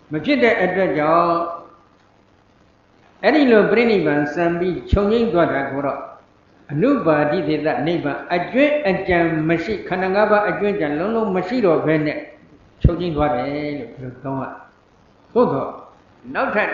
mà biết đấy ở đây cho ấy đi lo bền đi bằng sam bi chống những đoạt ra của đó nụ bà đi thế ta niết bàn ở chuyện ở chẳng mà sĩ khả năng ngã ba ở chuyện chẳng lâu lâu mà sĩ rồi về nè chống những đoạt đấy được không ạ tốt rồi nói thật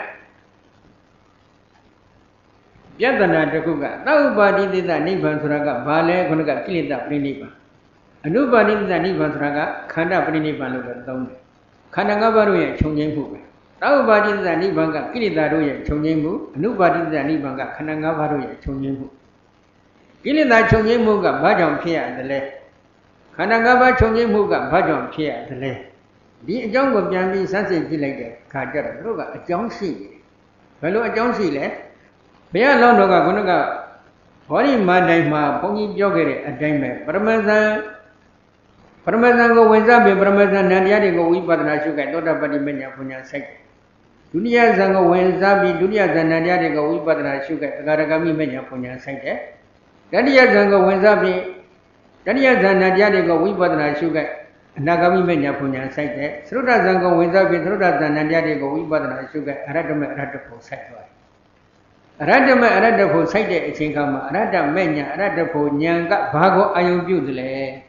biết rằng là được không cả nụ bà đi thế ta niết bàn sura cả bà lẽ con cả kí ta bền niết bàn nụ bà đi thế ta niết bàn sura cả khả năng bền niết bàn luôn được không khả năng ngã ba rồi chống những phụ nụ bà đi thế ta niết bàn cả kí ta rồi chống những phụ nụ bà đi thế ta niết bàn cả khả năng ngã ba rồi chống những phụ kí ta chống những phụ cả ba trong phía đấy lẽ khả năng ngã ba chống những phụ cả ba trong phía đấy lẽ đi trong cuộc đời mình sáng suốt chỉ lại cái cả cho nó cả trong gì phải lúc trong gì lẽ bây giờ lâu rồi cả con nó cả hỏi đi mà đây mà phong như cho cái này đây mà Paramahansa có quen ra về Paramahansa nền giá thì có uy bát na suy cái đó là bani mình nhà phụ nhà sách dunia sang có quen ra về dunia sang nền giá thì có uy bát na suy cái cái đó mình nhà phụ nhà sách đấy dunia sang có quen ra về dunia sang nền giá thì có uy bát na suy cái Nagami में न्याय पुण्य साइड है श्रोता संग वैसा भी श्रोता संन्याय दे को विपद ना सुखे अरहत में अरहत फो साइड है अरहत में अरहत फो साइड है इसीका में अरहत में न्याय अरहत फो न्याय का भागो आयोग्युत ले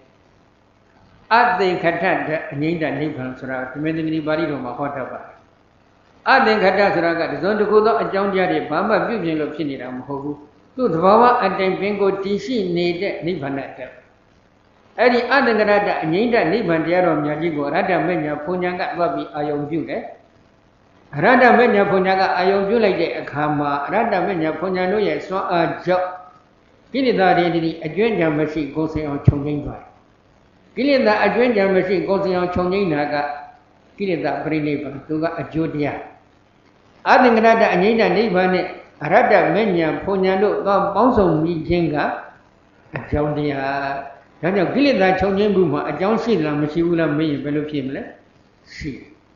आते खट्टा निंदा निभन सुरा तुम्हें दिखनी बारी रो माहौल था आते खट्टा सुरा का जोन को तो अचाउं जारे बाबा ब्यूजिंग लो फिर निराम होगु तो धवावा अटें पेंगो टीसी नेटे निभन है ऐसी आदंगराटा निंदा निभन दियारो म्याजी को राटा में न्याय पुण्य का वाबी आयोग्युत है राटा में न्याय पुण्य का आयोग्युत लगे खामा राटा में न्याय पुण्य नो ये स्व आजो किलिदारी दी अज्ञान जामसी गोसे और चुंगिंग बाय किलिदा अज्ञान जामसी गोसे और चुंगिंग नागा किलिदा परिनिभन तुगा अज्योतिया आदंगराटा निंदा निभन ने राटा में न्याय पुण्य नो का पांसों मीजिंगा अज्योतिया जानो किलिदा चुंगिंग बुमा अज्ञान सी ला मसीबुला में ये बेलो फिर मिले सी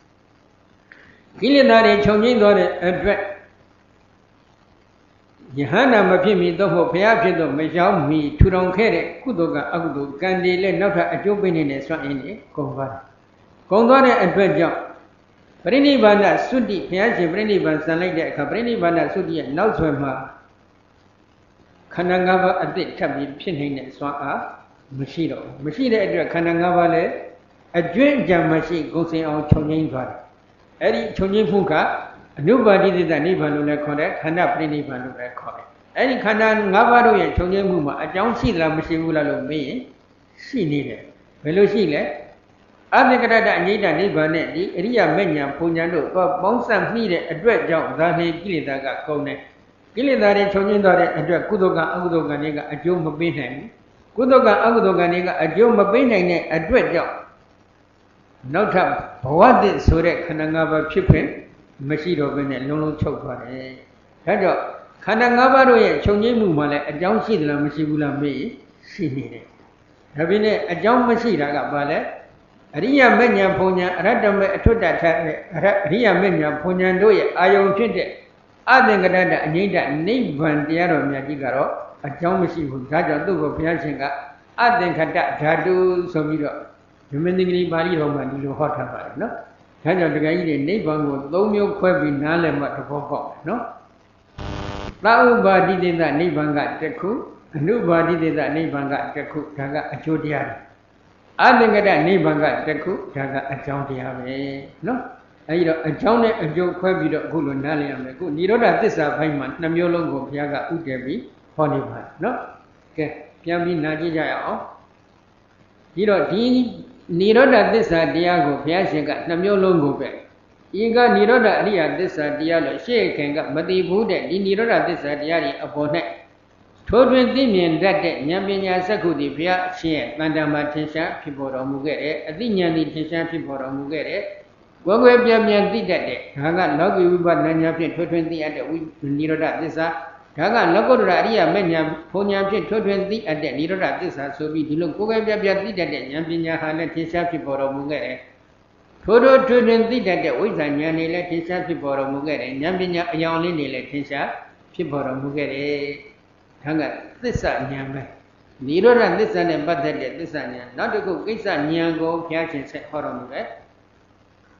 किलिदा रे चुंगिंग दो रे अड्रेस यहाँ नाम फिर मी तो हो भैया फिर तो मैं जाऊँ मी ठुराऊं खेरे कुदो का अकुदो गांधी ले नौथा अजोबेने ने स्वाइने कौंधारे अड्रेस जाऊँ परिनिबाना सुधी भैया से परिनिबान संलाइट है का परिनिबाना सुधी है नौ स्वयं खनंगावा अतिथ तभी फिर नहीं ने स्वाआ मशीरो अड्रेस खनंगावा ले अड्रेस जामसी गोसे और चुंगिंग द्वार ऐरी चुंगिंग फूका अनुबादी देता निभन लो ले खोले खन्ना परिनिभन लो ले खोले ऐरी खन्ना गाबारो ये चुंगिंग फूमा अचाउं सी ला मसीबुला लो में सी नहीं ले बेलो सी ले आदिकराटा निंदा निभन ने दी एरिया में न्याय पुण्य लो तो बाउंसन नहीं ले अड्रेस जाऊं दाने किलिदा का कौने किलिदा रे चुंगिंग द्वारे अड्रेस कुदो का ने का अजो मबे नहीं कुदो का ने का अजो मबे नहीं ने अड्रेस जाऊं नौथा भवादे सोरे खनंगाबा फिर मशीरो बने लोनो चौक वाले है जो खनंगाबा रो ये चुंगी मुमाले अजाउं सी दला मशीबुला में सी नहीं है अभी ने अजाउं मशीरा का बाले रिया में न्याय पुण्य अरहत में अठुटा था रिया में न्याय पुण्य दो ये आयों फिर आदंगराटा निंदा निभन दियारो म्याजी करो अजाउं मशीबु राजा तो वो प्यासेंगा आदंगराटा धातु समीरो जुमेंदिगरी बारी रोमा नीलो होता है ना जानो दगाई ने निभन को दो म्यों खोए भी नाले मत भोगो ना ताऊबादी देता निभन का चक्कू अनुबादी देता निभन का चक्कू जागा अजोतिया आदंगराटा निभन का चक्कू जागा अजोतिया में ना ऐरो अजाउं ने अजो खोए भी तो गुलो नाले हमें को निरोधा तिस्सा भाई मान नम्यों लोगों को जागा उठे भी होने भाई ना के क्या भी नाची जाए आओ निरो दी निरोधा तिस्सा दिया को प्यासे का नम्यों लोगों पे इनका निरोधा अरिया तिस्सा दिया लो शेख का मती भूते दी निरोधा तिस्सा दिया री अपोने थोड़े दिन में डटे न्यामिन्या सकुदी प्या शेख मंडमा टेंशा फिपोरो मुगेरे अति न्यानी टेंशा फिपोरो मुगेरे गोगे प्या प्या दी डटे धागा लघु विपद न्या फिर थोड़े दिन अटे निरोधा तिस्सा धागा लघुरा अरिया में न्या फोन्या फिर थोड़े दिन अटे निरोधा तिस्सा सोबी दिलो गोगे प्या प्या दी डटे न्यामिन्या हाले टेंशा फिपोरो मुगेरे थोड़ो थोड़े दिन डटे वैसा न्याने ले टेंशा फिपोरो मुगेरे न्यामिन्या अयाउली ने ले टेंशा फिपोरो मुगेरे धागा तिस्सा न्या में निरोधा तिस्सा ने बदले तिस्सा न्या ना तो को कैसा न्या को प्यासे से होरो मुगे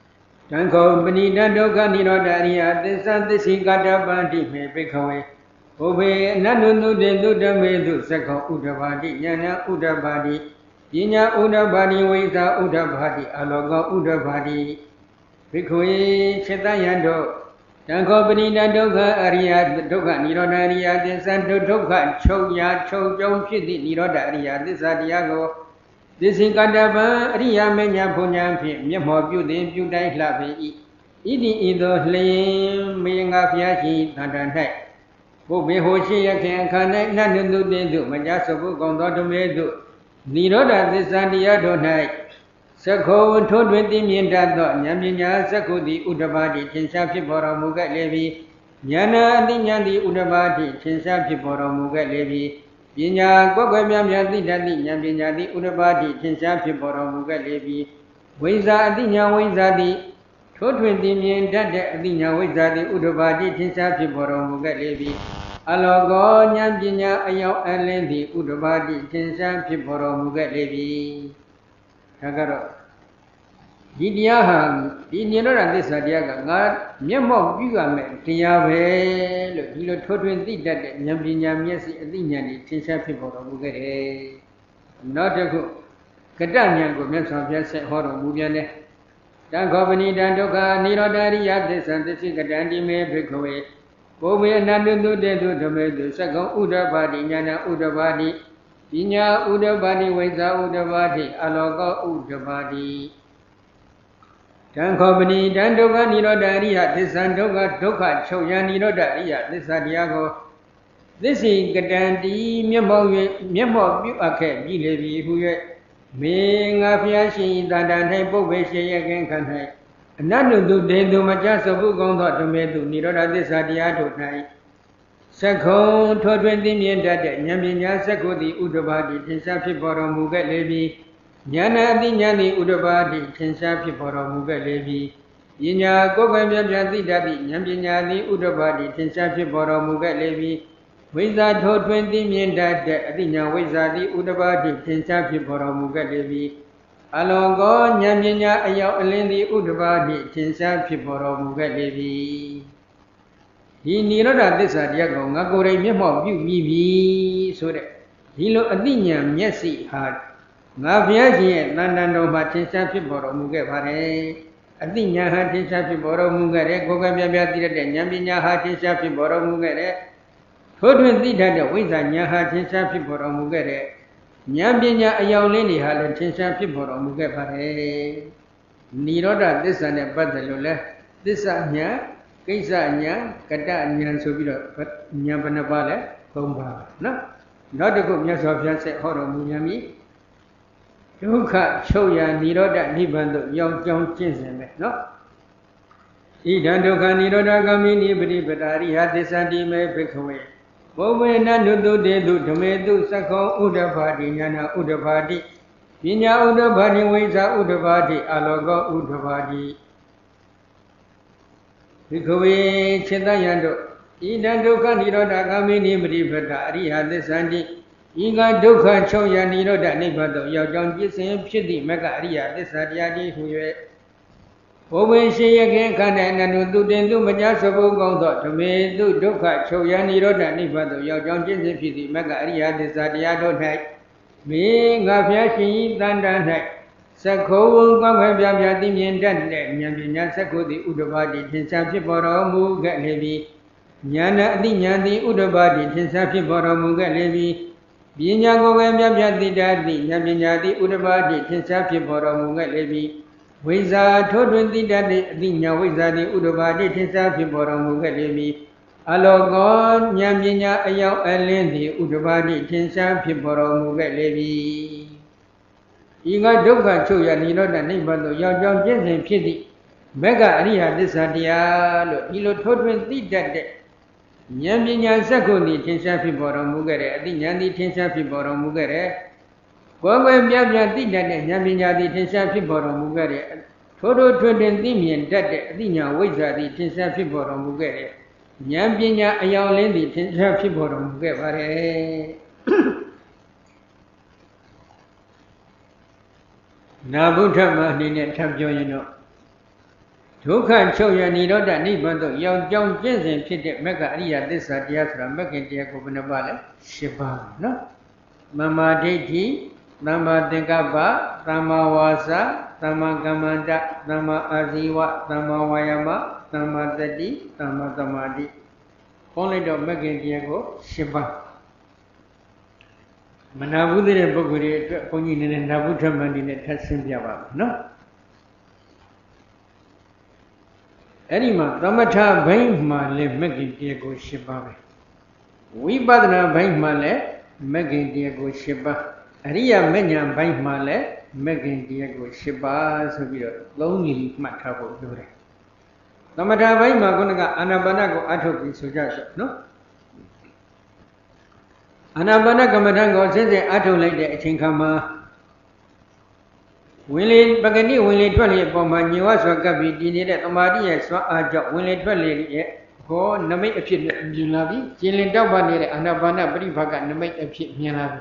Tanko Benita Doka Nirodaria, the Santi Gadabandi me Bekaway. Obe Nanunu de Dudamedu Sako Udabadi, Yana Udabadi, Yina Udabadi, Weza Udabadi, Aloga Udabadi, Bekaway Chetayando, Tanko Benita Doka Aria, Doka Nirodaria, the Santo Doka, Choya, Chojong Chiti Nirodaria, the Sadiago. This is Gadaba, Ria Menya Punyampi, Yamobu, the Judai Lavi, Idi Ido Lame, Minga Fiachi, Nadanai. Bobe Hoshi, can connect Nandu de do, Majasabu, Gondo Medu, Niroda, the Sandia Donai. Sako, 220 million dado, Yaminya, Sako, the Udabadi, Chinsapi Bora Muga Levi, Yana, the Yandi Udabadi, Chinsapi Bora Muga Levi. Pinya Gogamiam Yadi Dadi, Yaminyadi, Udabadi, Chinsapi Bora Muga Levi, Weza Dinya Wezadi, 220 million Dada, Dinya Wezadi, Udabadi, Chinsapi Bora Muga Levi, Alogo, Yaminya, Ayo Alendi, Udabadi, Chinsapi Bora Muga Levi. Tagaro Didiaham, Dinero and this Adiaga, Yamo Bugame, Tiave, Lilo 220 that Yaminya Messi, Dinyani, Chinsapi Bora Muga. Not a good Catania, Gomez of Jesse Horo Mugiane. Dan Govani, Dandoka, Niro Daria, the Santasi, Gadandi may break away. Bobe Nandu de Dudamedu, Sako Udabadi, Yana Udabadi, Dinya Udabadi, Weza Udabadi, Aloga Udabadi. Company, Dandoga Niro Daria, this Sandoga Doka, Choyan Niro Daria, this Adiago. This is Gadandi, Memo, Buake, Gilevi, who being a Fiashi, Dandan, Bobeshi again can have. None do they do Majasabu Gondo to Medu, Niro, this Adiato night. Sako, 220 million Dada, Yaminya Sako, the Udabadi, Tinsapi Bora Muga Levi. Yana di Nyani Udabadi, Chinsapi Bora Muga Levi. Yinya Gogamiam Yadi Dadi, Yaminyadi Udabadi, Tinsapi Bora Muga Levi. Wizard 20 million Dada, Adinya Wizadi Udabadi, Tinsapi Bora Muga Levi. Alongo, Yaminya Ayo Alendi Udabadi, Tinsapi Bora Muga Levi. He Niroda this Adiago, Nagore Memo, you so that he look Adinya Messi hard. Naviaji, Nandano Chinsapi Bora Muga Pare, Adinya had Chinsapi Bora Mugare, Gogamia did Yaminya had Chinsapi Bora Mugare. 220 Dada Wizanya had Chinsapi Bora Mugare. Yaminya Ayolini had Chinsapi Bora Muga Pare. Niroda this and a Badalula, this Anya, Kaisanya, Kata Nyan Sobiro, but Nyabanabala, Komba. No, not a good Yas of Yanse Horo Muyami. Duka Choya Niroda Nibando, Young Chinsen, no? Idandoka Niroda Gamini, Bari had this Adi may break away. Bowe Nandu de Dumedu Sako Udabadi, Yana Udabadi, Pinya Udabadi, Weza Udabadi, Aloga Udabadi. Bikowe Chetayando, Idandoka Niroda Gamini, Bari had this Adi. Iga Duka Choya Niro da Nibado, Yajon Gisim Shidi Magaria, this Adiadi who you Owen say again can and do then do Majasabu Gondo to me do Duka Choya Niro da Nibado, Yajon Gisim Shidi Magaria, this Adiado night. Me Gafiashi Dandan night. Sako Gavia Dimian Dan, Yamina Sako the Udabadi, Tinsapi Boro Muga Levi. Yana Dinyandi Udabadi, Tinsapi Boro Muga Levi. Binya Gogamiam Yadi Dadi, Yaminyadi Udabadi, Tinsapi Bora Muga Levi. Wiza 220 Dadi, Dinya Wizadi Udabadi, Tinsapi Bora Muga Levi. Alogon, Yaminya Ayaw Alendi, Udabadi, Tinsapi Bora Muga Levi. Iga Duka Choya Nino da Nibando, Yajon Jensen Pidi. Mega Aria Disadia, Hilo 220 Dadi. Yaminya Sakuni, Tinsapi Bora Mugare, Adinyandi Tinsapi Bora Mugare. Gogam Yamia Yaminya di Tinsapi Bora Mugare. Todo 20 million Dade, Adinya Wizadi, Tinsapi Bora Mugare. Yaminya Ayalendi, Tinsapi Bora Mugare. Nabuta Mahni Tabjoino. Dukha Choya Niroda Nibando, Young John Jensen, Pit, Mega Aria, this Adiasra, Megan Diacobanabale, Shiba, no? Mama Deji, Nama Degaba, Nama Wasa, Nama Gamanda, Nama Aziwa, Nama Wayama, Nama Zadi, Nama Zamadi. Only the Megan Diago, Shiba. Manabudi Boguri, Ponin and Nabuta Mandin, Tassim Yaba, no? Anima, Ramata Bainma le Megan Diego Shiba. We badna Bainma le Megan Diego Shiba. Aria Menya Bainma le Megan Diego Shiba, so we are lonely Matabo Dure. Ramata Bainma Gonaga Anabanago Atopi Sujas, no? Anabanaga Madango says the Ato like the Chinkama. Willie Bagani, Willie Twelly, Bomba, was a gabi, did it, Amadi, so I job, Willie Twelly, go, Namate a pit, Milavi, Jilin Dabani, Anabana, Brivaga, Namate a pit, Milavi.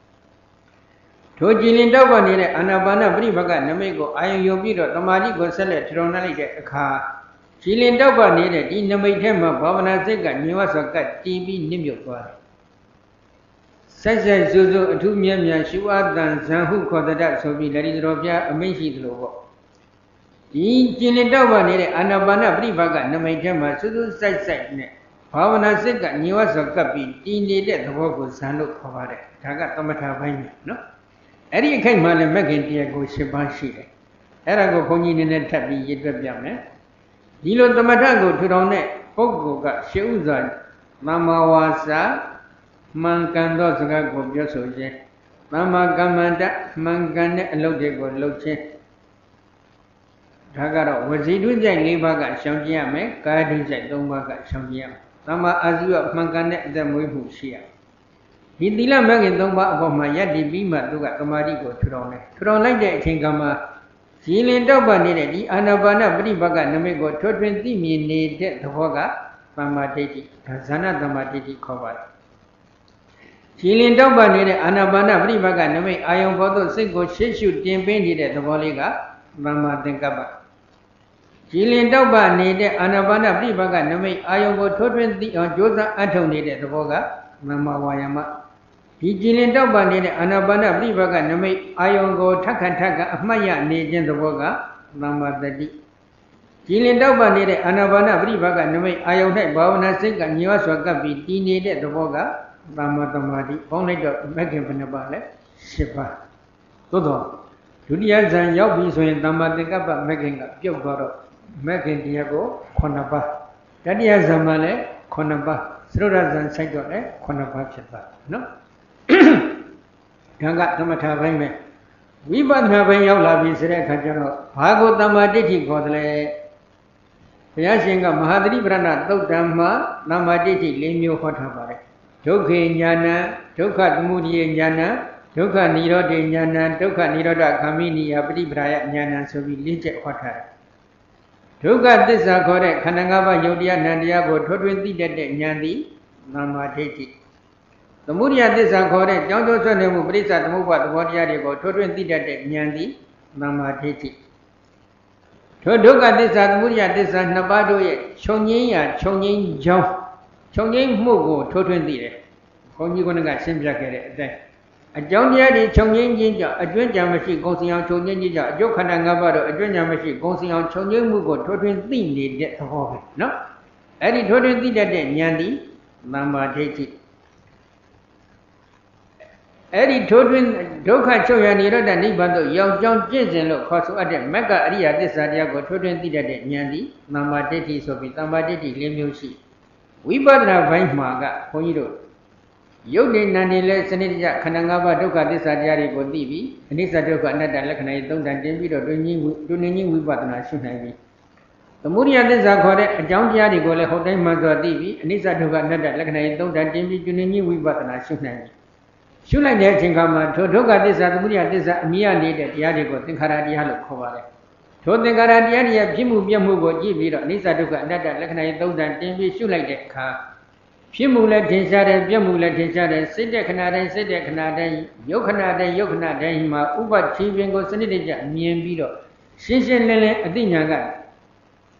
To Jilin Dabani, Anabana, Brivaga, Namego, I am your video, Amadi go sell it, Ronalite a car. Jilin Dabani, in Namate him, Bavana Zega, Niwasa, TV, Nimu. Such as Zuzu, 2 million, Shua than Zanhu Kodadat, so be Larry Robia, amazing logo. In Jinidova near Anabana Brivaga, Namayama, Sudu side net. Pavana Sega, Niwasa Kapi, needed the work with Sanuk Kovare, Taga Tomata Vine, no? Eddie came on and Megan Diago Shibashi. Erago Ponin and Tabi Yidabia. Dilo Tomatago to Donet, Pogo got Shuzan, Mama Wasa. Mankando Saga Gobiasoje, Mama Gamanda, Mangane, Lodego, Loche. Tagaro, was he doing the Libaga, Shamjiame, guiding the Dombaga, Shamjiam. Mama Azua, Mangane, the Muhushia. He dila Magan Domba of Mayadi Bima, Duga, Kamarigo, Turone. Turon like the Chingama. Jilin Doba needed the Anabana, Bribaga, Namego, 20 needed the Voga, Mama Deti, Zana Damatiti cover. Jilin Doba needed Anabana Brivaga, Name, I am both single Shishu, Tim Bendit, the Voliga, Mama Dengaba. Jilin Doba needed Anabana Brivaga, Name, I am both 20 on Josa Antony, the Voga, Mama Wayama. Jilin Doba needed Anabana Brivaga, Name, I am go Takataka, Maya, needed the Voga, Mama Daddy. Jilin Doba needed Anabana Brivaga, Name, I am that Bavana Sink and Yoswaka be needed the Voga. Mama Tamadi, only the Megan Panabale, Shipa. Todo. Julia Zan Yobi, so in Tamadega, Megan, Yogoro, Megan Diago, Konaba. Dadia Zamale, Konaba, Sruda Zan Sagore, Konaba Chipa. No? Yanga Tamata Vime. We but have a Yola Visere Kajano, Hago Tamaditi Godle. Yashinga Mahadri Brana, Dama, Namaditi, Limio Hotabare. Toki Yana, Toka Mudi Yana, Toka Niro de Yana, Toka Niroda Kamini, Abdi Braya Yana, so we legit water. Toka this are correct, Kanangava Yodia Nandiago, 20 dead Yandi, Nama Teti. The Mudia this are correct, John Dosson Brisa, the Muba, the Wadiago, 20 dead Yandi, Nama Teti. Toka this are Mudia, this are Nabado, Chonyin, Chonyin John. Chonging Mogo, 20. Only going to get simpler. A John Yadi, Chonging Jinja, a Jun Yamashi goes on Chonging Jinja, Jokanangabado, a Jun Yamashi goes on Chonging Mugo, 20 dead to hold. No? Eddie 20 dead Yandi, Mama Teti. Eddie Todwin, Doka Choyanira, and Nibando, young John Jensen, look, Cosso at the Mega Aria, this Adiago, 20 dead Yandi, Mama Teti, so be Tamadeti, Lemusi. We bought a vine maga, Ponyo. You did Nanile, Senator Kanangaba, Doka, this Adiari, Bodivi, and this Adoka, Nada, Lakana, don't and David or doing we bought an Ashunai. The Muria this are called a John Yadi Gole, Hotel Mazo Divi, and this Adoka, Nada, Lakana, don't and David, doing we bought an Ashunai. Should I let Chinkama, Todoka, this Muria, this Mia needed Yadigo, think Haradialo Kovale. Told the Garadiania, Pimu Biamu, Givi, Nisaduka, Nada, Lakana, don't and David, should like that car. Pimula Tinsada, Biamula Tinsada, Sida Canada, Sida Canada, Yokanada, Yokanada, Uba Chivingo, Senija, Mian Bido, Shishin Lele, Adinaga.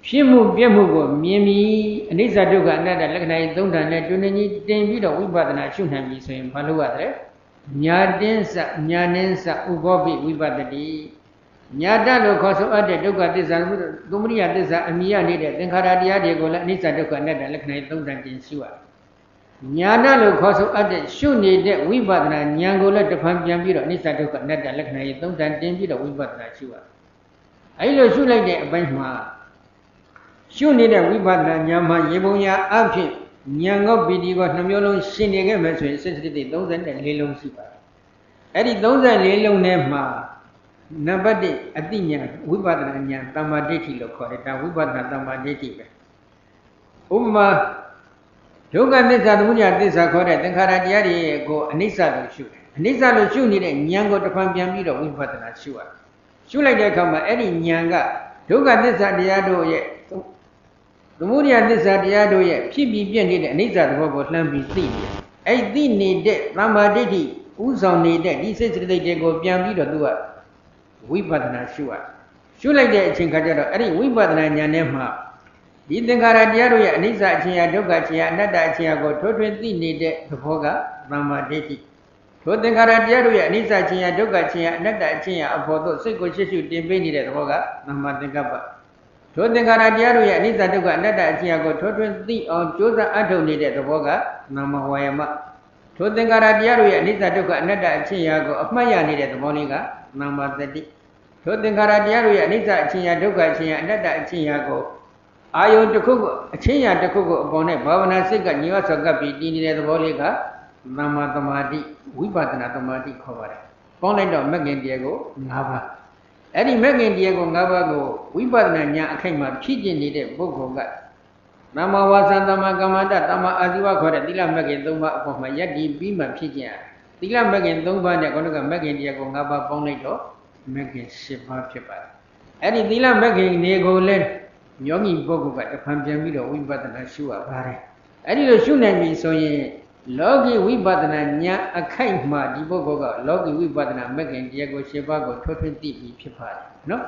ဖြစ်မှုပြက်မှုကိုမြင်ပြီးအနိစ္စဒုက္ခအနတ္တလက္ခဏာကြီးသုံးဌာန်နဲ့တွင်ကြီးတင်ပြီးတော့ဝိပဿနာရှုနိုင်ပြီဆိုရင်ဘာလို့ရတယ်ညာတင်းစညာနှင်းစဥပောပိဝိပတ္တိညာတလို့ခေါ်ဆိုအပ်တဲ့ဒုက္ခသစ္စာသမုဒိယသစ္စာအမိရနေတဲ့သင်္ခါရတရားတွေကိုလည်းအနိစ္စဒုက္ခအနတ္တလက္ခဏာကြီးသုံးဌာန်တင်ရှုရညာတလို့ခေါ်ဆိုအပ်တဲ့ရှုနေတဲ့ဝိပဿနာဉာဏ်ကိုလည်းတစ်ဖန်ပြန်ပြီးတော့အနိစ္စဒုက္ခအနတ္တလက္ခဏာကြီးသုံးဌာန်တင်ပြီးတော့ဝိပဿနာရှုရအဲဒီလိုရှုလိုက်တဲ့အပိုင်းမှာရှုနေတဲ့ဝိပဿနာဉာဏ်မှာရေပုံရာအဖြစ်ဉာဏ်ကောပီတိကောနှမျိုးလုံးရှင်းနေခဲ့မယ်ဆိုရင်စိတ်စတိ34လုံးရှိပါတယ်။အဲ့ဒီ34လုံးထဲမှာနံပါတ်1အတိဉာဏ်ဝိပဿနာဉာဏ်တမ္မာဒိဋ္ဌိလို့ခေါ်တယ်ဒါဝိပဿနာတမ္မာဒိဋ္ဌိပဲ။ဥပမာဒုက္ခသစ္စာသမုဒယသစ္စာခေါ်တဲ့သင်္ခါရတရားတွေကိုအနိစ္စလို့ရှုတယ်။အနိစ္စလို့ရှုနေတဲ့ဉာဏ်ကိုတစ်ဖန်ပြန်ပြီးတော့ဝိပဿနာရှုရတယ်။ရှုလိုက်တဲ့အခါမှာအဲ့ဒီဉာဏ်ကဒုက္ခသစ္စာတရားတို့ရဲ့သမုဒယသစ္စာတရားတို့ရဲ့ဖြစ်ပြီးပြည့်နေတဲ့အနိစ္စသဘောကိုလှမ်းပြီးသိတယ်။အဲ့ဒီသိနေတဲ့သမာဓိဋ္ဌိဥဆောင်နေတဲ့ဒီစိတ်စတိတ်တွေကိုပြန်ပြီးတော့သူကဝိပဿနာရှုရ။ရှုလိုက်တဲ့အချိန်ခါကျတော့အဲ့ဒီဝိပဿနာဉာဏ်နဲ့မှဒီသင်္ခါရတရားတို့ရဲ့အနိစ္စအချင်းရာဒုက္ခအချင်းရာအနတ္တအချင်းရာကိုထိုးထွင်းသိနေတဲ့သဘောကသမာဓိဋ္ဌိ။ထိုသင်္ခါရတရားတို့ရဲ့အနိစ္စအချင်းရာဒုက္ခအချင်းရာအနတ္တအချင်းရာအဖို့သို့စိတ်ကိုရှေ့ရှုတင်ပေးနေတဲ့သဘောကသမာသင်္ကပ္ပထိုသင်္ခါရတရားတို့ရဲ့အနိစ္စဒုက္ခအနတ္တအချင်းရာကိုထိုးထွင်းသိအောင်ကြိုးစားအထောက်နေတဲ့သဘောကနာမဝါယမထိုသင်္ခါရတရားတို့ရဲ့အနိစ္စဒုက္ခအနတ္တအချင်းရာကိုအမှတ်ရနေတဲ့သဘောလေးကနာမတတိထိုသင်္ခါရတရားတို့ရဲ့အနိစ္စအချင်းရာဒုက္ခအချင်းရာအနတ္တအချင်းရာကိုအာယုတစ်ခုကိုအချင်းရာတစ်ခုကိုအပေါ်နဲ့ဘာဝနာစိတ်ကညီဝဆော့ကပ်ပြီးတည်နေတဲ့သဘောလေးကနာမသမာဓိဝိပဿနာသမာဓိခေါ်ပါတယ်ပေါင်းလိုက်တော့မဂ္ဂင်တရားကို၅ပါးအဲ့ဒီမဂ္ဂင်တရားကို၅ပါးကိုဝိပဿနာဉာဏ်အခိုက်မှာဖြည့်ကျင်နေတဲ့ပုဂ္ဂိုလ်ကသမ္မာဝါစာသမ္မာကမ္မန္တသမ္မာအာဇီဝခေါ်တဲ့သီလမဂ္ဂင်၃ပါးအပေါ်မှာယက်တည်ပြီးမှဖြည့်ကျင်ရတယ်။သီလမဂ္ဂင်၃ပါးနဲ့ခေါင်းကမဂ္ဂင်တရားကို၅ပါးပေါင်းလိုက်တော့မဂ္ဂင်၈ပါးဖြစ်ပါတယ်။အဲ့ဒီသီလမဂ္ဂင်တွေကိုလည်းယောဂီပုဂ္ဂိုလ်ကတဖန်ပြန်ပြီးတော့ဝိပဿနာရှုရပါတယ်။အဲ့ဒီလိုရှုနိုင်ပြီဆိုရင်လောကီဝိပဿနာဉာဏ်အခိုက်မှာဒီပုဂ္ဂိုလ်ကလောကီဝိပဿနာမဂ္ဂင်တရားကို၈ပါးကိုထွတ်ထွတ်သိပြီးဖြစ်ပါတယ်နော်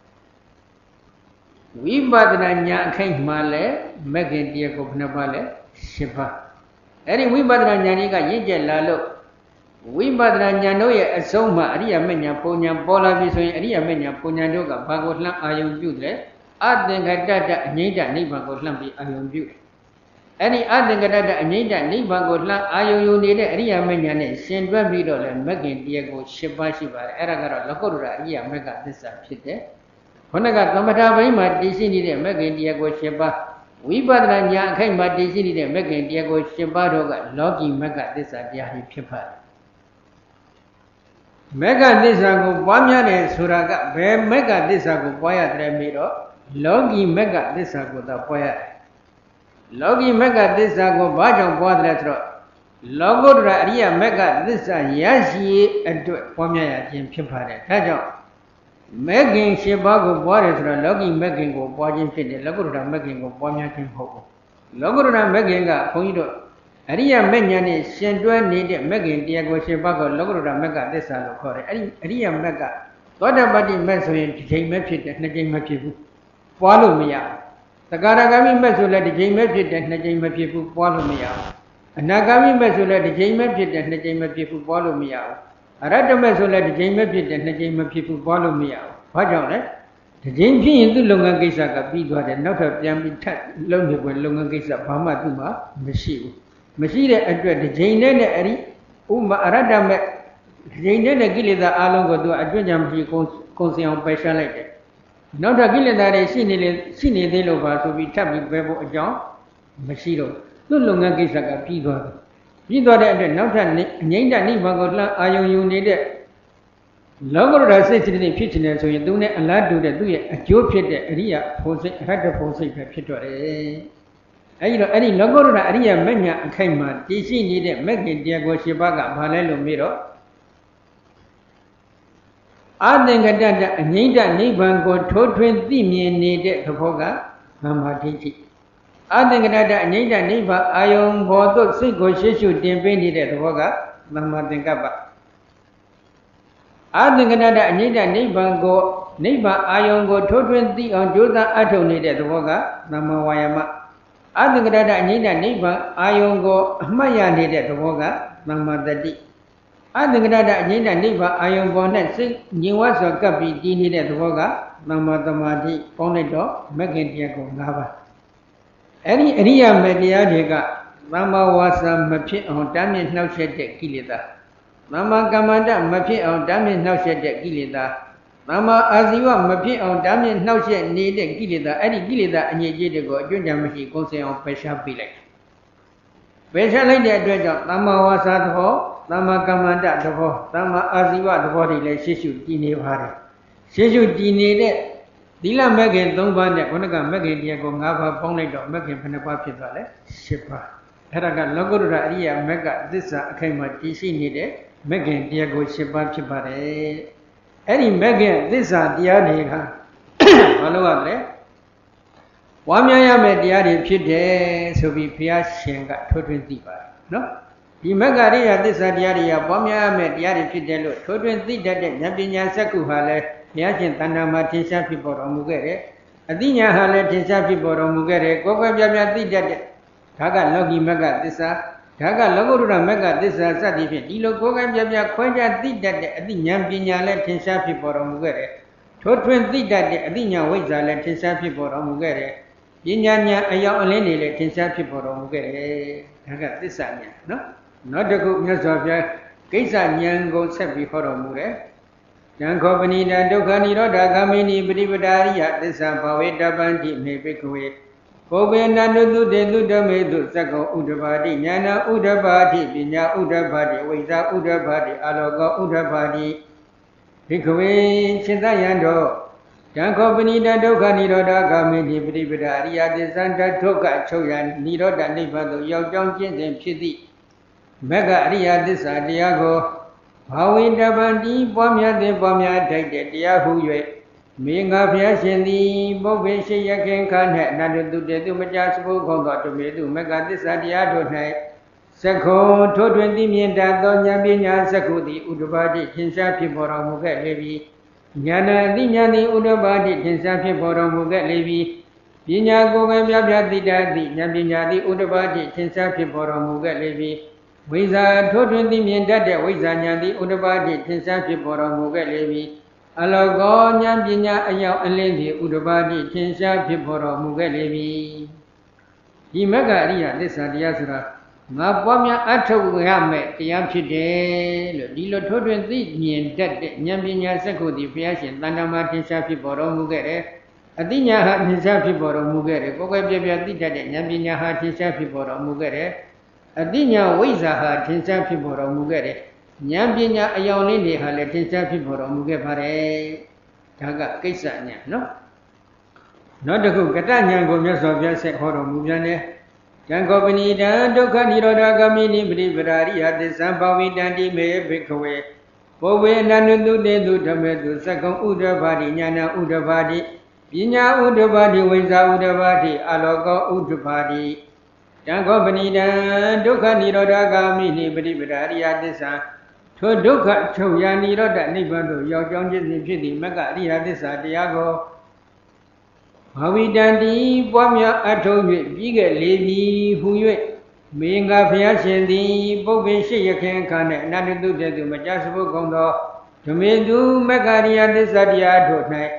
ဝိပဿနာဉာဏ်အခိုက်မှာလည်းမဂ္ဂင်တရားကိုဘယ်နှပါလဲ၈ပါးအဲ့ဒီဝိပဿနာဉာဏ်ကြီးကရင့်ကျက်လာလို့ဝိပဿနာဉာဏ်တို့ရဲ့အဆုံးမှာအရိယာမဉ္ဇဉ်ပုံဉာဏ်ပေါ်လာပြီဆိုရင်အရိယာမဉ္ဇဉ်ပုံဉာဏ်တို့ကဘာကိုလှမ်းအာယုံပြုတယ်အသင်္ခတတအငြိမ့်တနိဗ္ဗာန်ကိုလှမ်းပြီးအာယုံပြုတယ်အဲ့ဒီအသင်္ကတတအငြိမ့်တနိဗ္ဗာန်ကိုလှမ်းအာယုံယူနေတဲ့အရိယာမဉ္ဇဉ်နဲ့ရှင်တွဲပြီးတော့လည်းမဂ္ဂင်တရားကို၈ပါးရှိပါတယ်အဲ့ဒါကတော့လောကုတ္တရာအရိယာမဂ္ဂသစ္စာဖြစ်တယ်ခုနကသမထဘိုင်းမှာတည်ရှိနေတဲ့မဂ္ဂင်တရားကို၈ပါးဝိပဿနာဉာဏ်အခိုက်မှာတည်ရှိနေတဲ့မဂ္ဂင်တရားကို၈ပါးတို့ကလောကီမဂ္ဂသစ္စာတရားတွေဖြစ်ပါတယ်မဂ္ဂသစ္စာကိုပွားများတယ်ဆိုတာကဘယ်မဂ္ဂသစ္စာကိုပွားရတယ်ပြီးတော့လောကီမဂ္ဂသစ္စာကိုသာပွားရတယ်လောကီမဂ္ဂသစ္စာကိုဘာကြောင့်ပွားတယ်ဆိုတော့လောကုတ္တရာအရိယမဂ္ဂသစ္စာရရှိအတွက်ပွားများရခြင်းဖြစ်ပါတယ်ဒါကြောင့်မဂ္ဂင်၈ပါးကိုပွားတယ်ဆိုတော့လောကီမဂ္ဂင်ကိုပွားခြင်းဖြစ်တယ်လောကုတ္တရာမဂ္ဂင်ကိုပွားများခြင်းမဟုတ်ဘူးလောကုတ္တရာမဂ္ဂင်ကဘုန်းကြီးတို့အရိယမဉ္ဇဉ်နဲ့ရှင်တွဲနေတဲ့မဂ္ဂင်တရားကို၈ပါးကိုလောကုတ္တရာမဂ္ဂသစ္စာလို့ခေါ်တယ်အဲ့ဒီအရိယမဂ္ဂသောတာပတ္တိမဂ္ဂဆိုရင်တစ်ချိန်ပဲဖြစ်တယ်နှစ်ချိန်မဖြစ်ဘူးပွားလို့မရဘူးသဂါရဂါမိမက်ဆိုလည်းတစ်ချိန်ပဲဖြစ်တယ်နှစ်ချိန်မဖြစ်ဘူးပွားလို့မရဘူးအနာဂါမိမက်ဆိုလည်းတစ်ချိန်ပဲဖြစ်တယ်နှစ်ချိန်မဖြစ်ဘူးပွားလို့မရဘူးအရတ္တမက်ဆိုလည်းတစ်ချိန်ပဲဖြစ်တယ်နှစ်ချိန်မဖြစ်ဘူးပွားလို့မရဘူးဘာကြောင့်လဲတစ်ချိန်ဖြစ်ရင်သူ့လုပ်ငန်းကိစ္စကပြီးသွားတယ်နောက်ထပ်ပြန်ပြီးထပ်လုပ်နေပွဲလုပ်ငန်းကိစ္စဘာမှသူ့မှာမရှိဘူးမရှိတဲ့အတွက်တစ်ချိန်နဲ့အဲ့ဒီဥမာအရတ္တမက်တစ်ချိန်နဲ့ကိလေသာအလုံးကိုသူအတွင်းကြံမရှိကုန်စင်အောင်ပယ်ရှားလိုက်တယ်နောက်ထပ်ကိလေသာတွေရှိနေသေးလို့ပါဆိုပြီးထပ်ပြီးပဲဖို့အကြောင်းမရှိတော့သူ့လုပ်ငန်းကိစ္စကပြီးသွားတယ်ပြီးသွားတဲ့အတွက်နောက်ထပ်အငြိမ့်တနိဗ္ဗာန်ကိုလှမ်းအာယုံယူနေတဲ့လောကုတ္တရာစိတ်စိတ်ဖြစ်နေဆိုရင်သူနဲ့အလားတူတဲ့သူ့ရဲ့အကျိုးဖြစ်တဲ့အရိယဖို့စိတ်အရတ္တဖို့စိတ်ပဲဖြစ်တော့တယ်အဲဒီတော့အဲ့ဒီလောကုတ္တရာအရိယမဉ္ဇဉ်အခိုက်မှာတည်ရှိနေတဲ့မဂ္ဂင်တရားကို၈ပါးကဘာလဲလို့မေးတော့အသင်္ကတတအငြိမ့်တနိဗ္ဗာန်ကိုထိုးထွင်းသိမြင်နေတဲ့သဘောကသမာဓိဋ္ဌိအသင်္ကတတအငြိမ့်တနိဗ္ဗာန်အာယုံဘောသို့စိတ်ကိုရှေ့ရှုတင်ပေးနေတဲ့သဘောကသမာသင်္ကပ္ပ Adinganada Nida Niban go Niba Ayongo Totwenty on Joda Atoni de Voga, Namawayama. Adinganada Nida Niba Ayongo Maya needed the Voga, Namadadi. Adinganada Nida Niba Ayongo Netsi, Niwas or Gabi needed the Voga, Namadamadi, Ponedo, Megandiago Nava. Any area mediadiga, Mama was a mapi on damage now said the Kilida. Mama Gamada mapi on damage now said the Kilida. Mama Aziwa mapi on damage now said needed Kilida, any Gilida and Yejigo, Junjamashi goes on Pesha Bilek. Pesha like that dread, Mama was at home, Mama Gamada the home, Mama Aziwa the body like Shishu Dini Hari. Shishu Dini. Dila Megan don't want that one again Megan Diago Nava Ponito, Megan Penapapitale, Shipper. Heraga Logura Ria Mega, this came at DC needed, Megan Diago Shipper Chipare. Any Megan, this are Diadiga. Follow Wamia Mediadi Pide, so we Pia Shenga, 20. No? The Megaria, this are Diadia, Wamia Mediadi Pidelo, 20 that Nabinia Sakuhale. Yachin Tanama Tisha people or Mugere, Adinia Hale Tisha people or Mugere, Goga Did Taga Logi Mega Disa, Taga Logura Mega Disa Sadifi, Dilo Goga Quaja did that Adinia Bina let Tisha people or Mugere, Totwen did that Adinia Wiza let Tisha people or Mugere, Yinyanya Ayolini let Tisha people or Mugere, Taga Disa, no? Not the goodness of your Kisa Yango said before Mugere. Yankopani da Dokani Roda Gamini Bribadaria, the Sampaweta Bandi may be quick. Povena Nudu de Ludamedu Sako Udabadi, Yana Udabadi, Binya Udabadi, Wiza Udabadi, Aloga Udabadi. Hikwe Chintayando. Yankopani da Dokani Roda Gamini Bribadaria, the Santa Toka Choyan, Niroda Nipado, Yojong Jin Piti. Mega Ria, this Adiago. Hawindabandi, Bomia de Bomia, take the Yahu, Minga Piasindi, Bobishi Yakin can have none to do the Majasco, Congo to me to make this Adiado night. Sako, 20 million Donya Bina Sakudi, Udabadi, Kinsa people of Mugat Levi. Yana Dinyani Udabadi, Kinsa people of Mugat Levi. Dinya Gogabia Didadi, Nabinadi Udabadi, Kinsa people of Mugat Levi. Wiza 20 million that Wizanya the Udabadi, Tinsa people of Mugat Levi. Alogo, Yambina, Aya, and Lady Udabadi, Tinsa people of Mugat Levi. The Magaria, this Adiasra. Mapamia Ato Yame, the Yamchide, Lilo 20 million that Yambina Sako, the Piasin, Tanama, Tinsa people of Mugere. Adinya had Tinsa people of Mugere, Bogabia did that Yambina had Tinsa people of Mugere. Adinya Wizaha, Tinsa people of Mugere, Yambina Ayoni, Hale, Tinsa people of Mugepare, Taga Kisanya, no? Not the good Catania Gomes of Yasek Horo Mugane, Yankopani, Dokani Roda Gamini, Brivaria, the Sampawi Dandi may break away. Powe Nanu de Dutamedu, Sakon Udabadi, Yana Udabadi, Pina Udabadi, Wiza Udabadi, Alogo Udabadi. Yankopani da Dokani Roda Gamini, Brivaria, the San. To Doka, Choyani Roda, Nibando, your John Pity, Magaria, the Santiago. Havidandi, Bomia, Atomi, Biga Lady, who you being a Piacendi, Bobishi, you can connect, nothing to do, Majasbo Gondo, to me do Magaria, the Santiago night.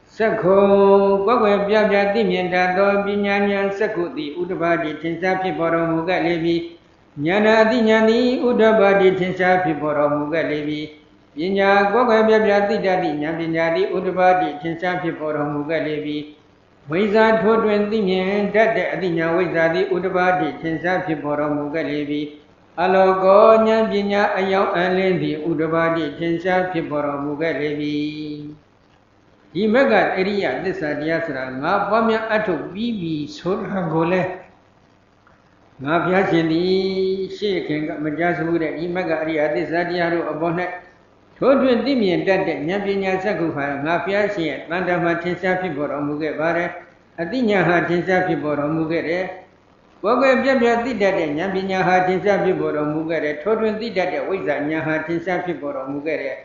Sako, Gogo, Biabia, Dimian, Dado, Binyan, Sakuti, Udabadi, Tinsa, Piporo, Muga Levi, Yana, Dinyani, Udabadi, Tinsa, Piporo, Muga Levi, Yinya, Gogo, Biabia, Didadi, Yambinadi, Udabadi, Tinsa, Piporo, Muga Levi, Wiza, 20 million, that the Adinya, Wizadi, Udabadi, Tinsa, Piporo, Muga Levi, Alogo, Yambinya, Ayaw, and Lendi, Udabadi, Tinsa, Piporo, Muga Levi. The mega area, this Adiasra, Mapamia Ato Bibi, Sura Gole Mapiacini, shaking Majasu, the mega area, this Adiaro Abonet, 20 million dead, Yambinia Sakufa, Mapiaci, Mandama Tinsa people of Mugevare, Adinya had Tinsa people of Mugere, Boga Jabia did that, Yambinia had Tinsa people of Mugere, 20 that Wizanya had Tinsa people of Mugere.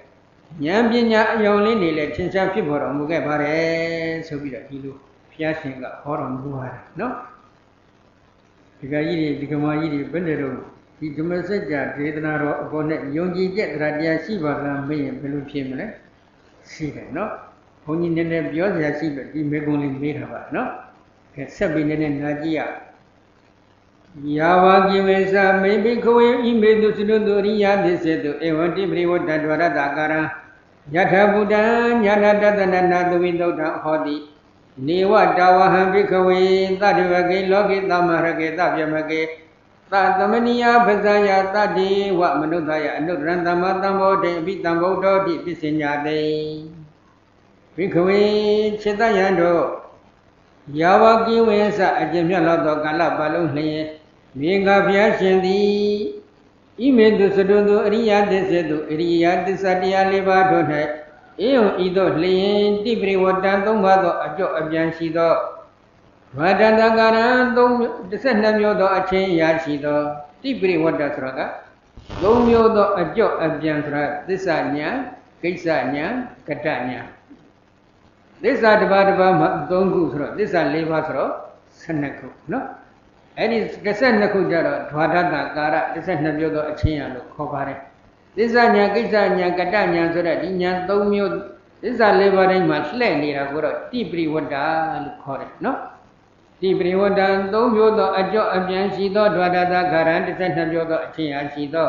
ဉာဏ်ပညာအယောင်လေးတွေလည်းထင်ရှားဖြစ်ပေါ်တော်မူခဲ့ပါတယ်ဆိုပြီးတော့ဒီလိုဘုရားရှင်ကဟောတော်မူပါတယ်နော်ဒီကကြီးတွေဒီကမာကြီးတွေဘယ်နဲ့တော့ဒီဓမ္မစကြာဒေသနာတော်အပေါ်နဲ့ယုံကြည်ချက်တရားရှိပါလားမေးရင်ဘယ်လိုဖြစ်မလဲရှိတယ်နော်ဘုန်းကြီးနည်းနည်းပြောစရာရှိပြီဒီမေကွန်လေးမေးထားပါနော်ဆက်ပြီးနည်းနည်းနာကြည့်ရယာဝကိဝေသမေဘိခဝေဣမေတုသနုတုရိယသစ္စေတုဧဝံတိပရိဝတ္တဒဝရတကာရံယထာဘုဒ္ဓံညာဏတတနနာသဝိသုဒ္ဓံဟောတိနေဝတာဝဟံဘိခဝေသတ္တဝကေလောကိသမရကေသဗြမကေသသမနိယပဇာယတတ္တိဝမနုဿယအနုတရံသမ္မာသမ္ဗောတေအဘိတံဗုဒ္ဓောတိပစ္စညာတေဘိခဝေခြေတယံတို့ယာဝကိဝေသအကျင့်မြတ်လောက်သောကာလပတ်လုံးလျင်မြေငါဘုရားရှင်သည်ဣမေတုသတုတုအရိယသစ္စေတုအရိယသစ္စာတရား၄ပါးတို့၌ဧဝံဤသို့လျင်တိပရိဝတ္တံ၃ပါးသောအကျော့အပြန်ရှိသောဝါဒန္တကာရံ32မျိုးသောအချင်းအရာရှိသောတိပရိဝတ္တဆိုတာက3မျိုးသောအကျော့အပြန်ဆိုတာသစ္စာဉာဏ်ကိစ္စဉာဏ်ကတ္တဉာဏ်သစ္စာတစ်ပါးတစ်ပါးမှာ3ခုဆိုတော့သစ္စာ4ပါးဆိုတော့12ခုနော်အဲ့ဒီ12ခုကြတော့ဓဝါဒတကာရ12မျိုးသောအချင်းရလို့ခေါ်ပါတယ်သစ္စာဉာဏ်ကိစ္စဉာဏ်ကတ္တဉာဏ်ဆိုတဲ့ဒီဉာဏ်3မျိုးသစ္စာ4ပါးတိုင်းမှာလှည့်နေတာကိုတော့တိပရိဝတ္တလို့ခေါ်တယ်နော်တိပရိဝတ္တ3မျိုးသောအကျော့အပြန်ရှိသောဓဝါဒတကာရ12မျိုးသောအချင်းရရှိသော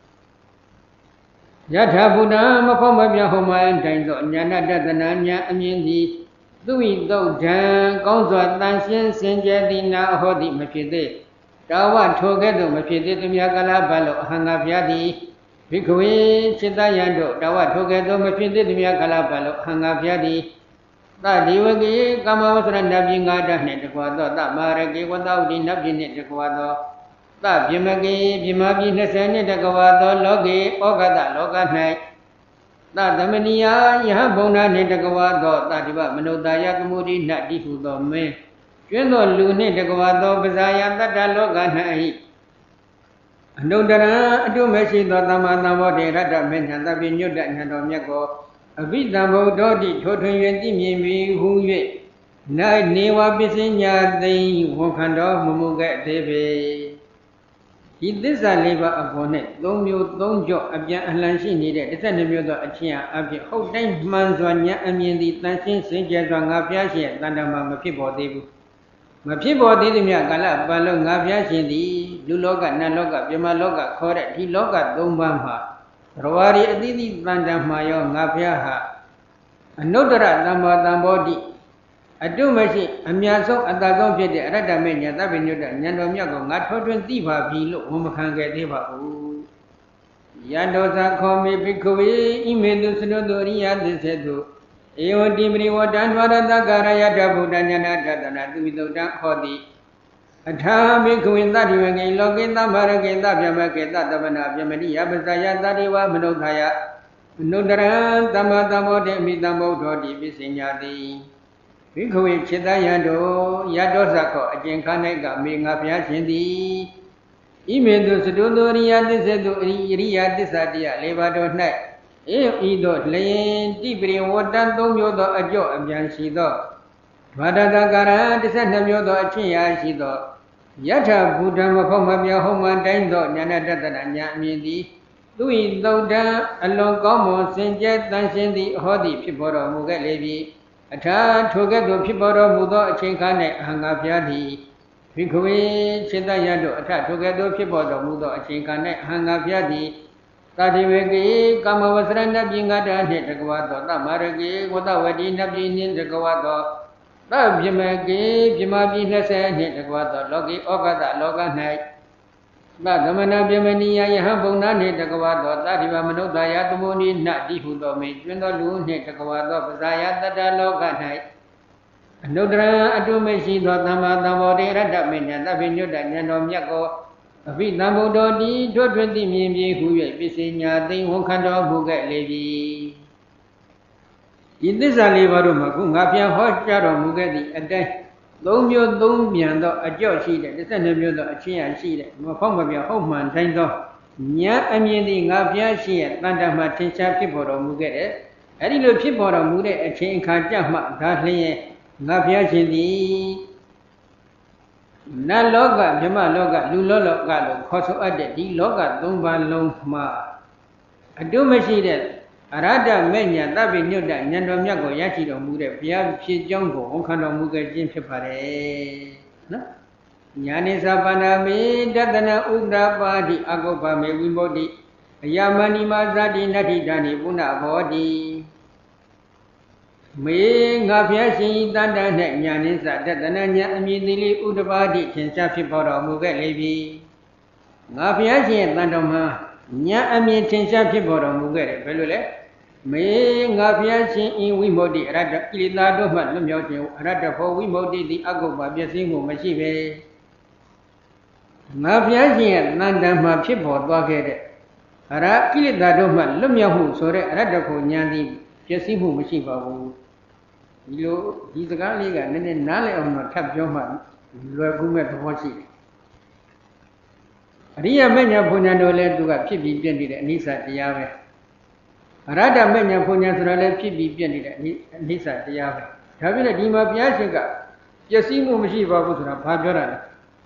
ယထာဘုဒ္ဓမဖို့မပြဟောမအတိုင်းသောဉာဏတတနာဉာဏ်အမြင်သည်သူဝိသုဒ္ဓံကောင်းစွာတန်ရှင်းစင်ကြယ်သည်နာဟောသည်မဖြစ်သေးတာဝထိုကဲ့သို့မဖြစ်သေးသူများကလာဘလို့အဟံငါဘုရားသည်ဘိက္ခဝေจิตတယံတို့တာဝထိုကဲ့သို့မဖြစ်သေးသူများကလာဘလို့အဟံငါဘုရားသည်သဒေဝကေကာမဝဆရဏပြင်းငါးဓာတ်နှင့်တကွာသောသမာရကေဝတ္တဝတိနတ်ပြင်းနှင့်တကွာသောသဗြမကေပြမပြည်20နှင့်တကွာသောလောကေဩဃတလောက၌သသမဏိယယဟဘုံနာနှင့်တကွာသောသတိပမနုဿာယသမုဒိနတ်တိဟုသောမင်းကျွင်းသောလူနှင့်တကွာသောပဇာယတတ္တလောက၌အနုတ္တရံအတုမရှိသောသမ္မာသမ္ဗောဓိရတ္တမေညာသဗ္ဗညုတ္တဉာဏ်တော်မြတ်ကိုအဘိဓမ္ဗုဒ္ဓောတိထိုထွင်၍သိမြင်ပြီးဟူ၍နိုင်နေဝပစ္စညာသိဝန်ခံတော်မမူခဲ့သေးပေဒီသစ္စာ၄ပါးအပေါ်နဲ့3မျိုး3ကြော့အပြန်အလှန်ရှိနေတဲ့12မျိုးသောအချင်းအဖြစ်ဟုတ်တိုင်းမှန်စွာဉာဏ်အမြင်သည်တန်ရှင်းစင်ကြယ်စွာငါဘုရားရှင်တန်တမှာမဖြစ်ပေါ်သေးဘူးမဖြစ်ပေါ်သေးသည်မြတ်ကာလပတ်လုံးငါဘုရားရှင်သည်လူလောကနတ်လောကပြမလောကခေါ်တဲ့ဒီလောက3ပါးမှာရဝရီအတိတိတန်တမှာရောငါဘုရားဟာအနုတ္တရသမ္မာသမ္ဗောဓိအတုမရှိအမြတ်ဆုံးအတ္တဆုံးဖြစ်တဲ့အရတ္တမေညာသဗ္ဗညုတ္တဉာဏ်တော်မြတ်ကိုငါထွန်းထွန်းသိပါပြီလို့ဝန်မခံခဲ့သေးပါဘူးယတောသခောမေဘိက္ခဝေဣမေတုသနုတုရိယသစ္စေတုဧဝတိပရိဝတ္တံဓဝရတကာရယတဗုဒ္ဓဉာဏတတနာသူဝိသုဒ္ဓံဟောတိအထာဘိက္ခဝေသတ္တိဝကေလောကေသမ္မာရကေသဗြမကေသတဗနာပြမတိယပဇာယတတိဝမနုဿာယအနုတ္တရံသမ္မာသမ္ဗောတေမိတံဗုဒ္ဓောတိပစ္စညာတိဘိက္ခဝေจิตတယံတို့ယတောဇခောအကျင့်ခါ၌ကမေငါဘုရားရှင်သည်ဣမေတုသတုတုရိယသစ္စေတုအရိယသစ္စာတရား၄ပါးတို့၌ဤသို့လျင်တိပရိဝတ္တံ3မျိုးသောအကျော့အပြန်ရှိသောဓဝတတကာရ12မျိုးသောအချင်းရာရှိသောယထဘုဒ္ဓမဖို့မပြဟုံးမှတိုင်းသောဉာဏတတနာဉာဏ်အမြင်သည်သူဤသုဒ္ဓံအလွန်ကောင်းမွန်စင်ကြယ်တန်ရှင်းသည့်ဟောသည်ဖြစ်ပေါ်တော်မူခဲ့လေပြီအထာထိုကဲ့သို့ဖြစ်ပေါ်တော်မူသောအချိန်ခါ၌အဟံငါဘုရားသည်ဘိက္ခဝေจิตတယံတို့အထထိုကဲ့သို့ဖြစ်ပေါ်တော်မူသောအချိန်ခါ၌အဟံငါဘုရားသည်သတိဝေကေကာမဝဆရဏပြင်းငါတနှင့်တကဝသောသမရကေဝတ္တဝတိနပြင်းနှင့်တကဝသောသဗြမကေပြမပြည်20နှင့်တကဝသောလောကေဩဃတလောက၌သသမဏပြမနိယယဟဘုံနာနှင့်တကဝသောသတိဝမနုဿာယသမုနိနတိဟုသောမေကျွန်းသောလူနှင့်တကဝသောပဇာယတတလောက၌အနုတ္တရံအတုမရှိသောသမ္မာသမ္ဗောဓိရတ္တမေညာသဗ္ဗညုတ္တဉာဏ်တော်မြတ်ကိုအဘိဓမ္ဗုဒ္ဓောတိထွတ်ထွတ်သိမြင်ပြီဟု၍ပစ္စညာသိဝန်ခံတော်မူခဲ့လေပြီဤသစ္စာ၄ပါးတို့မှာခုငါပြန်ဟောကြားတော်မူခဲ့သည့်အတိုင်း3မျိုး3ပြန်သောအကျော့ရှိတဲ့12မျိုးသောအချင်းရာရှိတဲ့မဖောက်မပြဟုတ်မှန်တိုင်းသော Nya amyindi ngabya shi tanda ma tinsha phitပေါ်တော်မူခဲ့တယ်။အဲ့ဒီလိုဖြစ်ပေါ်တော်မူတဲ့အချိန်အခါကြမှဒါလျှင်ငါဘုရားရှင်သည်နတ်လောကမြမလောကလူလောကလို့ခေါ်ဆိုအပ်တဲ့ဒီလောက၃ပါးလုံးမှာအတုမရှိတဲ့အရဟတမေညာတပိညုတ္တဉာဏ်တော်မြတ်ကိုရရှိတော်မူတဲ့ဘုရားဖြစ်ကြောင်းကိုဝန်ခံတော်မူခဲ့ခြင်းဖြစ်ပါတယ်နော်ညာနိသဗ္ဗနာမေတတနာဥဒ္ဒပါတိအကုပ္ပမေဝိမု tti အယမဏိမာဇတိနတ္ထိတနိပုဏ္ဏဘောတိမေငါဘုရားရှင်ဤတန်တန်နဲ့ညာနိသတတနာညာအမည်သီလေးဥဒ္ဒပါတိထင်ရှားဖြစ်ပေါ်တော်မူခဲ့လေပြီငါဘုရားရှင်ရဲ့တန်တော်မှာညာအမည်ထင်ရှားဖြစ်ပေါ်တော်မူခဲ့တယ်ဘယ်လိုလဲမေငါဘုရားရှင်ဤဝိမု tti အရတ္တကိလေသာတို့မှလွတ်မြောက်ခြင်းအရတ္တဖို့ဝိမု tti သည်အကုပ္ပပျက်စီးမှုမရှိပဲငါဘုရားရှင်ရဲ့တန်တန်မှာဖြစ်ပေါ်သွားခဲ့တဲ့အရကိလေသာတို့မှလွတ်မြောက်မှုဆိုတဲ့အရတ္တဖို့ဉာဏ်သည်ပျက်စီးမှုမရှိပါဘူးဒီလိုဒီစကားလေးကနည်းနည်းနားလည်အောင်တော့ထပ်ပြောမှလွယ်ကူမဲ့သဘောရှိတယ်အရိယမဉ္ဇဉ်ဘုံဉာဏ်တို့လည်းသူကဖြစ်ပြီးပြည့်နေတဲ့အနိစ္စတရားပဲအရဟတမဉ္ဇဉ်ဘုံဉာဏ်ဆိုတော့လည်းဖြစ်ပြီးပြည့်နေတဲ့အနိစ္စတရားပဲဒါပြည့်တဲ့ဒီမှာဘုရားရှင်ကပျက်စီးမှုမရှိပါဘူးဆိုတာဘာပြောတာလဲ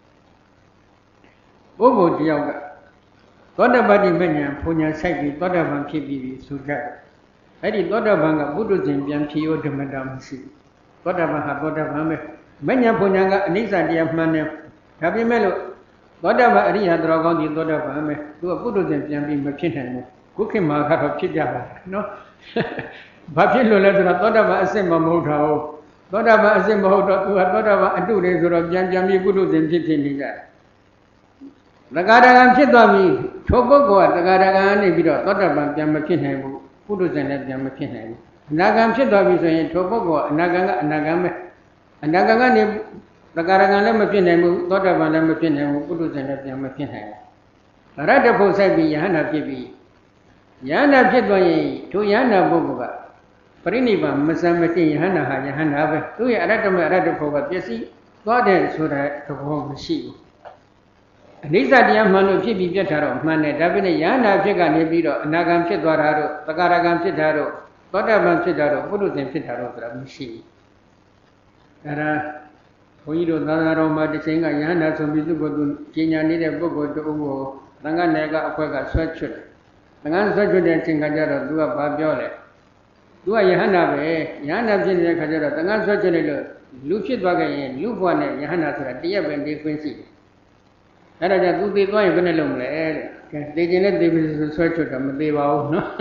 ပုဂ္ဂိုလ်တယောက်ကသောတပတ္တိမဉ္ဇဉ်ဘုံဉာဏ်ဆိုင်ပြီးသောတပန်ဖြစ်ပြီးဆိုကြတယ်အဲ့ဒီသောတပန်ကပုထုဇဉ်ပြန်ဖြစ်ရောဓမ္မတာမရှိဘူးသောတပန်ဟာသောတပန်ပဲမဉ္ဇဉ်ဘုံဉာဏ်ကအနိစ္စတရားမှန်တယ်ဒါပေမဲ့လို့သောတပန်အရိယတော်ကောင်းဒီသောတပန်ပဲသူကပုထုဇဉ်ပြန်ပြီးမဖြစ်နိုင်ဘူးခုခေတ်မှာကတော့ဖြစ်ကြပါနော်ဘာဖြစ်လို့လဲဆိုတော့သောတပန်အစစ်မဟုတ်တာဟုတ်သောတပန်အစစ်မဟုတ်တော့သူကသောတပန်အတုတွေဆိုတော့ပြန်ပြီးပုထုဇဉ်ဖြစ်နေကြတယ်သက္ကာရကံဖြစ်သွားပြီထိုပုဂ္ဂိုလ်ကသက္ကာရကံနေပြီးတော့သောတပန်ပြန်မဖြစ်နိုင်ဘူးပုထုဇဉ်လည်းပြန်မဖြစ်နိုင်ဘူးအနာဂံဖြစ်သွားပြီဆိုရင်ထိုပုဂ္ဂိုလ်ကအနာဂံကအနာဂံပဲအနာဂံကနေသက္ကာရကံလည်းမဖြစ်နိုင်ဘူးသောတပန်လည်းမဖြစ်နိုင်ဘူးပုထုဇဉ်လည်းပြန်မဖြစ်နိုင်ဘူးအရဟတဖို့ဆိုင်ပြီးယဟန္တာဖြစ်ပြီးယဟန္တာဖြစ်သွားရင်ထိုယဟန္တာပုဂ္ဂိုလ်ကပရိနိဗ္ဗာန်မစံမတင်ယဟန္တာဟာယဟန္တာပဲသူရဲ့အရဟတမအရဟတဖို့ကပျက်စီးသွားတယ်ဆိုတဲ့သဘောမရှိဘူးအနိစ္စတရားမှန်လို့ဖြစ်ပြီးပြတ်တာတော့မှန်တယ်ဒါပေမဲ့ယန္တာဖြစ်ကနေပြီးတော့အနာဂံဖြစ်သွားတာတို့သက္ကာရကံဖြစ်တာတို့သောတပန်ဖြစ်တာတို့ပုထုဇဉ်ဖြစ်တာတို့ဆိုတာမရှိဘူးအဲ့ဒါဘုန်းကြီးတို့သာသနာတော်မှာတစ်ချိန်ကယန္တာဆိုပြီးသူ့ကိုယ်သူကျင်ညာနေတဲ့ပုဂ္ဂိုလ်တူကိုသံဃာနယ်ကအဖွဲ့ကဆွဲချွတ်တယ်သံဃာဆွဲချွတ်တဲ့အချိန်ကကြတော့သူကဘာပြောလဲသူကယဟန္တာပဲယဟန္တာဖြစ်နေတဲ့ခါကျတော့သံဃာဆွဲချွတ်လိုက်လို့လူဖြစ်သွားခဲ့ရင်လူဘဝနဲ့ယဟန္တာဆိုတာတရက်ပဲနေခွင့်ရှိတယ်အဲ့ဒါကြောင့်သူသေသွားရင်ဘယ်နဲ့လုပ်မလဲတဲ့ကဲသေခြင်းနဲ့သေပြီးဆွဲချွတ်တော့မသေးပါဘူးနော်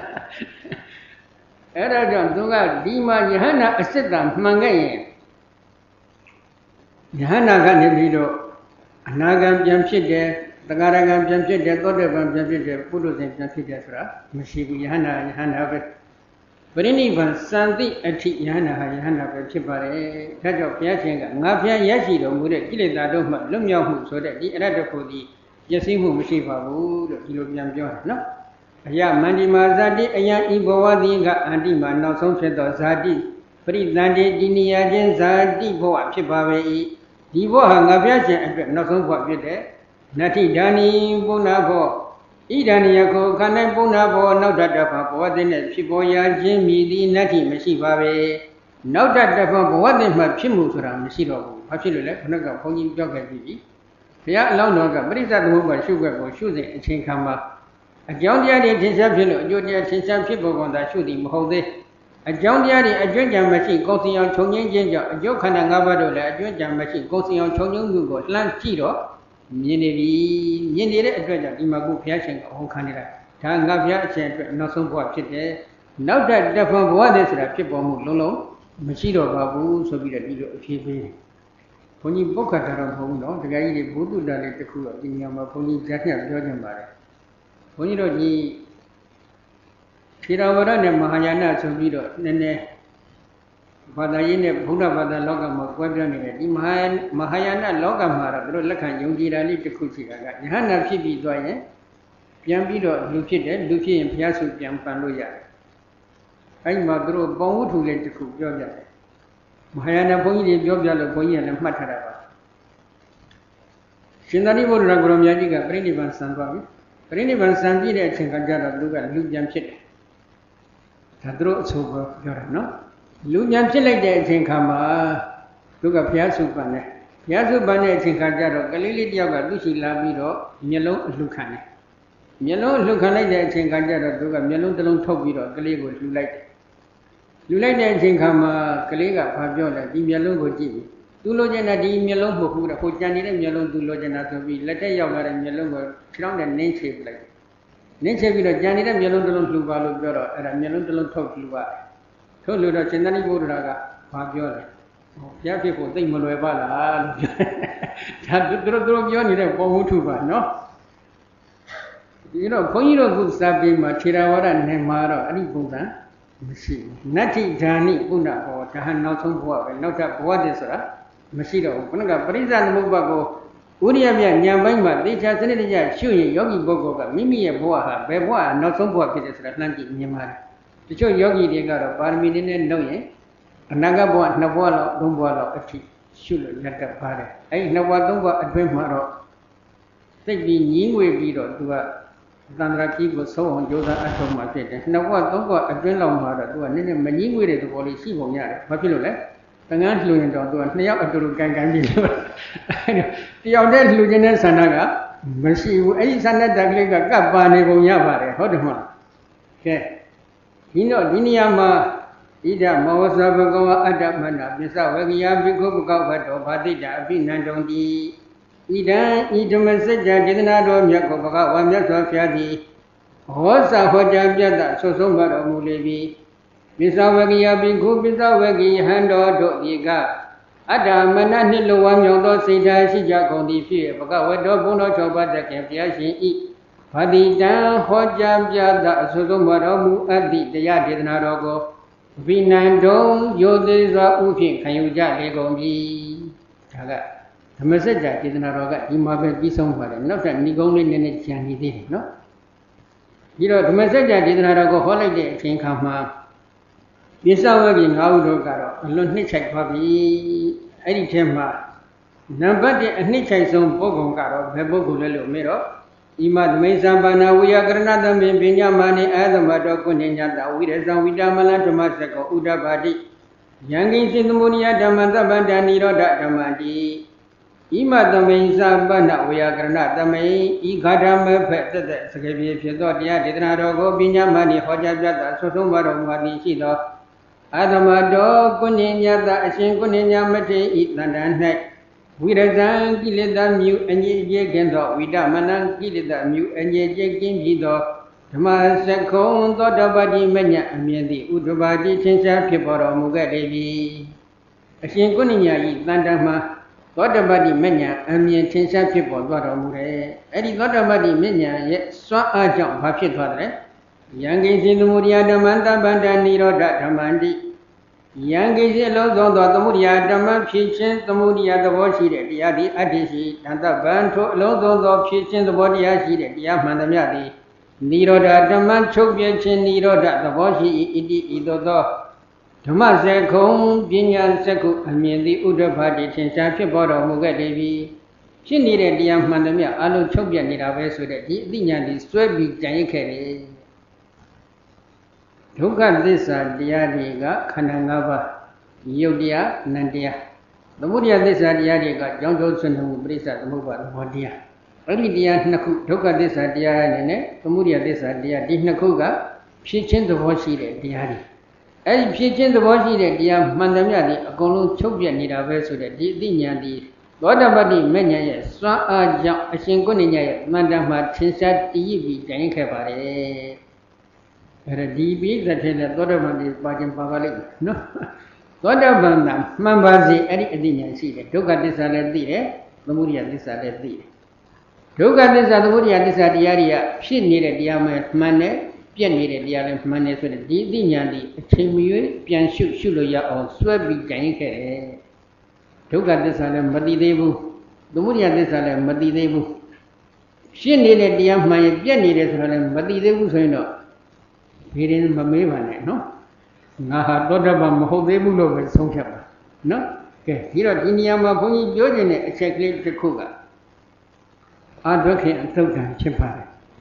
အဲ့ဒါကြောင့်သူကဒီမှာယဟန္တာအစစ်တံမှန်ခဲ့ရင်ယဟန္တာကနေပြီးတော့အနာဂံပြန်ဖြစ်တယ်သက္ကာရကံပြန်ဖြစ်တယ်သောတပန်ပြန်ဖြစ်တယ်ပုထုဇဉ်ပြန်ဖြစ်တယ်ဆိုတာမရှိဘူးယဟန္တာပဲပရိနိဗ္ဗာန်စံတိအထိယဟန္တာဟာယဟန္တာပဲဖြစ်ပါတယ်ဒါကြောင့်ဘုရားရှင်ကငါဘုရားရရှိတော်မူတဲ့ကိလေသာတို့မှလွတ်မြောက်မှုဆိုတဲ့ဒီအရဟတဖို့ဒီပျက်စီးမှုမရှိပါဘူးလို့ဒီလိုပြန်ပြောတာနော်အယမန္တိမာဇာတိအယံဤဘဝသည်ကအန္တိမာနောက်ဆုံးဖြစ်သောဇာတိပရိသန္တိဒီနိယချင်းဇာတိဘဝဖြစ်ပါပဲ၏ဒီဘဝဟာငါဘုရားရှင်အတွက်နောက်ဆုံးဘဝဖြစ်တဲ့နတ္ထိဒါနိပုဏ္ဏဘောဣဒံယကိုခန္ဓာပုဏ္ဏဘောနောက်တတ္တဖဘဝတည်းနဲ့ဖြစ်ပေါ်ရာခြင်းမြည်သည်နတ္ထိမရှိပါပဲနောက်တတ္တဖဘဝတည်းမှာဖြစ်မှုဆိုတာမရှိတော့ဘူးဘာဖြစ်လို့လဲခုနကဘုန်းကြီးပြောခဲ့ပြီဘုရားအလောင်းတော်ကပရိစ္ဆေသမုပ္ပါရှုွက်ကိုရှုစဉ်အချိန်ခါမှာအကြောင်းတရားတွေထင်ရှားဖြစ်လို့အကျိုးတရားထင်ရှားဖြစ်ပေါ်ကုန်တာရှုသည်မဟုတ်သေးအကြောင်းတရားတွေအကျွမ်းကြံမရှိကုသိုလ်အောင်ခြုံငင်းခြင်းကြောင့်အကျိုးခန္ဓာ၅ပါးတို့လည်းအကျွမ်းကြံမရှိကုသိုလ်အောင်ခြုံငင်းမှုကိုလှမ်းကြည့်တော့မြင်နေပြီမြင်နေတဲ့အတွက်ကြောင့်ဒီမှာကိုဘုရားရှင်ကဟောခံနေတာဒါငါဘုရားအရှင်အတွက်နောက်ဆုံးဘဝဖြစ်တယ်နောက်တတဖန်ဘဝတည်းဆိုတာဖြစ်ပေါ်မှုလုံးလုံးမရှိတော့ပါဘူးဆိုပြီးတော့ဒီလိုအဖြေပေးတယ်ဘုန်းကြီးပုဂ္ဂတာတော့မဟုတ်ဘူးနော်တကယ်ကြီးဘုဒ္ဓတာလေးတစ်ခုတော့ဒီနေရာမှာဘုန်းကြီးကြားပြပြောကြပါတယ်ဘုန်းကြီးတို့ဒီထေရဝါဒနဲ့မဟာယာနဆိုပြီးတော့နည်းနည်းဘာသာရေးနဲ့ဘုရားဘာသာလောကမှာကွဲပြားနေတယ်ဒီမဟာယာနလောကမှာတော့သူတို့လက်ခံယုံကြည်တာလေးတစ်ခုရှိတာကယဟန္တာဖြစ်ပြီးသွားရင်ပြန်ပြီးတော့လူဖြစ်တယ်လူဖြစ်ရင်ဘုရားဆုပြန်ပန်လို့ရတယ်အဲဒီမှာသူတို့ပေါဝုထုလေးတစ်ခုပြောပြတယ်မဟာယာနဘုန်းကြီးတွေပြောပြလို့ဘုန်းကြီးကလည်းမှတ်ထားတာပါရှင်သာရိပုတ္တရာကိုရောမြတ်ကြီးကပြိဋိဘံဆံသွားပြီပရိနိဗ္ဗာန်စံပြည့်တဲ့အချိန်ကကြတော့သူကလူပြန်ဖြစ်တယ်ဒါသူတို့အဆိုပြောတာနော်လူပြန်ဖြစ်လိုက်တဲ့အချိန်ခါမှာသူကဘုရားစုပန်တယ်ဘုရားစုပန်တဲ့အချိန်ခါကျတော့ကလေးလေးတယောက်ကသူ့ရှိလာပြီးတော့မျက်လုံးအလှခံတယ်မျက်လုံးအလှခံလိုက်တဲ့အချိန်ခါကျတော့သူကမျက်လုံးတစ်လုံးထုတ်ပြီးတော့ကလေးကိုလှူလိုက်တယ်လှူလိုက်တဲ့အချိန်ခါမှာကလေးကဘာပြောလဲဒီမျက်လုံးကိုကြည့်ပြီးသူလိုချင်တဲ့ဒီမျက်လုံးမဟုတ်ဘူးတဲ့ဟိုကြံနေတဲ့မျက်လုံးသူလိုချင်တာဆိုပြီးလက်ထက်ရောက်လာတဲ့မျက်လုံးကိုခြေထောက်နဲ့နင်းချေပလိုက်နင်းချေပြီးတော့ကြံနေတဲ့မျက်လုံးတစ်လုံးလှူပါလို့ပြောတော့အဲ့ဒါမျက်လုံးတစ်လုံးထုတ်လှူရတယ်ထုတ်လှူတော့ရှင်သာရိပုတ္တရာကဘာပြောလဲဘုရားဖြစ်ဖို့သိမလွယ်ပါလားလို့ပြောဒါသူတို့ပြောနေတဲ့ပုံဝတ္ထုပါနော်ဒီတော့ဘုန်းကြီးတို့ခုစာပေမှာထေရဝါဒနယ်မှာတော့အဲ့ဒီပုံစံမရှိဘူးနတ္ထိဓာနိပုဏ္ဏဘောဒါဟာနောက်ဆုံးဘဝပဲနောက်ထပ်ဘဝတည်းဆိုတာမရှိတော့ဘူးခုနကပရိစ္ဆသမုပ္ပါကိုဥရိယမြဉာဏ်ပိုင်းမှာသေချာစနစ်တကျရှုရင်ယောဂီပုဂ္ဂိုလ်ကမိမိရဲ့ဘဝဟာဘယ်ဘဝနောက်ဆုံးဘဝဖြစ်တယ်ဆိုတာလှမ်းကြည့်မြင်ပါတယ်တချို့ယောဂီတွေကတော့ပါရမီတွေနဲ့နှုတ်ရင်အနာဂတ်ဘဝ2ဘဝလောက်3ဘဝလောက်အထိရှုလို့လက်တတ်ပါတယ်အဲဒီ2ဘဝ3ဘဝအတွင်းမှာတော့သိပြီးညီးငွေပြီးတော့သူကသန္တရာကြီးကိုဆုံးအောင်ကြိုးစားအထောက်မှဖြစ်တယ်2ဘဝ3ဘဝအတွင်းလောက်မှာတော့သူကနည်းနည်းမညီးငွေတဲ့သဘောလေးရှိပုံရတယ်ဘာဖြစ်လို့လဲတငန်းလှူရင်တော့သူက2ယောက်အတူတူကန်ကန်ပြီးလို့တယောက်တည်းလှူခြင်းတဲ့ဆန္ဒကမရှိဘူးအဲ့ဒီဆန္ဒတက်ကလေးကကပ်ပါနေပုံရပါတယ်ဟုတ်တယ်မဟုတ်လားကဲဒီတော့ဒီနေရာမှာဣဒမောဇဘဂဝအတ္တမနပစ္စဝေကိယဘိက္ခုပကောဘတောဘာတိတာအပိနန္တုံတိဣဒံဣဓမစัจ जा ဒေသနာတော်မြတ်ကိုဘဂဝါမြတ်စွာဘုရားသည်ဟောစာဟောကြားပြတ်ဆွဆုံးပါတော်မူလေပြီပစ္စဝေကိယဘိက္ခုပစ္စဝေကိယဟံတော်တို့ဤကအတ္တမနနှင့်လောဝမြောက်သောစိတ်ဓာတ်ရှိကြကုန်သည်ဖြစ်ဘဂဝတောဘုန်းတော်၆ပါးတခင်ဘုရားရှင်ဤဘာတိတံဟောကြားပြတ်ဆွဆုံးပါတော်မူအပ်သည့်တရားဒေသနာတော်ကိုဝိနန္တုံယောသေးစွာဥဖြင့်ခံယူကြလေကုန်ပြီဒါကဓမ္မစကြာဒေသနာတော်ကဒီမှာပဲပြီးဆုံးပါတယ်နောက်ထပ်ဏိကုံးလေးနည်းနည်းကြံနေသေးတယ်နော်ဒီတော့ဓမ္မစကြာဒေသနာတော်ကိုဟောလိုက်တဲ့အချိန်ခါမှာပိဿဝဂီ၅ဦးတို့ကတော့အလွန်နှိမ့်ချိုက်သွားပြီအဲ့ဒီထဲမှာနံပါတ်1အနှိမ့်ချိုက်ဆုံးပုဂ္ဂိုလ်ကတော့ဘယ်ပုဂ္ဂိုလ်လဲလို့မေးတော့ဣမသမိသံပါဏဝိယကရဏသမင်ပညာမာနိအာသမတောကုဏ္ညတဝိရဇံဝိတမလဓမ္မစကောဥဒ္ဒပါတိယံကိစိသမုနိယဓမ္မသဗ္ဗန္တနိရောဓဓမ္မတိဣမသမိသပါဏဝိယကရဏသမိဤဂါဓမေဖက်သက်သက်စကေပြေဖြစ်သောတရားဒေသနာတော်ကိုပညာမာနိဟောကြားပြသဆွဆုံးပါတော်မူသည်ရှိသောအာသမတောကုဏ္ညတအရှင်ကုဏ္ဏမထေဤတန္တ၌ဝိရဇံကိလေသာမြူအငြိအကျေးကင်းသောဝိတမနံကိလေသာမြူအငြိအကျေးကင်းပြီးသောဓမ္မစက္ခုံသောတပတိမညအမြင်သည့်ဥဒ္ဓပါတိချင်းရှားဖြစ်ပေါ်တော်မူခဲ့လေပြီအရှင်ကုဏ္ဏဤတန်တမှာသောတပတိမညအမြင်ချင်းရှားဖြစ်ပေါ်သွားတော်မူတယ်အဲ့ဒီသောတပတိမညရဲ့စွမ်းအားကြောင့်ဘာဖြစ်သွားတယ်ယံကိစီသမုဒိယဓမ္မံတပ္ပန္တနိရောဓဓမ္မန္တိယံကိစီအလုံးစုံသောသမုဒိယဓမ္မဖြစ်ခြင်းသမုဒိယသဘောရှိတဲ့တရားသည်အတ္တိရှိတန်တဗံထိုအလုံးစုံသောဖြစ်ခြင်းသဘောတရားရှိတဲ့တရားမှန်သမျှသည်နိရောဓဓမ္မချုပ်ပြခြင်းနိရောဓသဘောရှိ၏ဣတိဤသို့သောဓမ္မစက္ခုံပညာစက္ခုအမြင်သည်ဥဒ္ဓဘာတိထင်ရှားဖြစ်ပေါ်တော်မူခဲ့လေပြီဖြစ်နေတဲ့တရားမှန်သမျှအလုံးချုပ်ပြနေတာပဲဆိုတဲ့ဒီအသိဉာဏ်သည်စွဲပြီးကြံရခဲ့တယ်ဒုက္ခသစ္စာတရားတွေကခန္ဓာ၅ပါးယုတ်တရားနံတရားသမုဒယသစ္စာတရားတွေကကြောင်းကျိုးဆွေးနွေးမှုပရိစ္ဆသမုပ္ပါဒ်သဘောတရားအဲ့ဒီတရားနှစ်ခုဒုက္ခသစ္စာတရားအနေနဲ့သမုဒယသစ္စာတရားဒီနှစ်ခုကဖြစ်ချင်းသဘောရှိတဲ့တရားတွေအဲ့ဒီဖြစ်ချင်းသဘောရှိတဲ့တရားမှန်သမျှဒီအကုန်လုံးချုပ်ပြတ်နေတာပဲဆိုတဲ့ဒီအသိဉာဏ်ဒီသောတပတ္တိမဉ္ဇဉ်ရဲ့စွမ်းအားကြောင့်အရှင်ကုဏ္ဏရဲ့မန္တမှာထင်ရှားတည်ရပြီးကြင်ခဲ့ပါတယ်အဲ့ဒါဒီပိသတ်တဲ့သောတပန်ဒီပါခြင်းပါပါလိမ့်မယ်နော်သောတပန်ကမှန်ပါစေအဲ့ဒီအသိဉာဏ်ရှိတယ်ဒုက္ခသစ္စာလည်းသိတယ်သမုဒယသစ္စာလည်းသိတယ်ဒုက္ခသစ္စာသမုဒယသစ္စာတရားတွေကဖြစ်နေတဲ့တရားမှမှန်တယ်ပြည့်နေတဲ့တရားလည်းမှန်တယ်ဆိုတဲ့ဒီအသိဉာဏ်ဒီအချိန်မီပြန်ရှုလို့ရအောင်စွဲပြီးကြင်ခဲ့တယ်ဒုက္ခသစ္စာလည်းမသိသေးဘူးသမုဒယသစ္စာလည်းမသိသေးဘူးဖြစ်နေတဲ့တရားမှန်ရင်ပြည့်နေတယ်ဆိုတော့လည်းမသိသေးဘူးဆိုရင်တော့ဒီရင်မမေးပါနဲ့နော်ငါဟာသောတပန်မဟုတ်သေးဘူးလို့ပဲဆုံးဖြတ်ပါနော်ကဲဒီတော့ဒီနေရာမှာဘုန်းကြီးပြောခြင်းတဲ့အချက်ကလေးတစ်ခုကအာဒွက္ခေအသုတ်တံဖြစ်ပါတယ်ဘ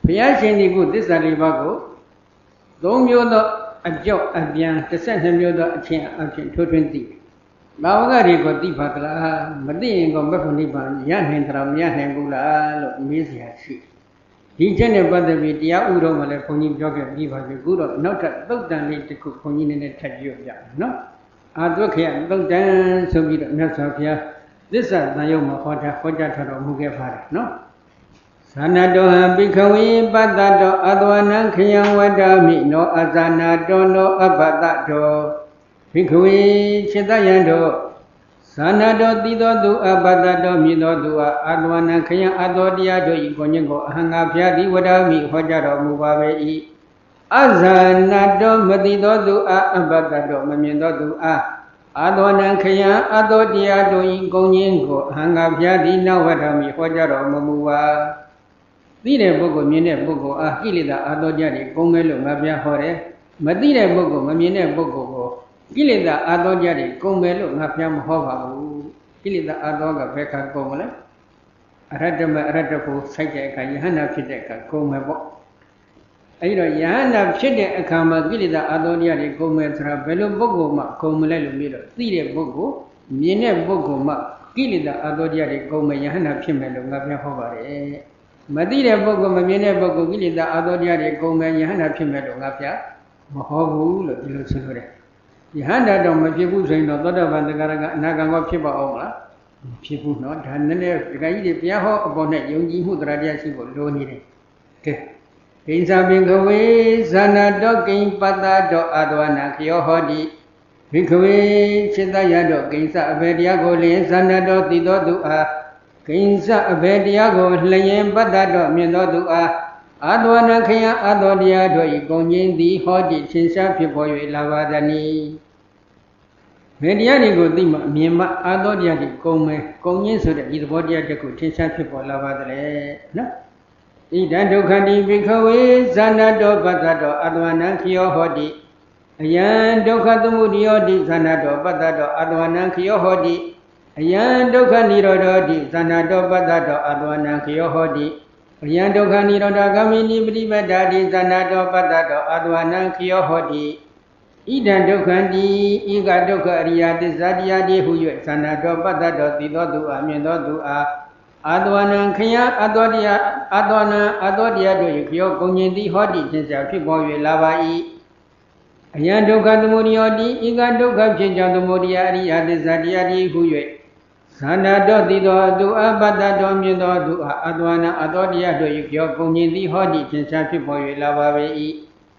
ရားရှင်ဒီကုသစ္စာ၄ပါးကို၃မျိုးသောအကြောက်အပြန်12မျိုးသောအချင်းအဖြစ်ထိုးထွင်းသိဘာဝကတွေကိုသိပါသလားမသိရင်ကောမက္ခဏိဗ္ဗာန်ရနိုင်သလားမရနိုင်ဘူးလားလို့မေးเสียရှိဒီချက်နဲ့ပတ်သက်ပြီးတရားဥတော်မှာလည်းဘုန်းကြီးပြောခဲ့ပြီးပါပြီခုတော့နောက်ထပ်သုတ်တန်လေးတစ်ခုဘုန်းကြီးနည်းနည်းထပ်ပြောပြမယ်နော်အာသွက်ခေယသုတ်တန်ဆိုပြီးတော့မြတ်စွာဘုရားသစ္စာသံယုတ်မှာဟောကြားထားတော်မူခဲ့ပါတယ်နော်သာနာတောဟံပိခဝေပတ္တတောအတဝနံခယံဝတ္တမိနောအဇာနာတောနောအပတ္တတောပိခဝေจิตယံတောသာနာတောတိသောသူအပတ္တတောမြည်သောသူအတဝနံခယံအတောတရားတို့ဤကိုညင်ကိုအဟံငါဖျားသည်ဝတ္တမိဟောကြားတော်မူပါပေ၏အဇာနာတောမတိသောသူအပတ္တတောမမြင်သောသူအတောနံခယံအတောတရားတို့ဤကိုညင်ကိုအဟံငါဖျားသည်နဝတ္တမိဟောကြားတော်မူပါသိတဲ့ပုဂ္ဂိုလ်မြင်တဲ့ပုဂ္ဂိုလ်ကိလေသာအာသောတရားတွေကုန်မဲလို့ငါပြဟောတယ်မသိတဲ့ပုဂ္ဂိုလ်မမြင်တဲ့ပုဂ္ဂိုလ်ကိုကိလေသာအာသောတရားတွေကုန်မဲလို့ငါပြမဟောပါဘူးကိလေသာအာသောကဘယ်ခါကုန်မလဲအရတ္တမအရတ္တကိုစိုက်တဲ့အခါယဟန္တာဖြစ်တဲ့အခါကုန်မဲပေါ့အဲဒီတော့ယဟန္တာဖြစ်တဲ့အခါမှာကိလေသာအာသောတရားတွေကုန်မဲဆိုတာဘယ်လိုပုဂ္ဂိုလ်မှကုန်မလဲလို့ပြီးတော့သိတဲ့ပုဂ္ဂိုလ်မြင်တဲ့ပုဂ္ဂိုလ်မှကိလေသာအာသောတရားတွေကုန်မဲယဟန္တာဖြစ်မယ်လို့ငါပြဟောပါတယ်မသိတဲ့ပုဂ္ဂိုလ်မမြင်တဲ့ပုဂ္ဂိုလ်ကိလေသာအာသောတရားတွေကုန်မယ်ယဟန္တာဖြစ်မယ်လို့ငါပြမဟောဘူးလို့ဒီလိုဆိုလိုတယ်ယဟန္တာတော့မဖြစ်ဘူးဆိုရင်တော့သောတာပန်သက္ကရာကအနာဂံကဖြစ်ပါအောင်မလားမဖြစ်ဘူးเนาะဒါနည်းနည်းဒကာကြီးတွေဘုရားဟောအပေါ်နဲ့ယုံကြည်မှုတရားတရားရှိဖို့လိုနေတယ်ကဲကိဉ္စာဘင်္ဂဝေဇာနာတောကိဉ္ပတ္တတောအာတဝနာခယောဟောတိဘင်္ဂဝေจิตယတောကိဉ္စာအဘေတရားကိုလင်ဇာနာတောတိသောသူအားကိဉ္စအဘေတရားကိုလျင်ပတ္တတော်မြင်သောသူအားအာတဝနခယအာတောတရားတို့ဤကုန်ခြင်းသည်ဟောတိချင်းရှားဖြစ်ပေါ်၍လာပါသည်။ဘေတရားတွေကိုသိမှမြင်မှအာတောတရားတွေကုန်မယ်ကုန်ခြင်းဆိုတဲ့ဒီသဘောတရားတစ်ခုထင်ရှားဖြစ်ပေါ်လာပါသည်နော်။ဣဒံဒုက္ခတိဘိခဝေဇာနာတောပတ္တတောအာတဝနခယောဟောတိအယံဒုက္ခသမုဒိယောတိဇာနာတောပတ္တတောအာတဝနခယောဟောတိအယံဒုက္ခនិရောဓောတိသန္တာတောပတ္တတောအတဝနံခယောဟောတိအယံဒုက္ခនិရောဓဂမိနိပฏิပတ္တာတိသန္တာတောပတ္တတောအတဝနံခယောဟောတိဣဒံဒုက္ခံတိဤကဒုက္ခအရိယသစ္စာတရားတိဟု၍သန္တာတောပတ္တတောသိသောသူမြင်သောသူအတဝနံခယအတောတရားအတောနံအတောတရားတို့၏ခယောကုန်ခြင်းသည်ဟောတိခြင်းစာဖြစ်ပေါ်၍လာပါ၏အယံဒုက္ခသမုဒိယောတိဤကဒုက္ခဖြစ်ကြောင်းသမုဒိယအရိယသစ္စာတရားတိဟု၍သန္တာတောတိသောသူအပတ္တတောမြင်သောသူအတဝနာအတောတရားတို့၏ကြောကုန်ခြင်းသည်ဟောတိခြင်းရှားဖြစ်ပေါ်၍လာပါပေ၏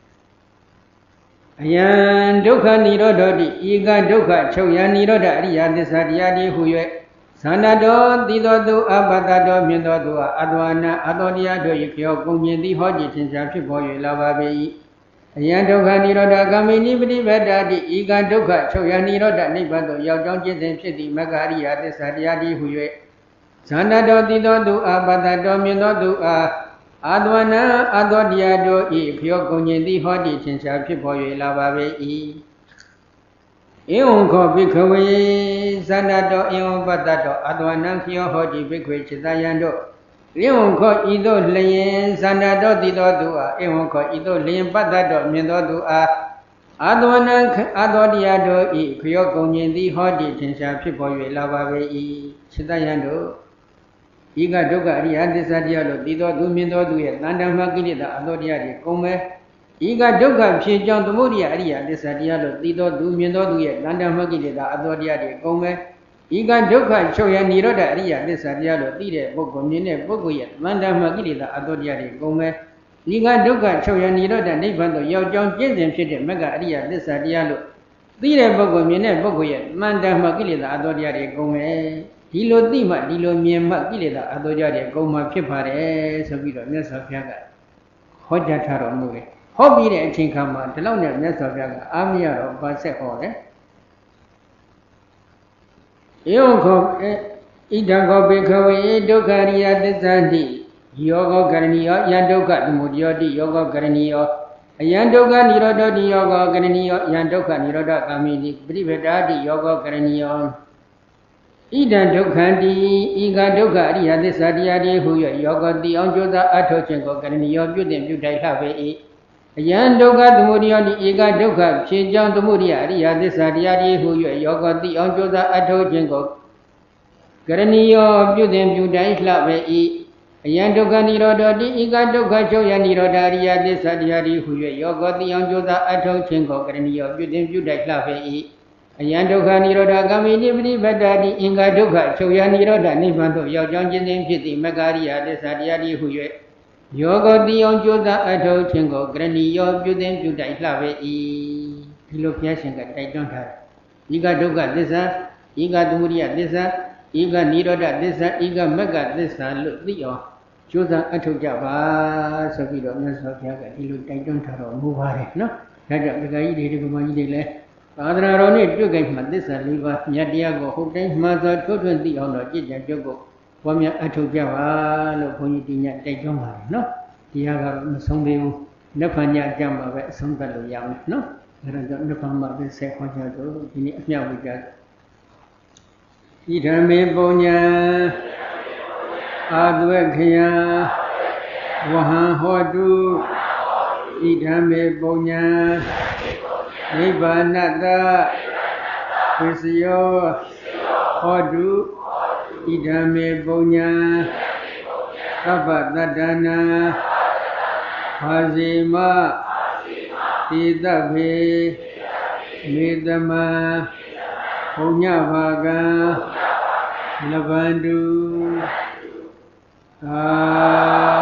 အယံဒုက္ခនិရောဓောတိဤကဒုက္ခချုပ်ရန်និရောဓအရိယသစ္စာတရားတိဟု၍သန္တာတောတိသောသူအပတ္တတောမြင်သောသူအတဝနာအတောတရားတို့၏ကြောကုန်ခြင်းသည်ဟောတိခြင်းရှားဖြစ်ပေါ်၍လာပါပေ၏အယံဒုက္ခនិရောဓဂမိနိပฏิပတ္တာတိဤကဒုက္ခချုပ်ရនិရောဓနိဗ္ဗာန်သို့ရောက်ကြောင်းကျင့်စဉ်ဖြစ်သည့်မဂ္ဂအရိယသစ္စာတရားတိဟု၍ဇန္တတောတိသောသူအပတ္တတောမြင်သောသူအာတဝနာအတောတရားတို့ဤဖျောကုန်ခြင်းသည်ဟောတိခြင်းရှားဖြစ်ပေါ်၍လာပါပေ၏ဧဝံခောဘိခဝေဇန္တတောဧဝံပတ္တတောအတဝနံခယောဟောတိဘိက္ခွေจิตယံတို့ဧဝံခောဤသို့လျင်ဇန္တတောတိသောသူဧဝံခောဤသို့လျင်ပတ္တတောမြင်သောသူအာတဝနံအတောတရားတို့ဤခယောကုန်ခြင်းသည်ဟောတိထင်ရှားဖြစ်ပေါ်၍လာပါပေ၏จิตယံတို့ဤကဒုက္ခအရိယသစ္စာတရားလို့သိသောသူမြင်သောသူရဲ့တဏ္ဍာမကိလေသာအတောတရားတွေကုန်မဲ့ဤကဒုက္ခဖြစ်ကြောင်းသမုဒိယအရိယသစ္စာတရားလို့သိသောသူမြင်သောသူရဲ့တဏ္ဍာမကိလေသာအတောတရားတွေကုန်မဲ့ဤကဒုက္ခချုပ်ရនិရောဓအရိယသစ္စာတရားလို့သိတဲ့ပုဂ္ဂိုလ်မြင်တဲ့ပုဂ္ဂိုလ်ရဲ့တဏ္ဍာမကိလေသာအတောတရားတွေကုန်မဲ့ဤကဒုက္ခချုပ်ရនិရောဓနိဗ္ဗာန်သို့ရောက်ကြောင်းကျင့်စဉ်ဖြစ်တဲ့မဂ္ဂအရိယသစ္စာတရားလို့သိတဲ့ပုဂ္ဂိုလ်မြင်တဲ့ပုဂ္ဂိုလ်ရဲ့တဏ္ဍာမကိလေသာအတောတရားတွေကုန်မဲ့ဒီလိုသိမှဒီလိုမြင်မှကိလေသာအတောတရားတွေကုန်မှဖြစ်ပါတယ်ဆိုပြီးတော့မြတ်စွာဘုရားကဟောကြားထားတော်မူတယ်ဟောပြီးတဲ့အချိန်ခါမှာဒီလောက်နဲ့မြတ်စွာဘုရားကအာမရတော့ဗာဆက်ဟောတယ်ဧဝံခောဣဒံခောဘိခဝေဒုက္ခရိယသစ္စာတိယောဂောကရဏီယောယံဒုက္ခသမုဒယောတိယောဂောကရဏီယောအယံဒုက္ခនិရောဓတိယောဂောကရဏီယောယံဒုက္ခនិရောဓကာမိတိပရိပဒါတိယောဂောကရဏီယော Ida Dukkhanti, Iga Dukka Ariyati Satyadi Huya Yogati Anjoda Atochenko Karani Yobudim Yudai Yan Dukka Tumuriani Iga Dukka Chijang Tumuria Ariyati Satyadi Huya Yogati Anjoda Atochenko Karani Yobudim Yudai Yan Dukka Nirodati Iga Dukka Choya Niroda Ariyati Satyadi Huya Yogati Anjoda Atochenko Karani Yobudim Yudai Ayan Dukka Niroda Kamini Badadi Inga Dukka Choya Niroda Nibbando Yaojang Jin Piti Magariya Desaryadi Huye Yogati Anjoda Ato Chenko Grani Yobudin Judai Lave E Pilopiashinga Taitonta Iga Dukka Desa Iga Dumuria Desa Iga Niroda Desa Iga Maga Desa Lutio Joda Ato Java Sabiro Nasakiaga Ilu Taitonta Muvare no Raja Gai Kumai Adra Roni took a Madisa Liva, Yadiago, Hotel, Mother, 20 on the Jijago, Wamia Atujava, Loponitinia, Tajoma, no? Diaga Sombi, Napanya Jamba, Sambalo Yam, no? Napama, the second in Yawiga. Idame Bonya, Adwekia, Wahan Hodu, Idame Bonya. Nibanata Visyo Hodu Idame Bonya Kabatadana Hazima Tidabhe Midama Bonya Vaga Labandu